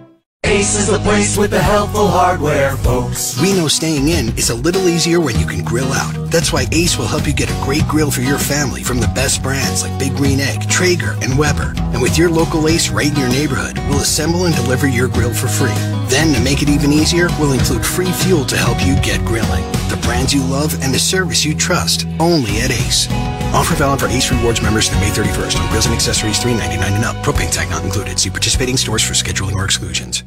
Ace is the place with the helpful hardware, folks. We know staying in is a little easier when you can grill out. That's why Ace will help you get a great grill for your family from the best brands like Big Green Egg, Traeger, and Weber. And with your local Ace right in your neighborhood, we'll assemble and deliver your grill for free. Then, to make it even easier, we'll include free fuel to help you get grilling. The brands you love and the service you trust, only at Ace. Offer valid for Ace Rewards members through May 31st on grills and accessories $3.99 and up. Propane tank not included. See participating stores for scheduling or exclusions.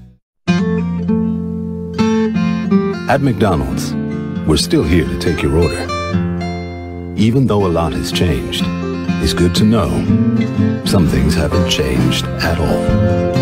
At McDonald's, we're still here to take your order. Even though a lot has changed, it's good to know some things haven't changed at all.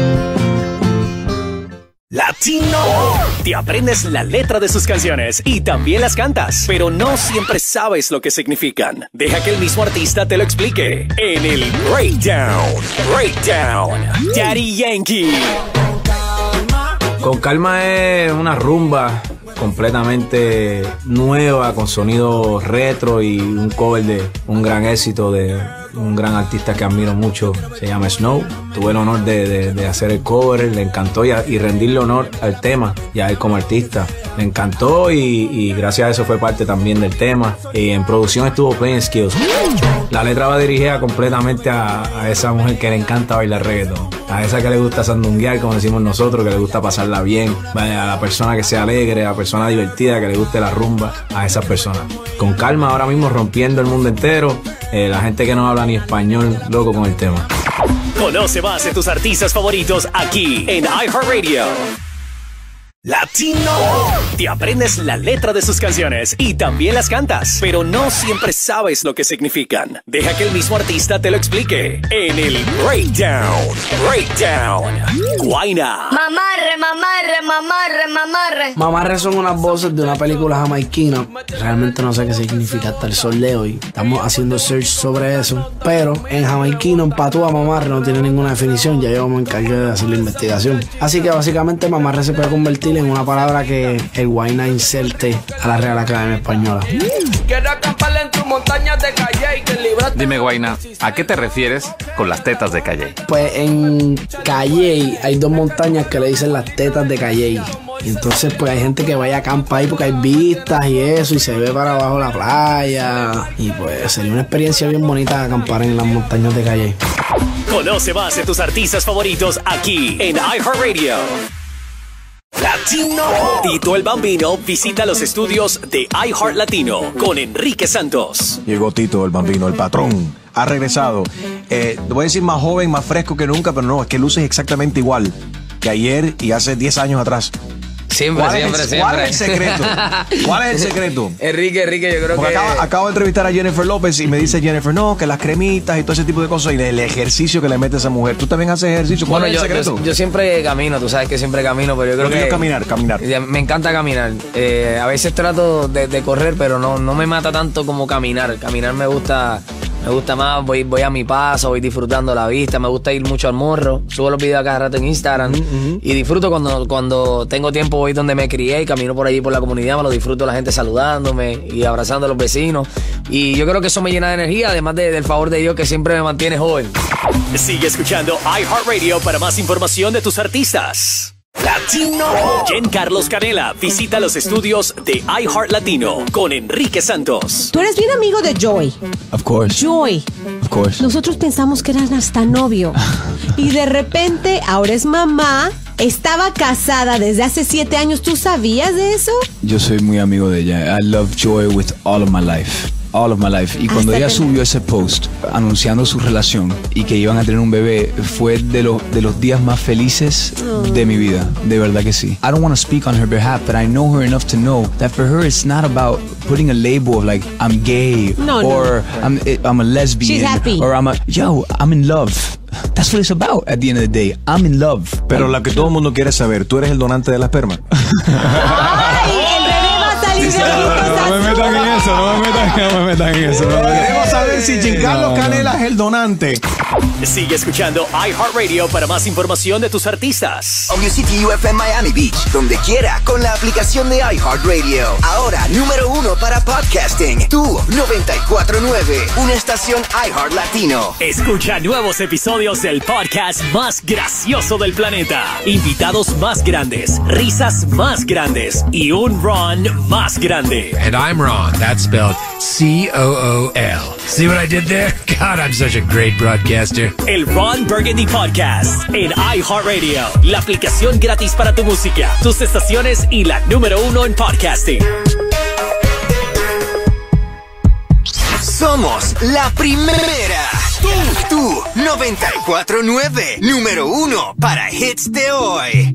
Latino. Te aprendes la letra de sus canciones y también las cantas, pero no siempre sabes lo que significan. Deja que el mismo artista te lo explique en el Breakdown. Breakdown. Daddy Yankee. Con Calma es una rumba completamente nueva, con sonido retro y un cover de un gran éxito de un gran artista que admiro mucho, se llama Snow. Tuve el honor de hacer el cover, le encantó y rendirle honor al tema y a él como artista. Me encantó y gracias a eso fue parte también del tema. Y en producción estuvo Playing Skills. La letra va dirigida completamente a esa mujer que le encanta bailar reggaeton, a esa que le gusta sandunguear, como decimos nosotros, que le gusta pasarla bien, a la persona que sea alegre, a la persona divertida, que le guste la rumba, a esas personas. Con Calma ahora mismo rompiendo el mundo entero, la gente que no habla ni español, loco con el tema. Conoce más de tus artistas favoritos aquí en iHeartRadio. Latino. Te aprendes la letra de sus canciones y también las cantas, pero no siempre sabes lo que significan. Deja que el mismo artista te lo explique en el Breakdown. Breakdown. Guayna. Mamarre, mamarre, mamarre, mamarre. Mamarre son unas voces de una película jamaiquina. Realmente no sé qué significa hasta el sol de hoy. Estamos haciendo search sobre eso. Pero en jamaiquino, en patúa, mamarre no tiene ninguna definición. Ya yo me encargué de hacer la investigación. Así que básicamente mamarre se puede convertir en una palabra que el Guayna inserte a la Real Academia Española. Dime, Guayna, ¿a qué te refieres con las tetas de Calley? Pues en Calley hay dos montañas que le dicen las tetas de Calley. Y entonces pues hay gente que vaya a acampar ahí porque hay vistas y eso, y se ve para abajo la playa. Y pues sería una experiencia bien bonita acampar en las montañas de Calley. Conoce más de tus artistas favoritos aquí en iHeartRadio. Latino. Tito el Bambino visita los estudios de iHeart Latino con Enrique Santos. Llegó Tito el Bambino, el patrón. Ha regresado. Te voy a decir más joven, más fresco que nunca, pero no, es que luces exactamente igual que ayer y hace 10 años atrás. Siempre. ¿Cuál es el secreto? ¿Cuál es el secreto? Enrique, yo creo porque que... Acabo de entrevistar a Jennifer López y me dice Jennifer, no, que las cremitas y todo ese tipo de cosas y el ejercicio que le mete a esa mujer. ¿Tú también haces ejercicio? ¿Cuál es el secreto? Yo siempre camino, tú sabes que siempre camino, pero yo creo que... Caminar. Me encanta caminar. A veces trato de correr, pero no me mata tanto como caminar. Caminar me gusta más, voy a mi paso, voy disfrutando la vista, me gusta ir mucho al morro, subo los videos cada rato en Instagram y disfruto cuando tengo tiempo, voy donde me crié y camino por allí por la comunidad, me lo disfruto, la gente saludándome y abrazando a los vecinos, y yo creo que eso me llena de energía, además del favor de Dios que siempre me mantiene joven. Sigue escuchando iHeartRadio para más información de tus artistas. Latino. Giancarlo Canela visita los estudios de iHeart Latino con Enrique Santos. Tú eres bien amigo de Joy. Of course. Joy. Of course. Nosotros pensamos que eran hasta novio. Y de repente ahora es mamá. Estaba casada desde hace 7 años. ¿Tú sabías de eso? Yo soy muy amigo de ella. I love Joy with all of my life. All of my life. Y cuando ella subió ese post anunciando su relación y que iban a tener un bebé, fue de los días más felices de mi vida. De verdad que sí. I don't want to speak on her behalf, but I know her enough to know that for her it's not about putting a label of like I'm gay or I'm a lesbian. She's happy. Or I'm in love. That's what it's about at the end of the day. I'm in love. Pero lo que todo el mundo quiere saber, ¿tú eres el donante de la esperma? ¡Ay! El bebé va a salir de No me metan en eso. Queremos saber ver si Giancarlo Canela es el donante. Sigue escuchando iHeartRadio para más información de tus artistas. Audio City UFM Miami Beach, donde quiera con la aplicación de iHeartRadio. Ahora, número 1 para podcasting. Tu 94.9, una estación iHeart Latino. Escucha nuevos episodios del podcast más gracioso del planeta. Invitados más grandes, risas más grandes y un Ron más grande. And I'm Ron. That's spelled C-O-O-L. See what I did there? God, I'm such a great broadcaster. El Ron Burgundy Podcast en iHeartRadio. La aplicación gratis para tu música, tus estaciones y la número 1 en podcasting. Somos la primera. Tú 94.9, número 1 para hits de hoy.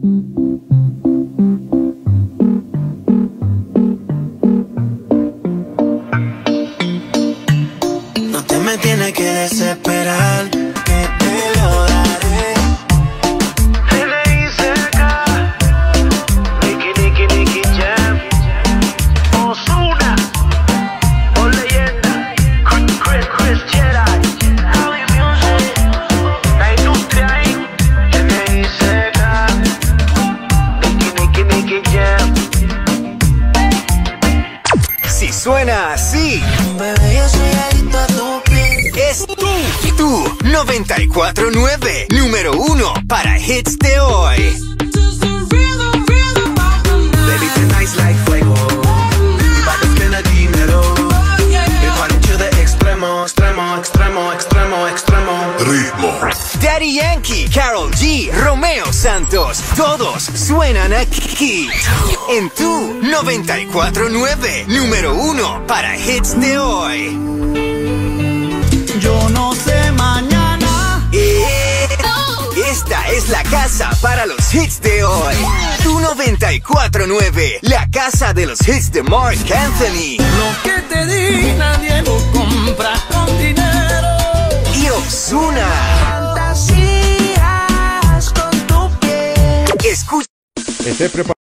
No te me tienes que desesperar, que te lo daré. L.I.C.K. Nicky Jam, Ozuna, por leyenda, Chris Jedi, Javi Music, la industria ahí. L.I.C.K. Nicky Jam. Si suena así, bebé, yo soy adicto a tu piel. Es tú 94.9, número 1 para hits de hoy. Baby, tonight's like fuego. Y pa' que spend dinero. Me party to the extremo, extremo. Ritmo. Daddy Yankee, Karol G, Romeo Santos, todos suenan aquí. En tu 94.9, número 1 para hits de hoy. Yo no sé mañana. Esta es la casa para los hits de hoy. Tu 94.9, la casa de los hits de Marc Anthony. Lo que te di nadie lo compra con dinero. Y Ozuna. Fantasías con tu piel. Escucha. Esté preparado.